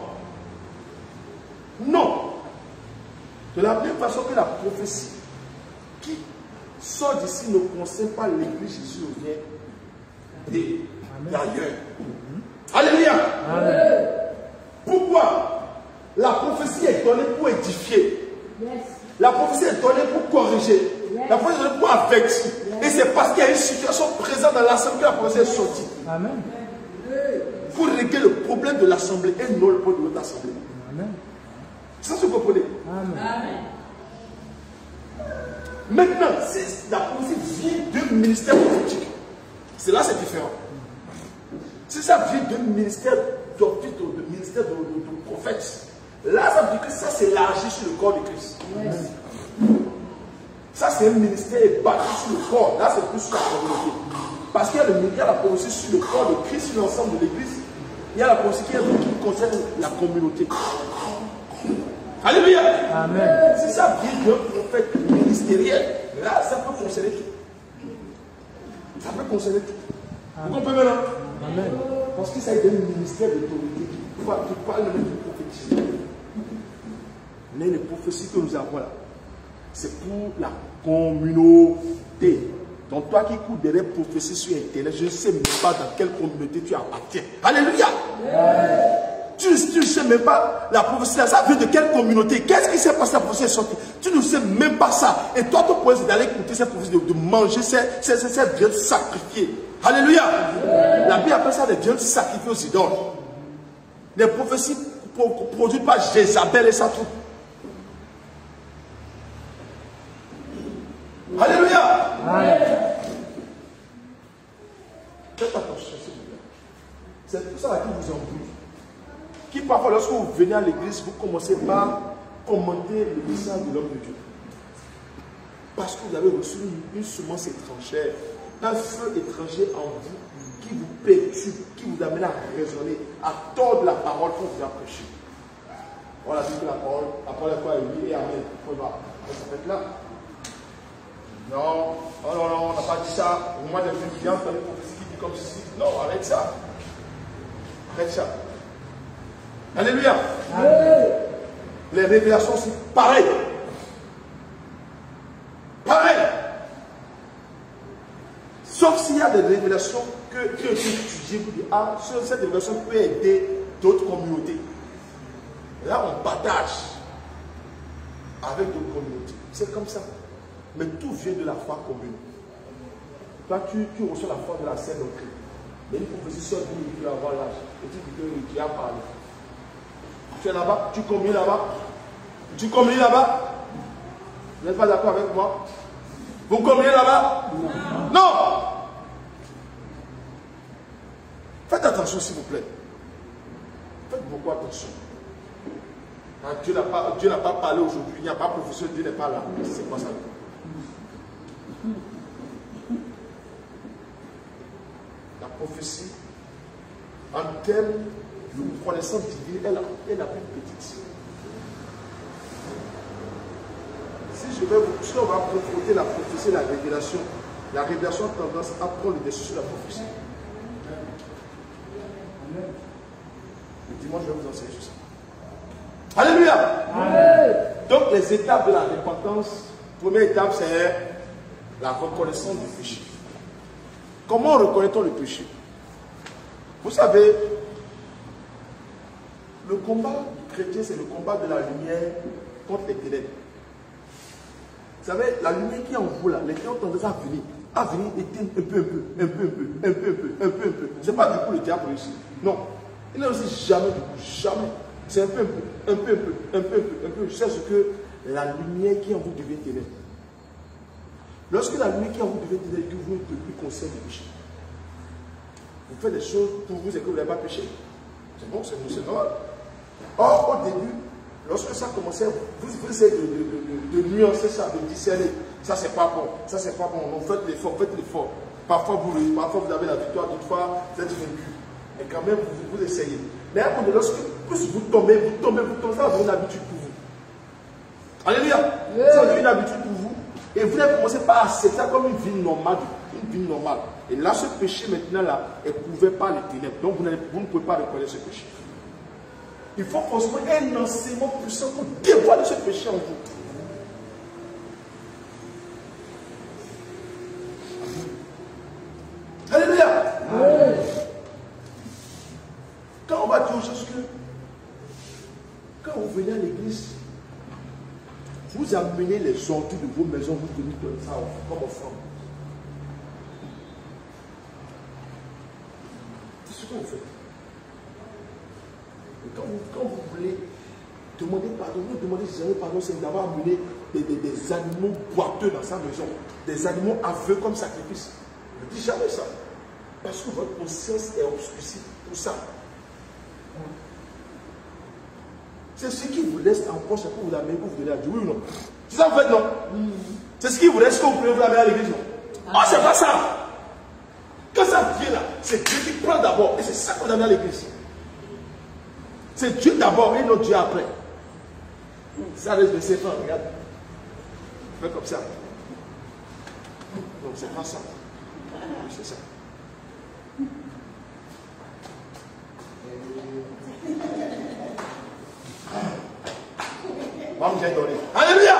Non. De la même façon que la prophétie qui sort d'ici ne concerne pas l'église Jésus revient d'ailleurs. Alléluia. Amen. Pourquoi? La prophétie est donnée pour édifier. Yes. La prophétie est donnée pour corriger. Yes. La prophétie est donnée pour avertir. Yes. Et c'est parce qu'il y a une situation présente dans l'assemblée que la prophétie est sortie. Amen. Pour régler le problème de l'assemblée et non le problème de l'autre assemblée. Amen. Ça, vous comprenez? Amen. Amen. Maintenant, la prophétie vient d'un ministère prophétique. C'est là, c'est différent. Si ça vient d'un ministère d'office, de ministère de, de, de prophète, là, ça veut dire que ça s'élargit sur le corps de Christ. Yes. Ça, c'est un ministère bâti sur le corps. Là, c'est plus sur la communauté. Parce qu'il y a le ministère de la prophétie sur le corps de Christ, sur l'ensemble de l'église. Il y a la prophétie qui, qui concerne la communauté. Alléluia. Amen. Si ça vient d'un prophète ministériel, là, ça peut concerner tout. Ça peut concerner tout. Vous comprenez maintenant? Amen. Parce que ça a été un ministère d'autorité qui parle même de prophétie. Mais les prophéties que nous avons là, c'est pour la communauté. Donc toi qui écoutes des prophéties sur Internet, je ne sais même pas dans quelle communauté tu appartiens. Alléluia. Amen. Tu ne sais même pas la prophétie, ça vient de quelle communauté? Qu'est-ce qui s'est passé? La prophétie est sortie. Tu ne sais même pas ça. Et toi, ton problème, c'est d'aller écouter cette prophétie, de, de manger ces, ces, ces, ces viandes sacrifiées. Alléluia. Yeah. La Bible appelle ça des viandes sacrifiées aux idoles. Les prophéties produites par Jézabel et sa troupe. Alléluia. Amen. Faites attention, s'il vous plaît. C'est tout ça qui vous embrouille. Qui parfois, lorsque vous venez à l'église, vous commencez par commenter le message de l'homme de Dieu. Parce que vous avez reçu une, une semence étrangère, un feu étranger en vous qui vous perturbe, qui vous amène à raisonner, à tordre la parole qu'on vous a prêchée. On a dit que la parole, la parole est quoi? Oui et amen. On va. Ça fait là. Non, oh non, non, on n'a pas dit ça. Au moins, j'ai bien fait une prophétie qui dit comme ceci. Non, arrête ça. Arrête ça. Alléluia. Amen. Les révélations, c'est pareil. Pareil. Sauf s'il y a des révélations que tu as étudiées pour dire, ah, cette révélation peut aider d'autres communautés. Là, on partage avec d'autres communautés. C'est comme ça. Mais tout vient de la foi commune. Toi, tu, tu reçois la foi de la Sainte Doctrine. Mais une prophétie sort d'une qui va avoir l'âge. Et tu dis qu'il a parlé. Tu es là-bas, tu communies là-bas. Tu communies là-bas. Vous n'êtes pas d'accord avec moi? Vous communiez là-bas? Non. Non. Faites attention, s'il vous plaît. Faites beaucoup attention. Hein, Dieu n'a pas, Dieu n'a pas parlé aujourd'hui. Il n'y a pas de professeur, Dieu n'est pas là. C'est quoi ça? La prophétie, en termes de connaissance divine, elle, elle est la plus petite. Si je vais vous, si on va confronter la prophétie et la révélation, la révélation a tendance à prendre le dessus sur la prophétie. Le dimanche, je vais vous enseigner sur ça. Alléluia. Amen. Donc, les étapes de la repentance, première étape, c'est la reconnaissance du péché. Comment reconnaît-on le péché? Vous savez, le combat chrétien, c'est le combat de la lumière contre les ténèbres. Vous savez, la lumière qui est en vous là, les ténèbres ont tendance à venir, à venir éteindre un peu, un peu, un peu, un peu, un peu, un peu, un peu, un peu. Ce n'est pas du coup le diable ici. Non. Il n'a aussi jamais du coup, jamais. C'est un peu, un peu, un peu, un peu, un peu, un peu, un peu. C'est ce que la lumière qui est en vous devient ténèbre. Lorsque la lumière qui est en vous devient ténèbre, que vous ne pouvez plus conseiller le péché. Vous faites des choses pour vous et que vous n'avez pas péché. C'est bon, c'est normal. Or, au début, lorsque ça commençait, vous, vous essayez de, de, de, de nuancer ça, de discerner. Ça, c'est pas bon. Ça, c'est pas bon. Donc, faites l'effort, faites l'effort. Parfois vous, parfois, vous avez la victoire, d'autrefois, vous êtes vaincu. Mais quand même, vous, vous essayez. Mais à contre, lorsque plus vous tombez, vous tombez, vous tombez, ça va devenir une habitude pour vous. Alléluia. Yeah. Ça va devenir une habitude pour vous. Et vous allez commencer par accepter ça comme une vie normale. Une vie normale. Et là, ce péché, maintenant, là, est prouvé par les ténèbres. Donc, vous, vous ne pouvez pas reconnaître ce péché. Il faut forcément un enseignement puissant pour dévoiler ce péché en vous. Alléluia. Oui. Quand on va dire aux choses que, quand vous venez à l'église, vous amenez les ordures de vos maisons, vous venez donner ça comme offrande. C'est ce que vous faites. Et quand vous, quand vous voulez demander pardon, vous demandez Seigneur pardon, c'est d'avoir amené des, des, des animaux boiteux dans sa maison, des animaux aveux comme sacrifice. Ne dites jamais ça. Parce que votre conscience est obscurcie pour ça. C'est ce qui vous laisse en poche pour vous amener, pour vous donner à Dieu. Oui ou non? C'est ça en fait, non? Mm. C'est ce qui vous laisse que vous pouvez vous amener à l'église, non? Ah, oh, c'est pas ça! Quand ça vient là, c'est Dieu qui prend d'abord. Et c'est ça qu'on amène à l'église. C'est Dieu d'abord et notre Dieu après. Ça reste de ses frères, regarde. Fais comme ça. Donc c'est pas ça. C'est ça. Moi, j'ai donné. Alléluia!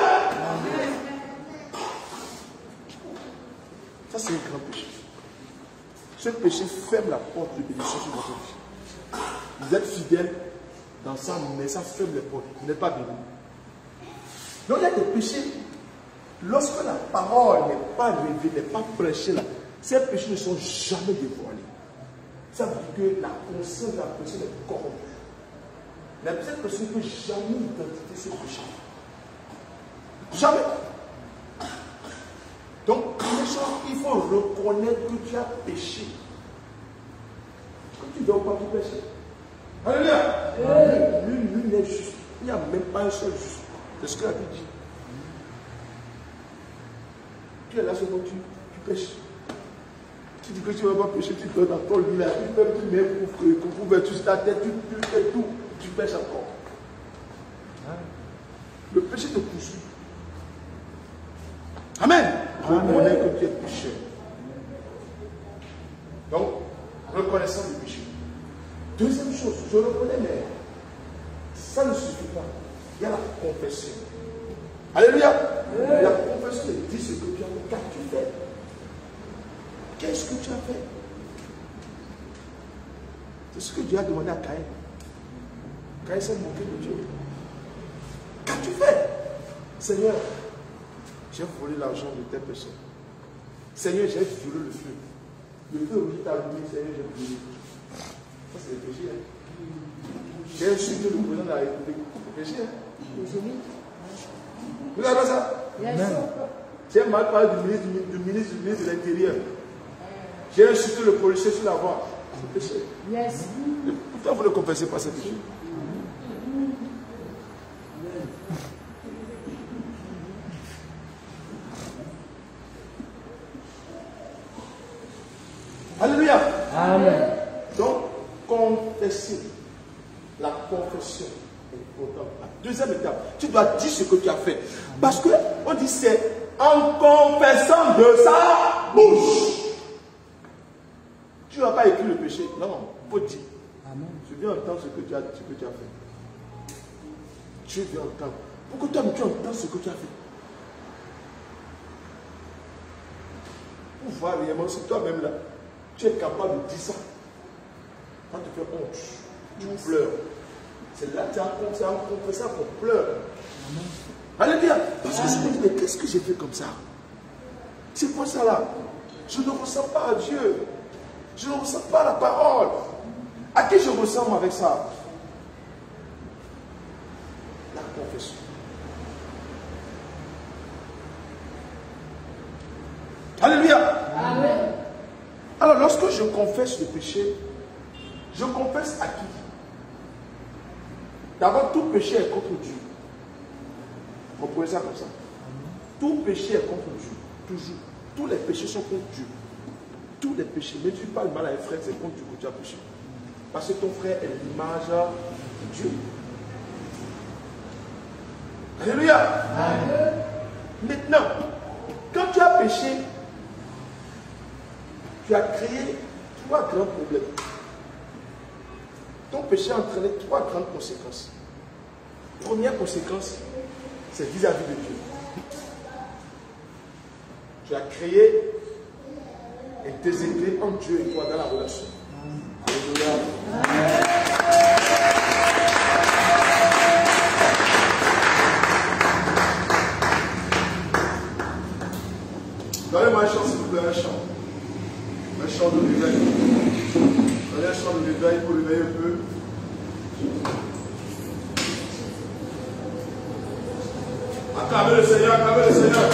Ça, c'est un grand péché. Ce péché ferme la porte de bénédiction sur votre vie. Vous êtes fidèle dans ça, mais ça ferme les portes. Vous n'êtes pas béni. Donc, il y a des péchés. Lorsque la parole n'est pas révélée, n'est pas prêchée là, ces péchés ne sont jamais dévoilés. Ça veut dire que la conscience de la personne est corrompue. Mais cette personne ne peut jamais identifier ce péché. Jamais. Donc, il faut reconnaître que tu as péché. Quand tu ne dois pas tout pécher. Alléluia. Lui, lui n'est juste. Il n'y a même pas un seul juste. C'est ce que la Bible dit. Tu es là seulement, tu, tu pêches. Tu dis que tu ne vas pas pécher, tu donnes encore lui là. Tu fais tu mets pour couverture ta tête, tu, tu fais tout. Tu pêches encore. Le péché te poursuit. Amen. Reconnais que tu es pécheur. Donc, reconnaissance du péché. Deuxième chose, je reconnais, mais ça ne suffit pas. Il y a la confession. Alléluia. Oui. La confession dit ce que tu as fait. Qu'as-tu fait? Qu'est-ce que tu as fait? C'est ce que Dieu a demandé à Caïn. Caïn s'est moqué de Dieu. Qu'as-tu fait? Seigneur, j'ai volé l'argent de telle personne. Seigneur, j'ai violé le feu. Le feu où tu as allumé, Seigneur, j'ai brûlé. Ça, c'est le péché. Hein? J'ai insulté le président de la République. C'est le péché. Hein? Vous avez ça? J'ai mal parlé du ministre du, du ministre, du ministre de l'Intérieur. J'ai insulté le policier sur la voie. C'est le péché. Yes. Pourquoi vous ne confessez pas ce péché? Alléluia. Amen. Donc, confesser. La confession est importante. La deuxième étape, tu dois dire ce que tu as fait. Parce que, on dit c'est en confessant de sa bouche. Tu ne vas pas écrire le péché. Non, il faut dire. Amen. Je viens entendre ce que tu as, ce que tu as fait. Tu viens entendre. Pourquoi toi, tu entends ce que tu as fait? Pour voir réellement, c'est toi-même là. Tu es capable de dire ça. Quand tu fais honte, tu yes. pleures. C'est là que tu as confessé qu'on pleure. Alléluia. Parce que je me dis, mais qu'est-ce que j'ai fait comme ça? C'est quoi ça là? Je ne ressens pas à Dieu. Je ne ressens pas la parole. À qui je ressemble avec ça? La confession. Alléluia. Amen. Alors, lorsque je confesse le péché, je confesse à qui? D'abord, tout péché est contre Dieu. Comprenez ça comme ça. Tout péché est contre Dieu. Toujours. Tous les péchés sont contre Dieu. Tous les péchés. Mais tu parles mal à un frère, c'est contre Dieu que tu as péché. Parce que ton frère est l'image de Dieu. Alléluia. Amen. Maintenant, quand tu as péché, tu as créé trois grands problèmes. Ton péché a entraîné trois grandes conséquences. Première conséquence, c'est vis-à-vis de Dieu. Tu as créé un déséquilibre entre Dieu et toi dans la relation. Alléluia. Donnez-moi un chant, s'il vous plaît, un chant. Un chant de réveil. Donnez un chant de réveil pour réveiller un peu. Acclamez le Seigneur, acclamez le Seigneur.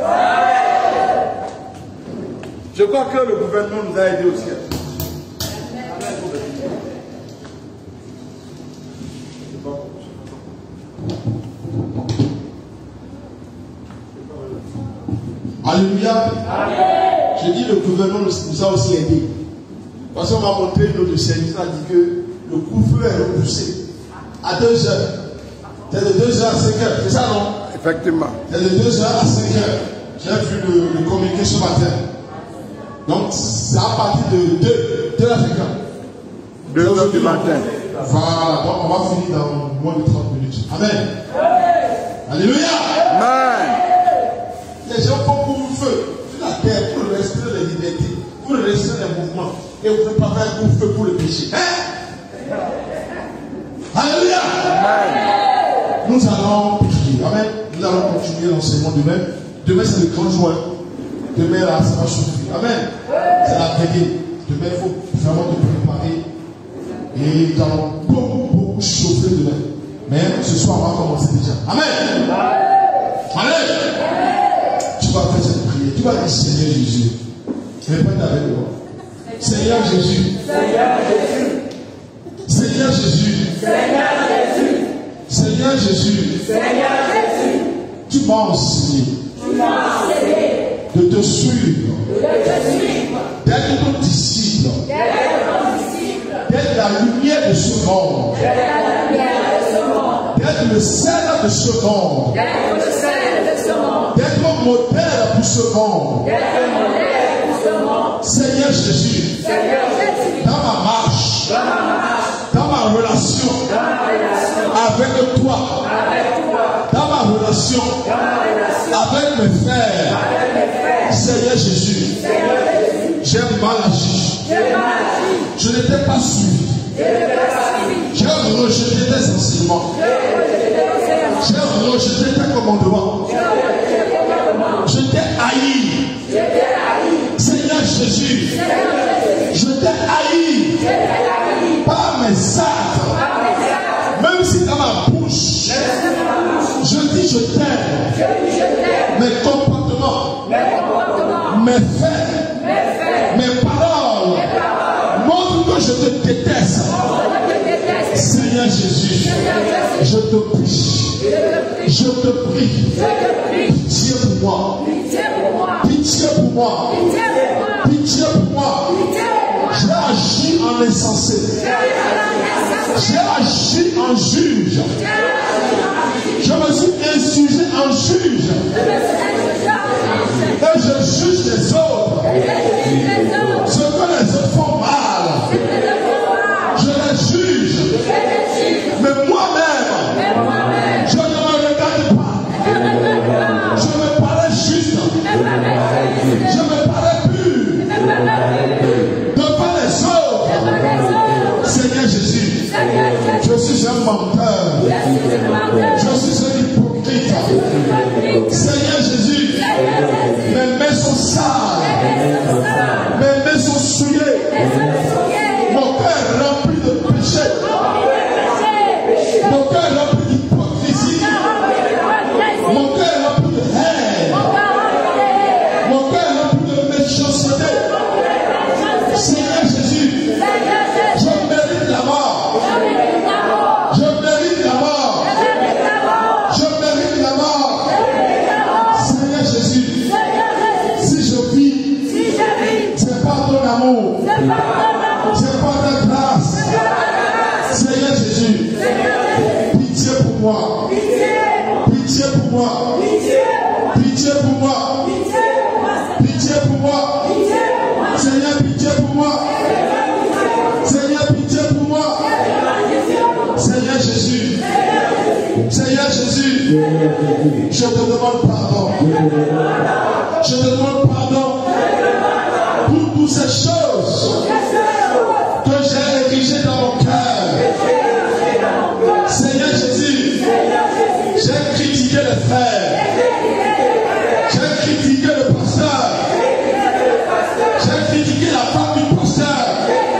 Je crois que le gouvernement nous a aidés aussi. Alléluia. Je dis le gouvernement nous a aussi aidés. Parce qu'on m'a montré notre service, on a dit que le couvre-feu est repoussé à deux heures. C'est de deux heures à cinq heures, c'est ça non? Effectivement. C'est de deux heures à cinq heures. J'ai vu le, le communiqué ce matin. Donc c'est à partir de deux heures cinquante. deux heures du matin. Voilà, donc on va finir dans moins de trente minutes. Amen. Alléluia. Amen. Les gens font couvre-feu sur la terre pour restreindre les libertés, pour restreindre les mouvements. Et vous ne pouvez pas faire un couvre-feu pour le péché. Hein? Alléluia. Amen. Nous allons prier. Amen. Nous allons continuer l'enseignement demain. Demain, c'est le grand jour. Demain, là, ça va chauffer. Amen. C'est la veille. Demain, il faut vraiment te préparer. Et nous allons beaucoup, beaucoup chauffer demain. Mais ce soir, on va commencer déjà. Amen. Allez. Tu vas faire cette prière. Tu vas dire Seigneur Jésus. Répète avec moi. Seigneur Jésus. Seigneur Jésus. Seigneur Jésus. Seigneur Jésus. Seigneur Jésus. Seigneur Jésus. Tu m'as enseigné. Tu m'as enseigné. De te suivre. De te suivre. D'être ton disciple. D'être ton disciple. D'être la lumière de ce monde. D'être la lumière de ce monde. D'être le sel de ce monde. D'être le sel de ce monde. D'être un modèle pour ce monde. D'être un modèle pour ce monde. Seigneur Jésus. Seigneur Jésus. Dans ma marche. Dans ma marche. Dans ma relation. Dans ma relation. Avec toi. Avec toi. Dans ma relation. Dans ma relation. Avec mes frères. Avec mes frères. Seigneur Jésus. Seigneur Jésus. J'ai mal agi. J'ai mal agi. Je n'étais pas suivi. Je n'étais pas suivi. J'ai rejeté tes enseignements. J'ai rejeté tes commandements. Je t'ai haï. Seigneur Jésus. Je t'ai haï. Par mes actes. Même si dans ma bouche, je dis je t'aime. Mes comportements, mes faits, mes paroles montrent que je te déteste. Seigneur Jésus, je te prie, je te prie, pitié pour moi, pitié pour moi, pitié pour moi. J'ai agi en insensé, j'ai agi en juge, je me suis insurgé en juge, et je juge les autres, ce que les autres font mal, je les juge. Mais moi-même, je ne me regarde pas. Je me parais juste. Je me parais pur. Devant les autres. Seigneur Jésus, je suis un menteur. Je suis un hypocrite. Seigneur Jésus, mes mains sont sales. Mes mains sont souillées. Mon cœur est rempli de péché. Mon cœur est rempli d'hypocrisie. Mon cœur est rempli de haine. Mon cœur est rempli de méchanceté. Seigneur Jésus, je mérite la mort. Je mérite la mort. Je mérite la mort. Seigneur Jésus, si je vis, c'est par ton amour. C'est par ta grâce. Seigneur Jésus, pitié pour moi. Pitié pour moi. Pitié pour moi. Pitié pour moi. Seigneur, pitié pour moi. Seigneur, pitié pour moi. Seigneur Jésus. Seigneur Jésus. Je te demande pardon. Je te demande pardon pour toutes ces choses que j'ai érigées dans mon cœur. Seigneur Jésus, j'ai critiqué les frères. J'ai critiqué le pasteur. J'ai critiqué la femme du pasteur.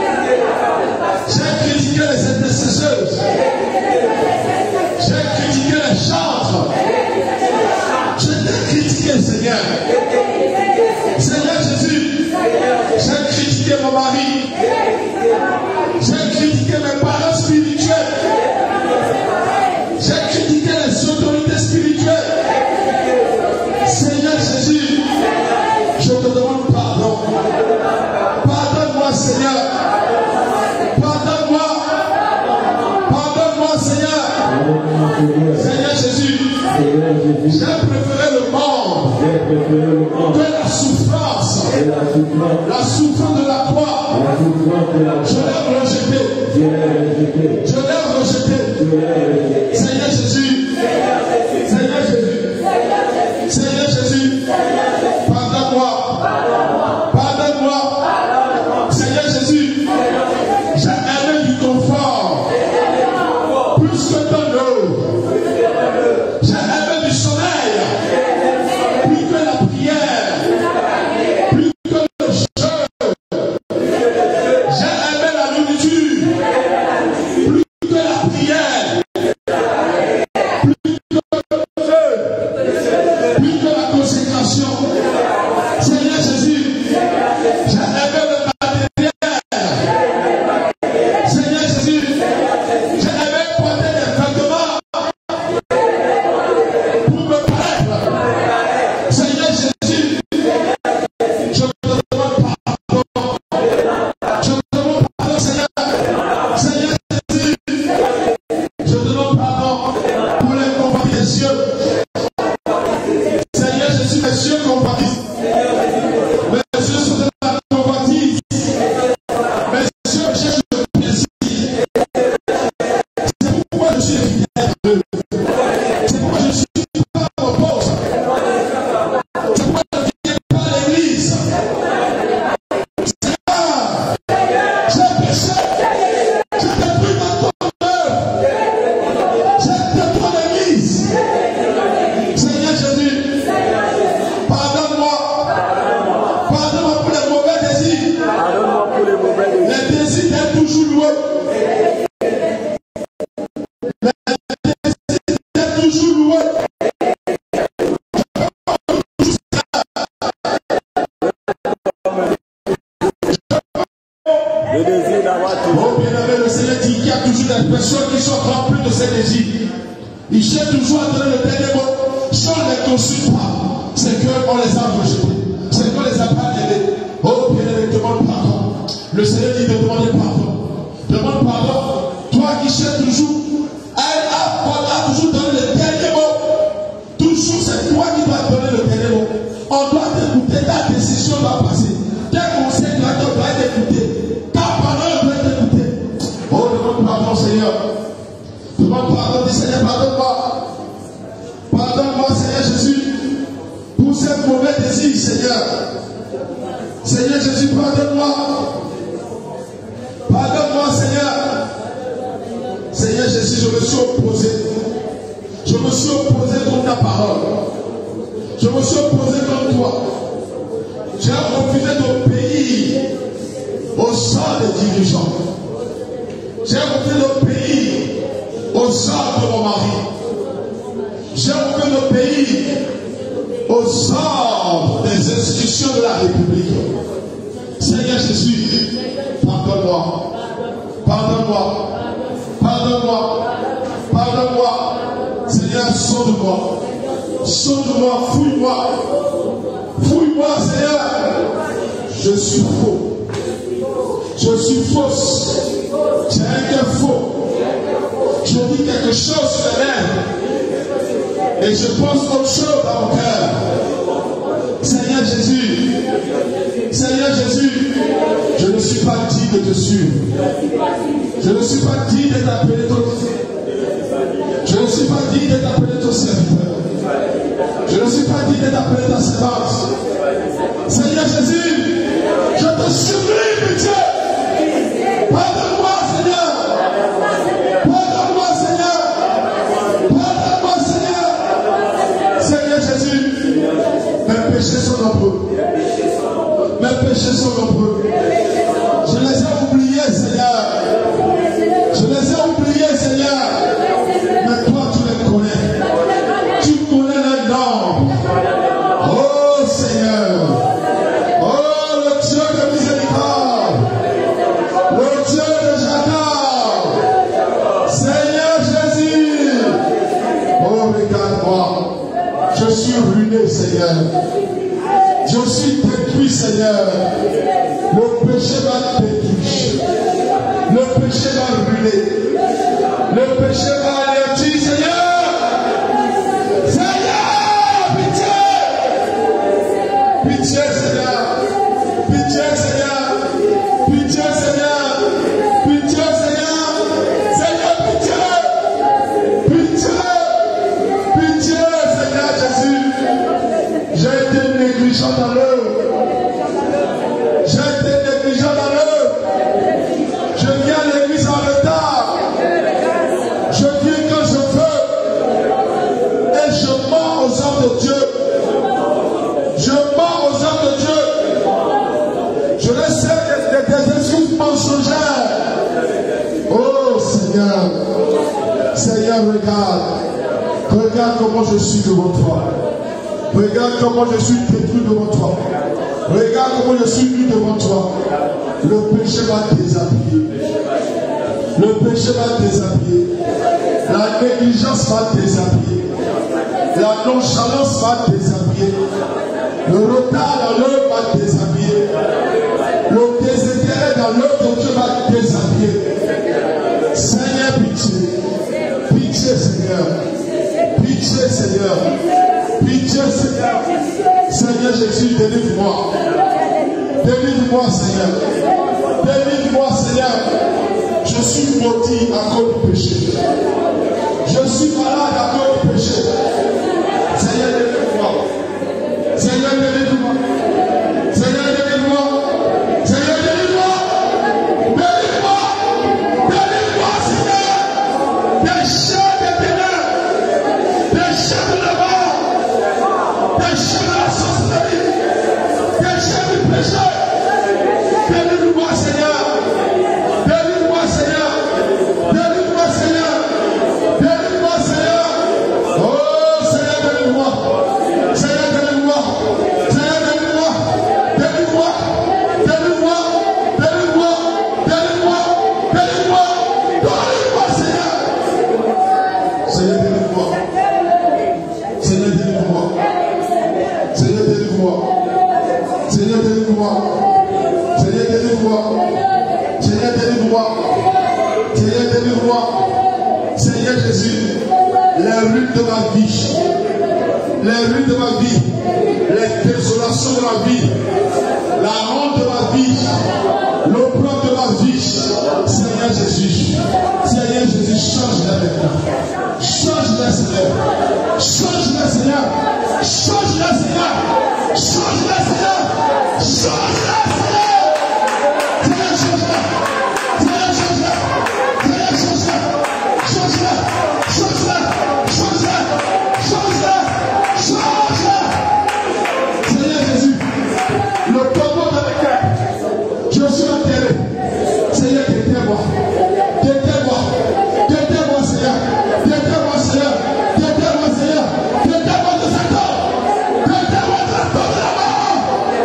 J'ai critiqué les intercesseuses. J'ai critiqué les chantres. J'ai Seigneur Jésus, j'ai préféré le monde que la souffrance, la souffrance de la croix. Je l'ai rejeté. Je l'ai rejeté. Seigneur Jésus, Seigneur Jésus, Seigneur Jésus, pardonne-moi, pardonne-moi. Seigneur Jésus, j'ai aimé du confort plus que de l'eau. J'ai aimé du sommeil plus que la prière, plus que le jeûne. J'ai aimé la nourriture plus que la prière, plus que le jeûne, plus que la consécration. Seigneur Jésus, j'ai aimé le matériel. Seigneur Jésus, j'ai aimé porter des vêtements pour me paraître. Seigneur Jésus, je te demande pardon. Je te demande pardon, Seigneur. Seigneur Jésus, je te demande pardon pour les compagnies des cieux. Seigneur Jésus, les cieux compagnies. Mes yeux sont de la convoitise. Mes yeux cherchent le plaisir. C'est pourquoi je suis fidèle à Dieu. C'est pourquoi je ne suis pas en pause. C'est pourquoi je ne viens pas à l'église. Seigneur, j'ai péché. J'ai détruit ma tombe. J'ai détruit l'église. Seigneur Jésus, pardonne-moi. Pardonne-moi pour les mauvais désirs. Pardonne-moi pour les mauvais désirs. Les désirs d'être toujours loué. Les désirs d'être toujours loué. Le désir d'avoir tout. Oh bien-aimé, le Seigneur dit qu'il y a toujours des personnes qui sont remplies de ces désirs. Ils cherchent toujours à donner le dernier mot. Si on ne les consulte pas, c'est qu'on les a rejetés. C'est qu'on les a pas aidés. Oh bien-aimé, demande pardon. Le Seigneur dit de demander pardon. Demande pardon. Toi qui cherches toujours, elle a, a toujours donné le dernier mot. Toujours c'est toi qui dois donner le dernier mot. On doit t'écouter, ta décision doit passer. Tes conseils doivent être écoutés. Ta parole doit être écoutée. Oh, demande pardon, Seigneur. Demande pardon, dis Seigneur, pardonne-moi. Pardonne-moi, Seigneur Jésus, pour ces mauvais désirs, Seigneur. Seigneur Jésus, pardonne-moi. Pardonne-moi, Seigneur. Seigneur Jésus, je me suis opposé. Je me suis opposé contre ta parole. Je me suis opposé contre toi. J'ai refusé d'obéir au sang des dirigeants. J'ai refusé d'obéir au sang de mon mari. J'ai refusé d'obéir au sang des institutions de la République. Seigneur Jésus, pardonne-moi. Pardonne-moi. Pardonne-moi. Pardonne-moi. Seigneur, sonde-moi. Sonde-moi, fouille-moi. Fouille-moi, Seigneur. Je suis faux. Je suis fausse. J'ai un cœur faux. Je dis quelque chose sur les lèvres. Et je pense autre chose dans mon cœur. Seigneur Jésus. Seigneur Jésus. Je ne suis pas digne de te suivre. Je ne suis pas digne d'être appelé ton Je ne suis pas digne d'être appelé ton serviteur. Je ne suis pas digne d'être appelé ta servante. Seigneur Jésus, je te supplie, pitié. Pardonne-moi, Seigneur. Pardonne-moi, Seigneur. Pardonne-moi, Seigneur. Seigneur Jésus, mes péchés sont nombreux. Mes péchés sont nombreux. Je les ai oubliés, Seigneur. Je les ai oubliés, Seigneur. Mais toi, tu les connais. Tu connais les noms. Oh, Seigneur. Oh, le Dieu de miséricorde. Le Dieu de Jacob. Seigneur Jésus. Oh, regarde-moi. Je suis ruiné, Seigneur. Je suis détruit, Seigneur. Le péché m'a détruit. Le péché m'a ruiné. Le péché m'a anéanti, Seigneur, regarde. Regarde comment je suis devant toi. Regarde comment je suis détruit devant toi. Regarde comment je suis nu devant toi. Le péché va déshabiller. Le péché va déshabiller. La négligence va déshabiller. La nonchalance va déshabiller. Le retard dans l'œuvre va déshabiller. Le désintérêt dans l'œuvre de Dieu va déshabiller. Seigneur, pitié. Pitié, Seigneur. Pitié, Seigneur. Pitié, Seigneur. Seigneur Jésus, délivre-moi. Délivre-moi, Seigneur. Délivre-moi, Seigneur. Je suis maudit à cause du péché. Je suis malade à cause du péché. Seigneur, délivre-moi. Seigneur, délivre-moi. Seigneur, délivre-moi. Seigneur, délivre-moi. Délivre-moi. Délivre-moi, Seigneur. Des chaînes des ténèbres. Des chaînes de la mort. Des chaînes de la sorcellerie. Des chaînes du péché. Délivre-moi, Seigneur. Délivre-moi, Seigneur. Délivre-moi, Seigneur. Délivre-moi, Seigneur. Oh, Seigneur, délivre-moi. Seigneur, délivre-moi. Seigneur, délivre-moi. Délivre-moi. Délivre-moi. Délivre-moi. Délivre-moi. Délivre-moi. Délivre-moi, Seigneur. Seigneur, délivre-moi. Seigneur, délivre-moi. Seigneur, délivre-moi. Seigneur, délivre-moi. Seigneur, délivre-moi. Seigneur, délivre-moi. Seigneur, délivre-moi. Seigneur Jésus, les ruines de ma vie, les ruines de ma vie, les désolations de ma vie, la honte de ma vie, l'opprobre de ma vie, Seigneur Jésus, Seigneur Jésus, change-les maintenant. Change-les, Seigneur. Change-les, Seigneur. Change-les, Seigneur. Change-les, Seigneur. Change-les, Seigneur. Seigneur, change-les. Seigneur, change-les. Seigneur, change-les. Change-les. Change-les. Change-les. Change-les. Change-les. Seigneur Jésus, le tombeau dans le cœur, je suis enterré. Seigneur, déterre-moi. Déterre-moi. Déterre-moi, Seigneur. Déterre-moi, Seigneur. Déterre-moi, Seigneur. Déterre-moi de cet homme. Déterre-moi de cet homme de la mort.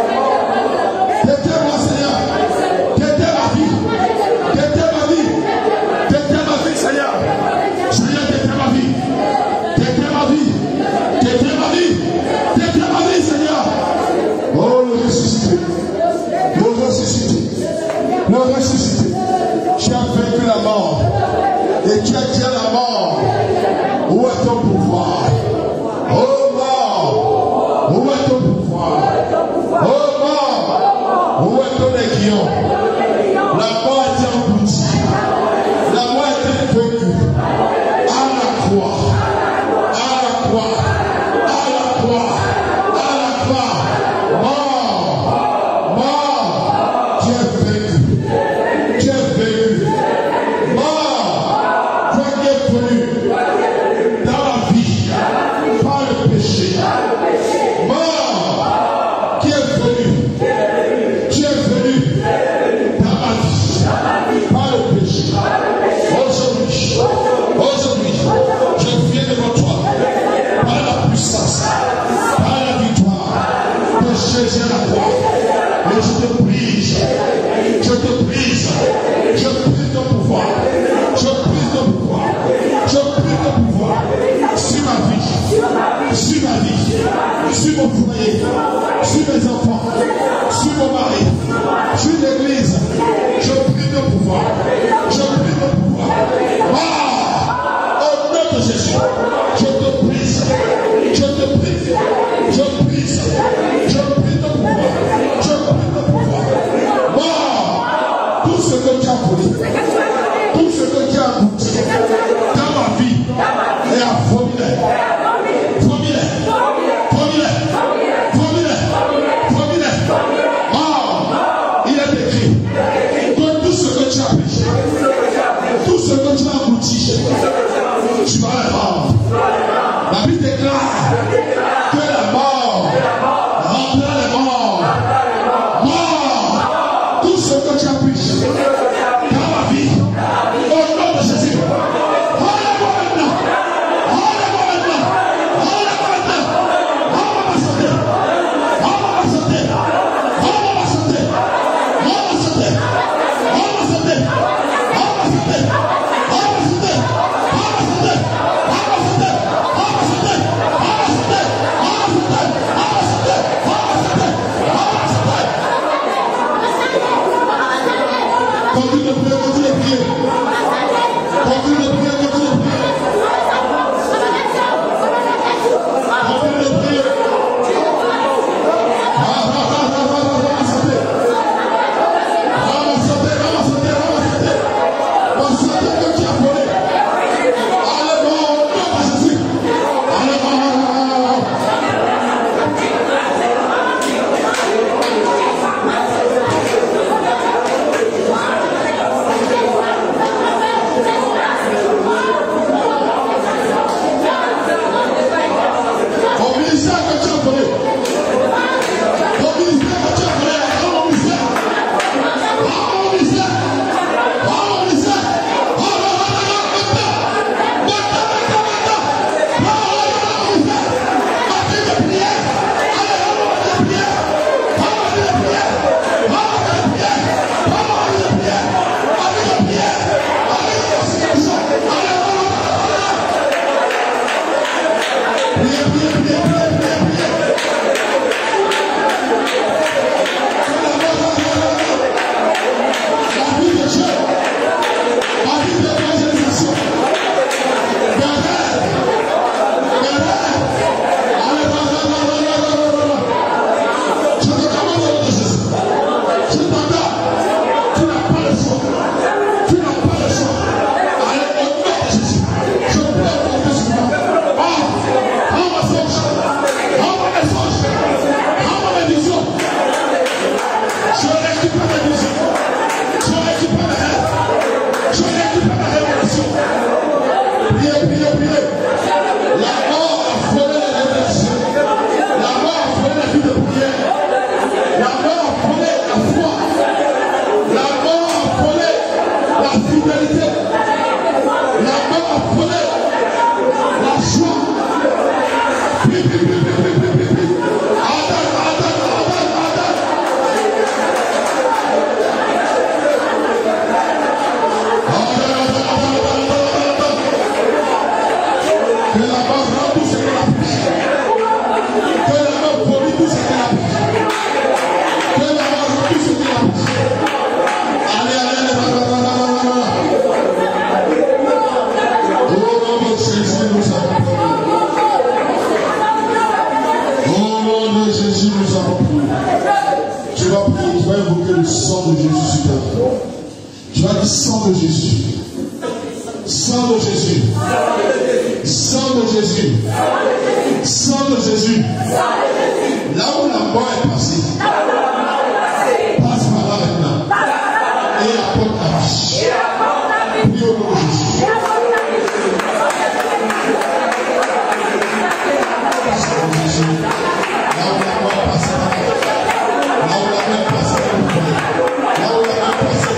Déterre-moi, Seigneur. Déterre ma vie. Déterre ma vie. Déterre ma vie, Seigneur. Seigneur, déterre ma vie. Déterre ma vie. Déterre ma vie. Déterre ma vie, Seigneur. Oh, le ressuscité. Le ressuscité. Le ressuscité. Tu as vaincu la mort. Et tu as dit à la mort, où est ton pouvoir? Oh mort, où est ton pouvoir? Oh mort, où est ton aiguillon? La mort était engloutie. La mort était vaincue. À la croix. À la croix. À la croix. À la croix. Mort. Mort. Tu es vaincu. Tu es vaincu. Mort. Toi qui es venu dans la vie par le péché. Mort. Qui est venu. Tu es venu dans ma vie par le péché. Aujourd'hui, aujourd'hui, je viens devant toi par la puissance, par la victoire de Jésus à la croix. Et je te brise, je te brise, je brise ton pouvoir, je brise ton pouvoir, je brise ton pouvoir sur ma vie, sur ma vie, sur mon foyer, sur mes enfants, sur mon mari, sur l'église. Je brise ton pouvoir, je brise ton pouvoir. Ah, au nom de Jésus, je te brise, je te brise, je brise, je brise ton pouvoir, je brise ton pouvoir. Wow. Tout ce que tu as volé, tout ce que tu as goûté dans ma vie est abominable. Abominable. Abominable. Abominable. Que la mort rend tout ce qu'elle a pris. Que la mort vomit tout ce qu'elle a pris. Que la mort rend tout ce qu'elle a pris. Allez, allez, allez, allez, allez, allez, allez. Au nom de Jésus, nous avons prié. Au nom de Jésus, nous avons prié. Tu vas prier, tu vas invoquer le sang de Jésus sur ta vie. Tu vas dire sang de Jésus. Sang de Jésus. Sang de Jésus. Sang de Jésus. Là où la mort est passée. Passe par là maintenant. Et apporte ta vie. Prie au nom de Jésus. Sang de Jésus. Là où la mort est passée. Là où la mort est passée. Là où la mort est passée.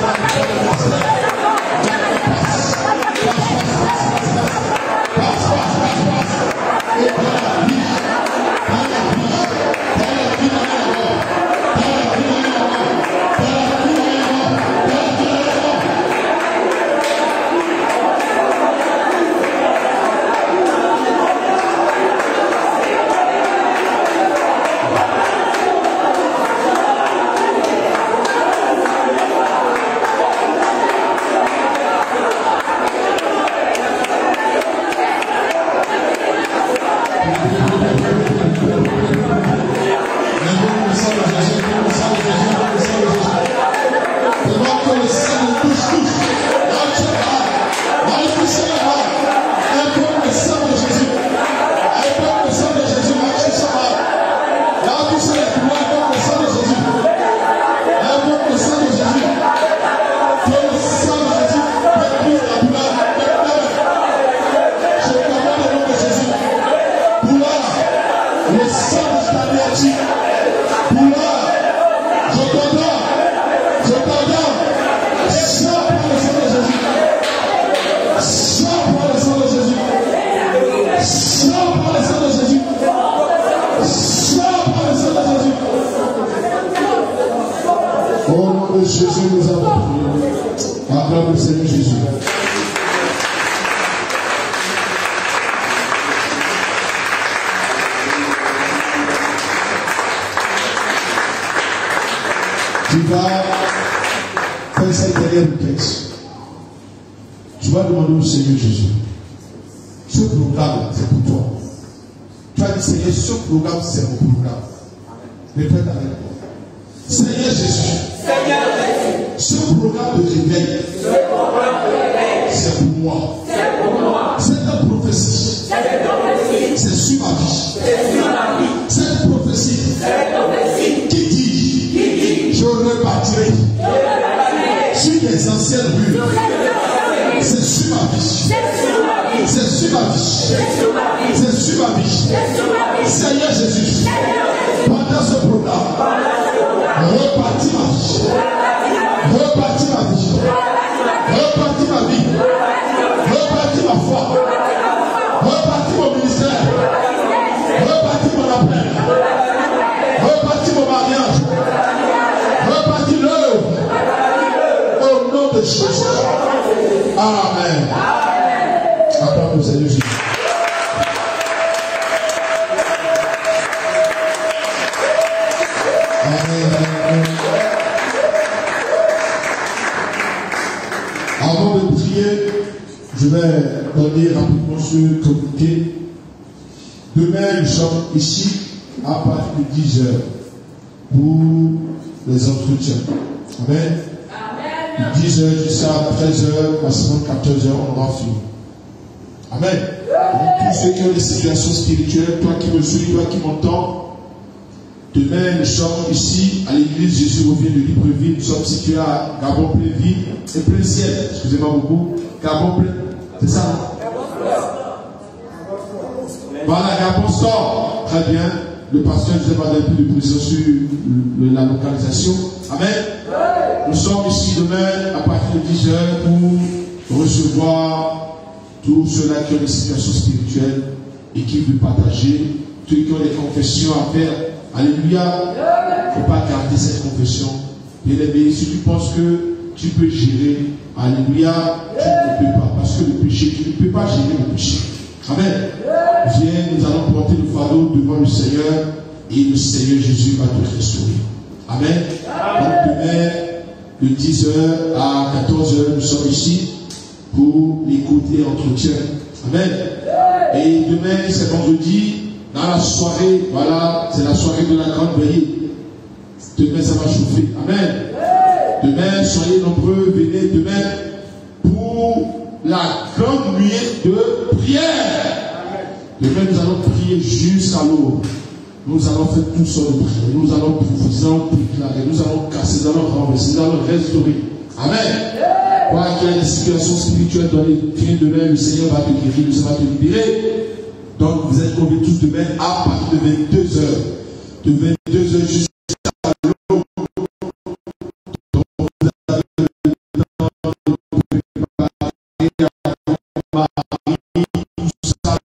Tu vas faire cette dernière texte. Tu vas demander au Seigneur Jésus. Ce programme, c'est pour toi. Tu vas dire, Seigneur, ce programme, c'est mon programme. Répète avec moi. Seigneur Jésus. Seigneur Jésus. Ce programme de réveil. Ce programme de réveil. C'est pour moi. C'est pour moi. Cette prophétie. Cette prophétie. C'est sur ma vie. C'est sur ma vie. Cette prophétie. Cette prophétie. Qui dit. Qui dit. Je rebâtirai. Je rebâtirai. Sur les anciennes rues. C'est sur ma vie. C'est sur ma vie. C'est sur ma vie. Seigneur Jésus. Pendant ce programme. Repartis ma vie. Repartis ma vie. Repartis ma vie. Repartis ma foi. Repartis mon ministère. Repartis mon appel. Repartis mon mariage. Repartis l'œuvre. Au nom de Jésus. Amen. Acclame le Seigneur Jésus. Avant de prier, je vais donner rapidement ce communiqué. Demain, nous sommes ici à partir de dix heures pour les entretiens. Amen. De dix heures jusqu'à treize heures, maximum quatorze heures, on aura fini. Amen. Donc, tous ceux qui ont des situations spirituelles, toi qui me suis, toi qui m'entends, demain, nous sommes ici à l'église Jésus revient de Libreville. Nous sommes situés à Gabon-Pléville et Plein-Ciel. Excusez-moi beaucoup. Gabon-Plein. C'est ça? Voilà, Gabon-Sort. Très bien. Le pasteur nous a donné plus de précision sur le, la localisation. Amen. Nous sommes ici demain à partir de dix heures pour recevoir tous ceux-là qui ont des situations spirituelles et qui veulent partager, ceux qui ont des confessions à faire. Alléluia. Il ne faut pas garder cette confession. Bien aimé, si tu penses que tu peux gérer, alléluia, tu ne peux pas. Parce que le péché, tu ne peux pas gérer le péché. Amen. nous allons porter le fardeau devant le Seigneur et le Seigneur Jésus va te restaurer. Amen. Donc demain, de dix heures à quatorze heures, nous sommes ici pour l'écouter entretien. Amen. Et demain, c'est vendredi, dans la soirée, voilà, c'est la soirée de la grande veillée. Demain, ça va chauffer. Amen. Demain, soyez nombreux, venez demain pour la grande nuit de prière. Demain, nous allons prier jusqu'à l'aube. Nous allons faire toutes sortes de prières. Nous allons prophétiser, déclarer, nous allons casser, nous allons renverser, nous allons restaurer. Amen. Quoi qu'il y ait des situations spirituelles dans les films demain, le Seigneur va te guérir, le Seigneur va te libérer. Donc, vous êtes conviés tous demain à partir de vingt-deux heures. De vingt-deux heures jusqu'à l'aube. Donc, vous avez le temps de préparer à Marie, tout ça.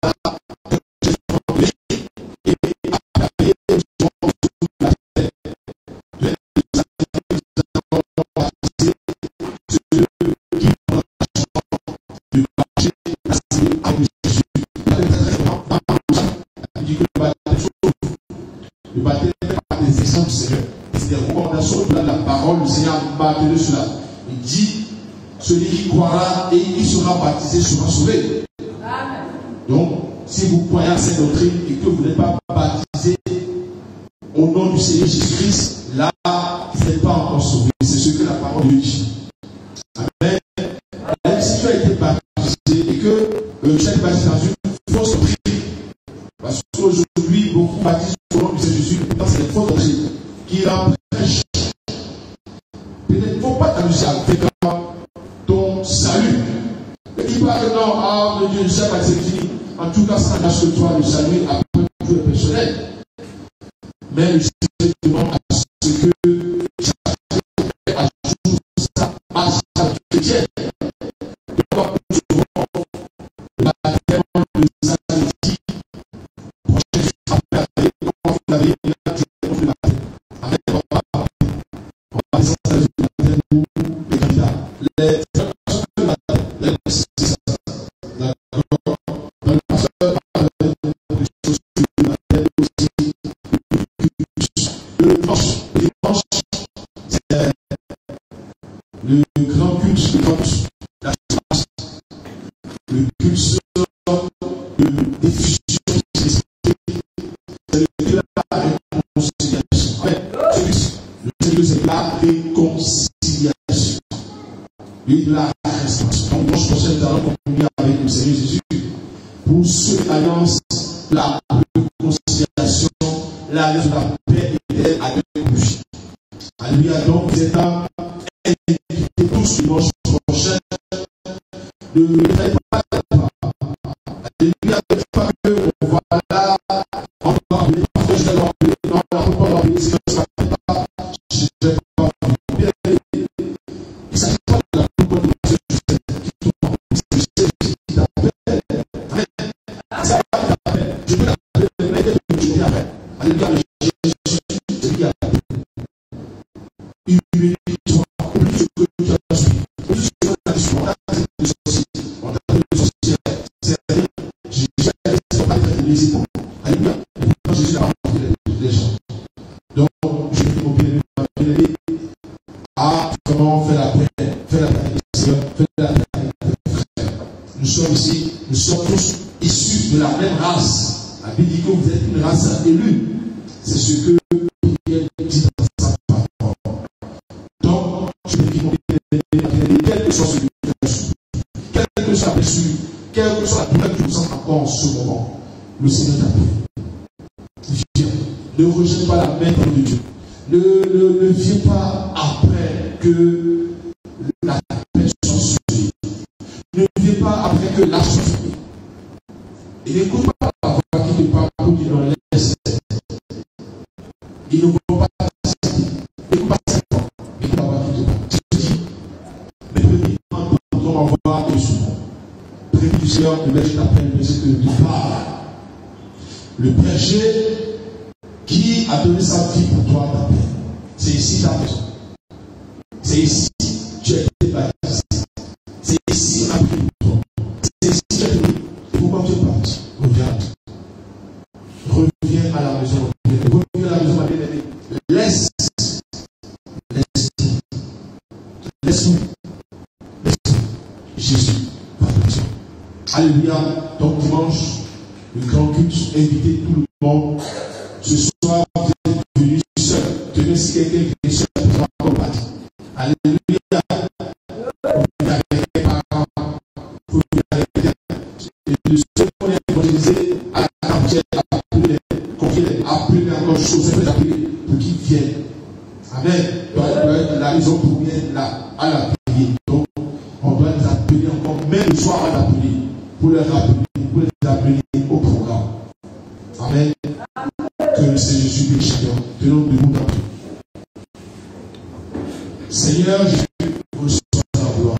Le baptême par des exemples du Seigneur. C'est des recommandations de la parole. Le Seigneur m'a appelé cela. Il dit, celui qui croira et qui sera baptisé sera sauvé. Amen. Donc, si vous croyez à cette doctrine et que vous n'êtes pas baptisé au nom du Seigneur Jésus-Christ, là, vous n'êtes pas encore sauvé. C'est ce que la parole de Dieu dit. Amen. Même si tu as été baptisé et que euh, tu as été baptisé dans une fausse doctrine, parce qu'aujourd'hui, beaucoup baptisent au nom du Seigneur Jésus, pourtant c'est une fausse doctrine qui empêche. Peut-être qu'il ne faut pas t'amuser avec ton salut. Ne dis pas que non, ah, mon Dieu, je sais pas que c'est fini. En tout cas, ça n'engage que toi, le salut, après tout est personnel. Mais le Seigneur demande à ce que chacun ajoute ça à sa chrétienne. Donc, nous devons le baptême de samedi prochain, après la veille, là, tu es le baptême. Amen. On va descendre le baptême pour les candidats. Les le grand culte de la semence, le culte de diffusion de l'esprit, c'est le culte de la réconciliation. Le Seigneur, c'est la réconciliation et de la restauration. Donc, moi, je pensais que nous allons communier avec le Seigneur Jésus pour cette alliance, la réconciliation, l'alliance de la paix et de l'aide avec lui. Alléluia. Donc, vous êtes à tous dimanche prochain ne ne faites pas de pas. Alléluia, ne faites pas que voilà, on va appeler, parce que je vais leur appeler, non, on ne peut pas leur appeler, sinon ça ne va pas, je ne vais pas bien aider. Il ne s'agit pas de la plupart de ceux qui t'appellent. Ça va t'appeler, je peux l'appeler, mais je peux l'appeler. Alléluia, Jésus, c'est lui qui appelle. Humilie-toi, oublie ce que tu as suivi. Oublie ce que tu as suivi. On t'a appelé de sorcier. On t'a appelé de sorcier. C'est-à-dire, j'ai déjà été pas très les épaules. Alléluia. Et pourtant, Jésus a rencontré les gens. Donc, je dis mon bien-aimé, bien-aimé, ah, comment faire la paix, faire la paix avec les sœurs, faire la paix avec les frères. Nous sommes ici, nous sommes tous issus de la même race. La Bible dit que vous êtes une race élue. C'est ce que Pierre dit dans sa parole. Donc, je me dis, mon bien-aimé, quel que soit ce que tu as su, quel que soit la blessure, quelle que soit la douleur que tu ressens encore en ce moment, le Seigneur t'appelle. Viens. Ne rejette pas la main de Dieu. Ne, ne, ne viens pas après que la paix soit suivie. Ne viens pas après que la soit finie. Et n'écoute pas la voix qui te parle pour dire non, laisse. Ils ne vont pas t'accepter. N'écoute pas cette voix. Écoute la voix qui te parle. Je te dis, mes petits, entendons ma voix et souvent. Prévu du Seigneur, le berger t'appelle, mais c'est que tu parles. Le berger qui a donné sa vie pour toi t'appelle. C'est ici ta maison. C'est ici tu as été baptisé. C'est ici on a prié pour toi. C'est ici tu as été. Et pourquoi tu es parti? Regarde. donc dimanche, le grand culte, invitez tout le monde. Ce soir, vous êtes venus seuls. Tenez, si quelqu'un vient seul, vous accompagner. Alléluia. Vous venez avec les parents. Vous venez avec les. Et le seul qu'on est évangélisé, à la partie, appelez, confiez-les, appelez encore chose, c'est appeler pour qu'ils viennent. Amen. Donc, là, ils ont pour bien là, à la prière. Donc, on doit les appeler encore, même le soir, à l'appeler, pour les rappeler, pour les appeler au programme. Amen. Que le Seigneur Jésus bénisse chacun. Tenons debout dans tout. Seigneur Jésus, reçois ta gloire.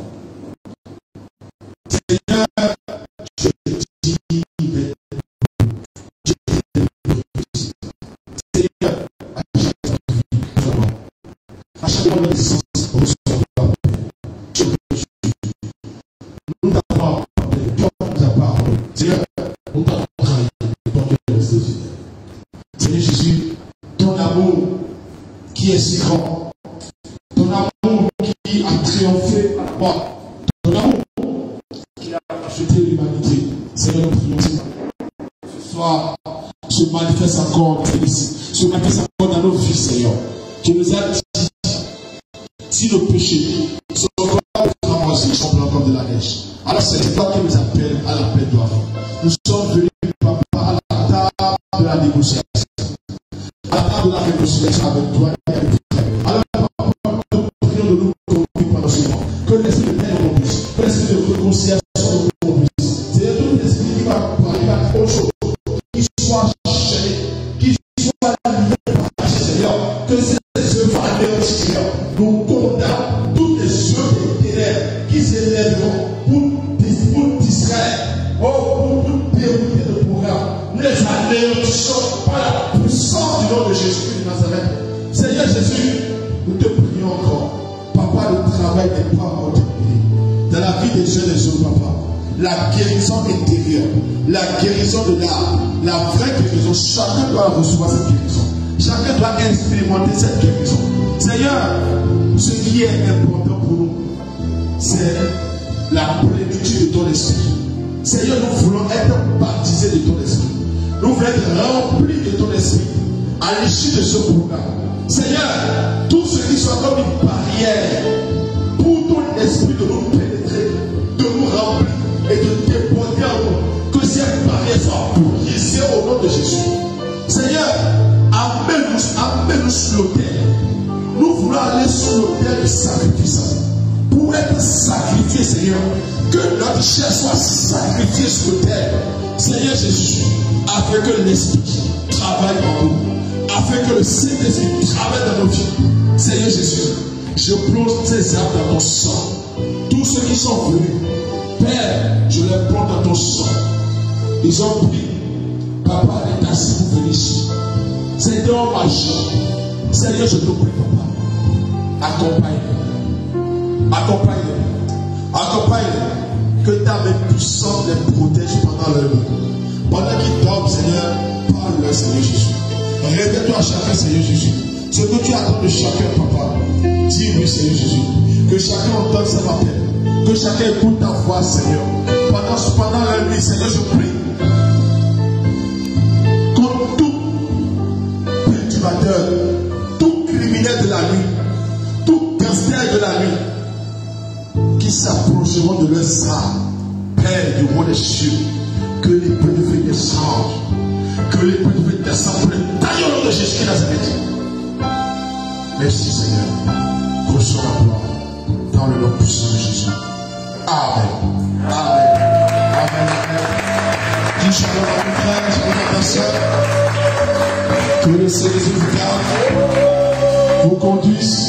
Seigneur, je te dis d'être je te dis Seigneur, à chaque fois, à chaque fois, de sens, reçois ta gloire. Nous t'avons apporté, toi nous as parlé. Seigneur, nous t'avons trahi, ton Dieu reste fidèle. Seigneur Jésus, ton amour qui est si grand, ton amour qui a triomphé par moi, ton amour qui a acheté l'humanité, Seigneur, nous prions ce soir, se manifeste encore dans ici, se manifeste encore dans nos vies, Seigneur. Tu nous as dit, si nos péchés sont encore ramassis, ils sont encore de la neige. Alors c'est toi qui nous appelles à l'appel d'oivre. Nous sommes venus, Papa, à la table de la négociation. À la table de la réconciliation avec toi et avec toi. Alors, Papa, nous prions de nous conduire pendant ce moment. Que l'esprit de paix nous conduise. Que l'esprit de réconciliation nous conduise. C'est tout l'esprit qui va parler à autre chose. Qu'il soit chaîné, qu'il soit lié par la Seigneur. Que ces œuvres anéanties, Seigneur, nous condamnent toutes les œuvres des ténèbres qui s'élèveront pour distraire, oh, pour dérouter le programme. Nous les anéantissons par la puissance du nom de Jésus de Nazareth. Seigneur Jésus, nous te prions encore. Papa, le travail n'est pas encore terminé. Dans la vie des jeunes et des autres, papa, la guérison intérieure, la guérison de l'âme, la vraie guérison, chacun doit recevoir cette guérison. Chacun doit expérimenter cette guérison. Seigneur, ce qui est important pour nous, c'est la plénitude de ton esprit. Seigneur, nous voulons être baptisés de ton esprit. Nous voulons être remplis de ton esprit à l'issue de ce programme. Seigneur, tout ce qui soit comme une barrière pour ton esprit de nous pénétrer, de nous remplir et de déposer en nous, que cette barrière soit brisée au nom de Jésus. Seigneur, amène-nous, amène-nous sur l'autel. Nous voulons aller sur l'autel du sacrifice pour être sacrifié, Seigneur. Que notre chair soit sacrifiée sur l'autel, Seigneur Jésus, afin que l'Esprit travaille en nous, afin que le Saint-Esprit travaille dans nos vies. Seigneur Jésus, je plonge ces âmes dans ton sang. Tous ceux qui sont venus, Père, je les plonge dans ton sang. Ils ont pris, Papa, les tasses pour venir ici. Seigneur, ma chère, Seigneur, je te prie, Papa, accompagne-les, accompagne-les, accompagne-les, que ta main puissante les protège pendant leur nuit. Pendant qu'ils dorment, Seigneur, parle-leur, Seigneur Jésus. Révèle-toi à chacun, Seigneur Jésus. Ce que tu attends de chacun, Papa, dis-lui, Seigneur Jésus. Que chacun entende cet appel. Que chacun écoute ta voix, Seigneur. Pendant, pendant la nuit, Seigneur, je prie. Contre tout perturbateur, tout criminel de la nuit, tout gangster de la nuit, qui s'approcheront de leurs armes, Père du roi des cieux, que les peu de feu descendent, que les peu de feu descendent pour le taillon de Jésus qui Nazareth. Merci Seigneur. Reçois la gloire dans le nom puissant de Jésus. Amen. Amen. Amen. Amen. Dis shalom à ton frère, shalom à ta soeur. Que le Seigneur vous garde, vous conduise.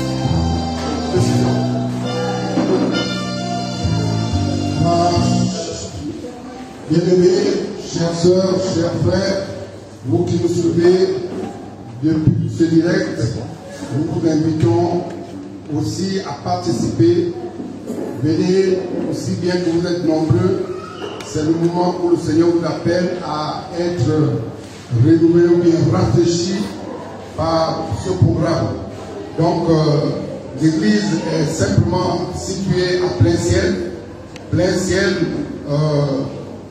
Bien-aimés, chères sœurs, chers frères, vous qui nous suivez depuis ce direct, nous vous invitons aussi à participer. Venez aussi bien que vous êtes nombreux. C'est le moment où le Seigneur vous appelle à être renouvelé ou bien rafraîchi par ce programme. Donc, euh, l'église est simplement située à plein ciel. Plein ciel, euh,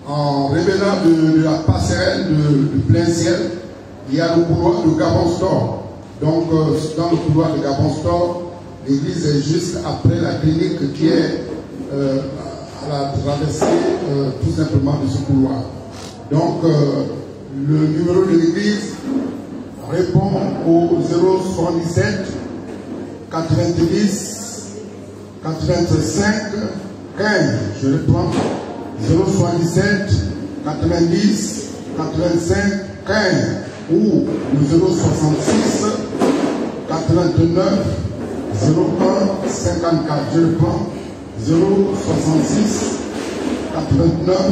en revenant de, de la passerelle de, de plein ciel, il y a le couloir de Gabon Store. Donc, euh, dans le couloir de Gabon Store, l'église est juste après la clinique qui est euh, à la traversée euh, tout simplement de ce couloir. Donc, euh, le numéro de l'église répond au zéro soixante-dix-sept quatre-vingt-dix quatre-vingt-cinq quinze. Je reprends zéro soixante-dix-sept quatre-vingt-dix quatre-vingt-cinq quinze ou le zéro soixante-six quatre-vingt-neuf zéro un cinquante-quatre. Je reprends zéro soixante-six quatre-vingt-neuf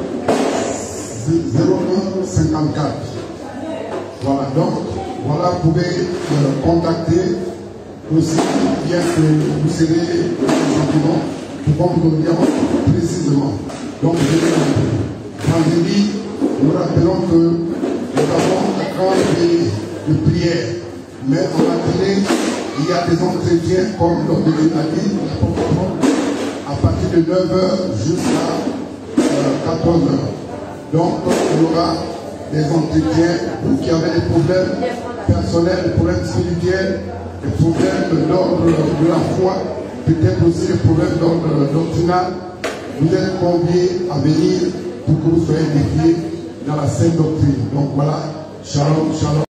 zéro un cinquante-quatre. Voilà, donc, voilà, vous pouvez euh, contacter aussi, bien que vous serez gentiment pour qu'on vous donne précisément. Donc, vendredi, nous rappelons que nous avons un grand de, de prière, mais en matinée, il y a des entretiens comme lors de l'Italie, à partir de neuf heures jusqu'à euh, quatorze heures. Donc, il y aura des entretiens, vous qui avez des problèmes personnels, des problèmes spirituels, des problèmes d'ordre de la foi, peut-être aussi des problèmes d'ordre doctrinal. Vous êtes conviés à venir pour que vous soyez édifiés dans la sainte doctrine. Donc voilà, shalom, shalom.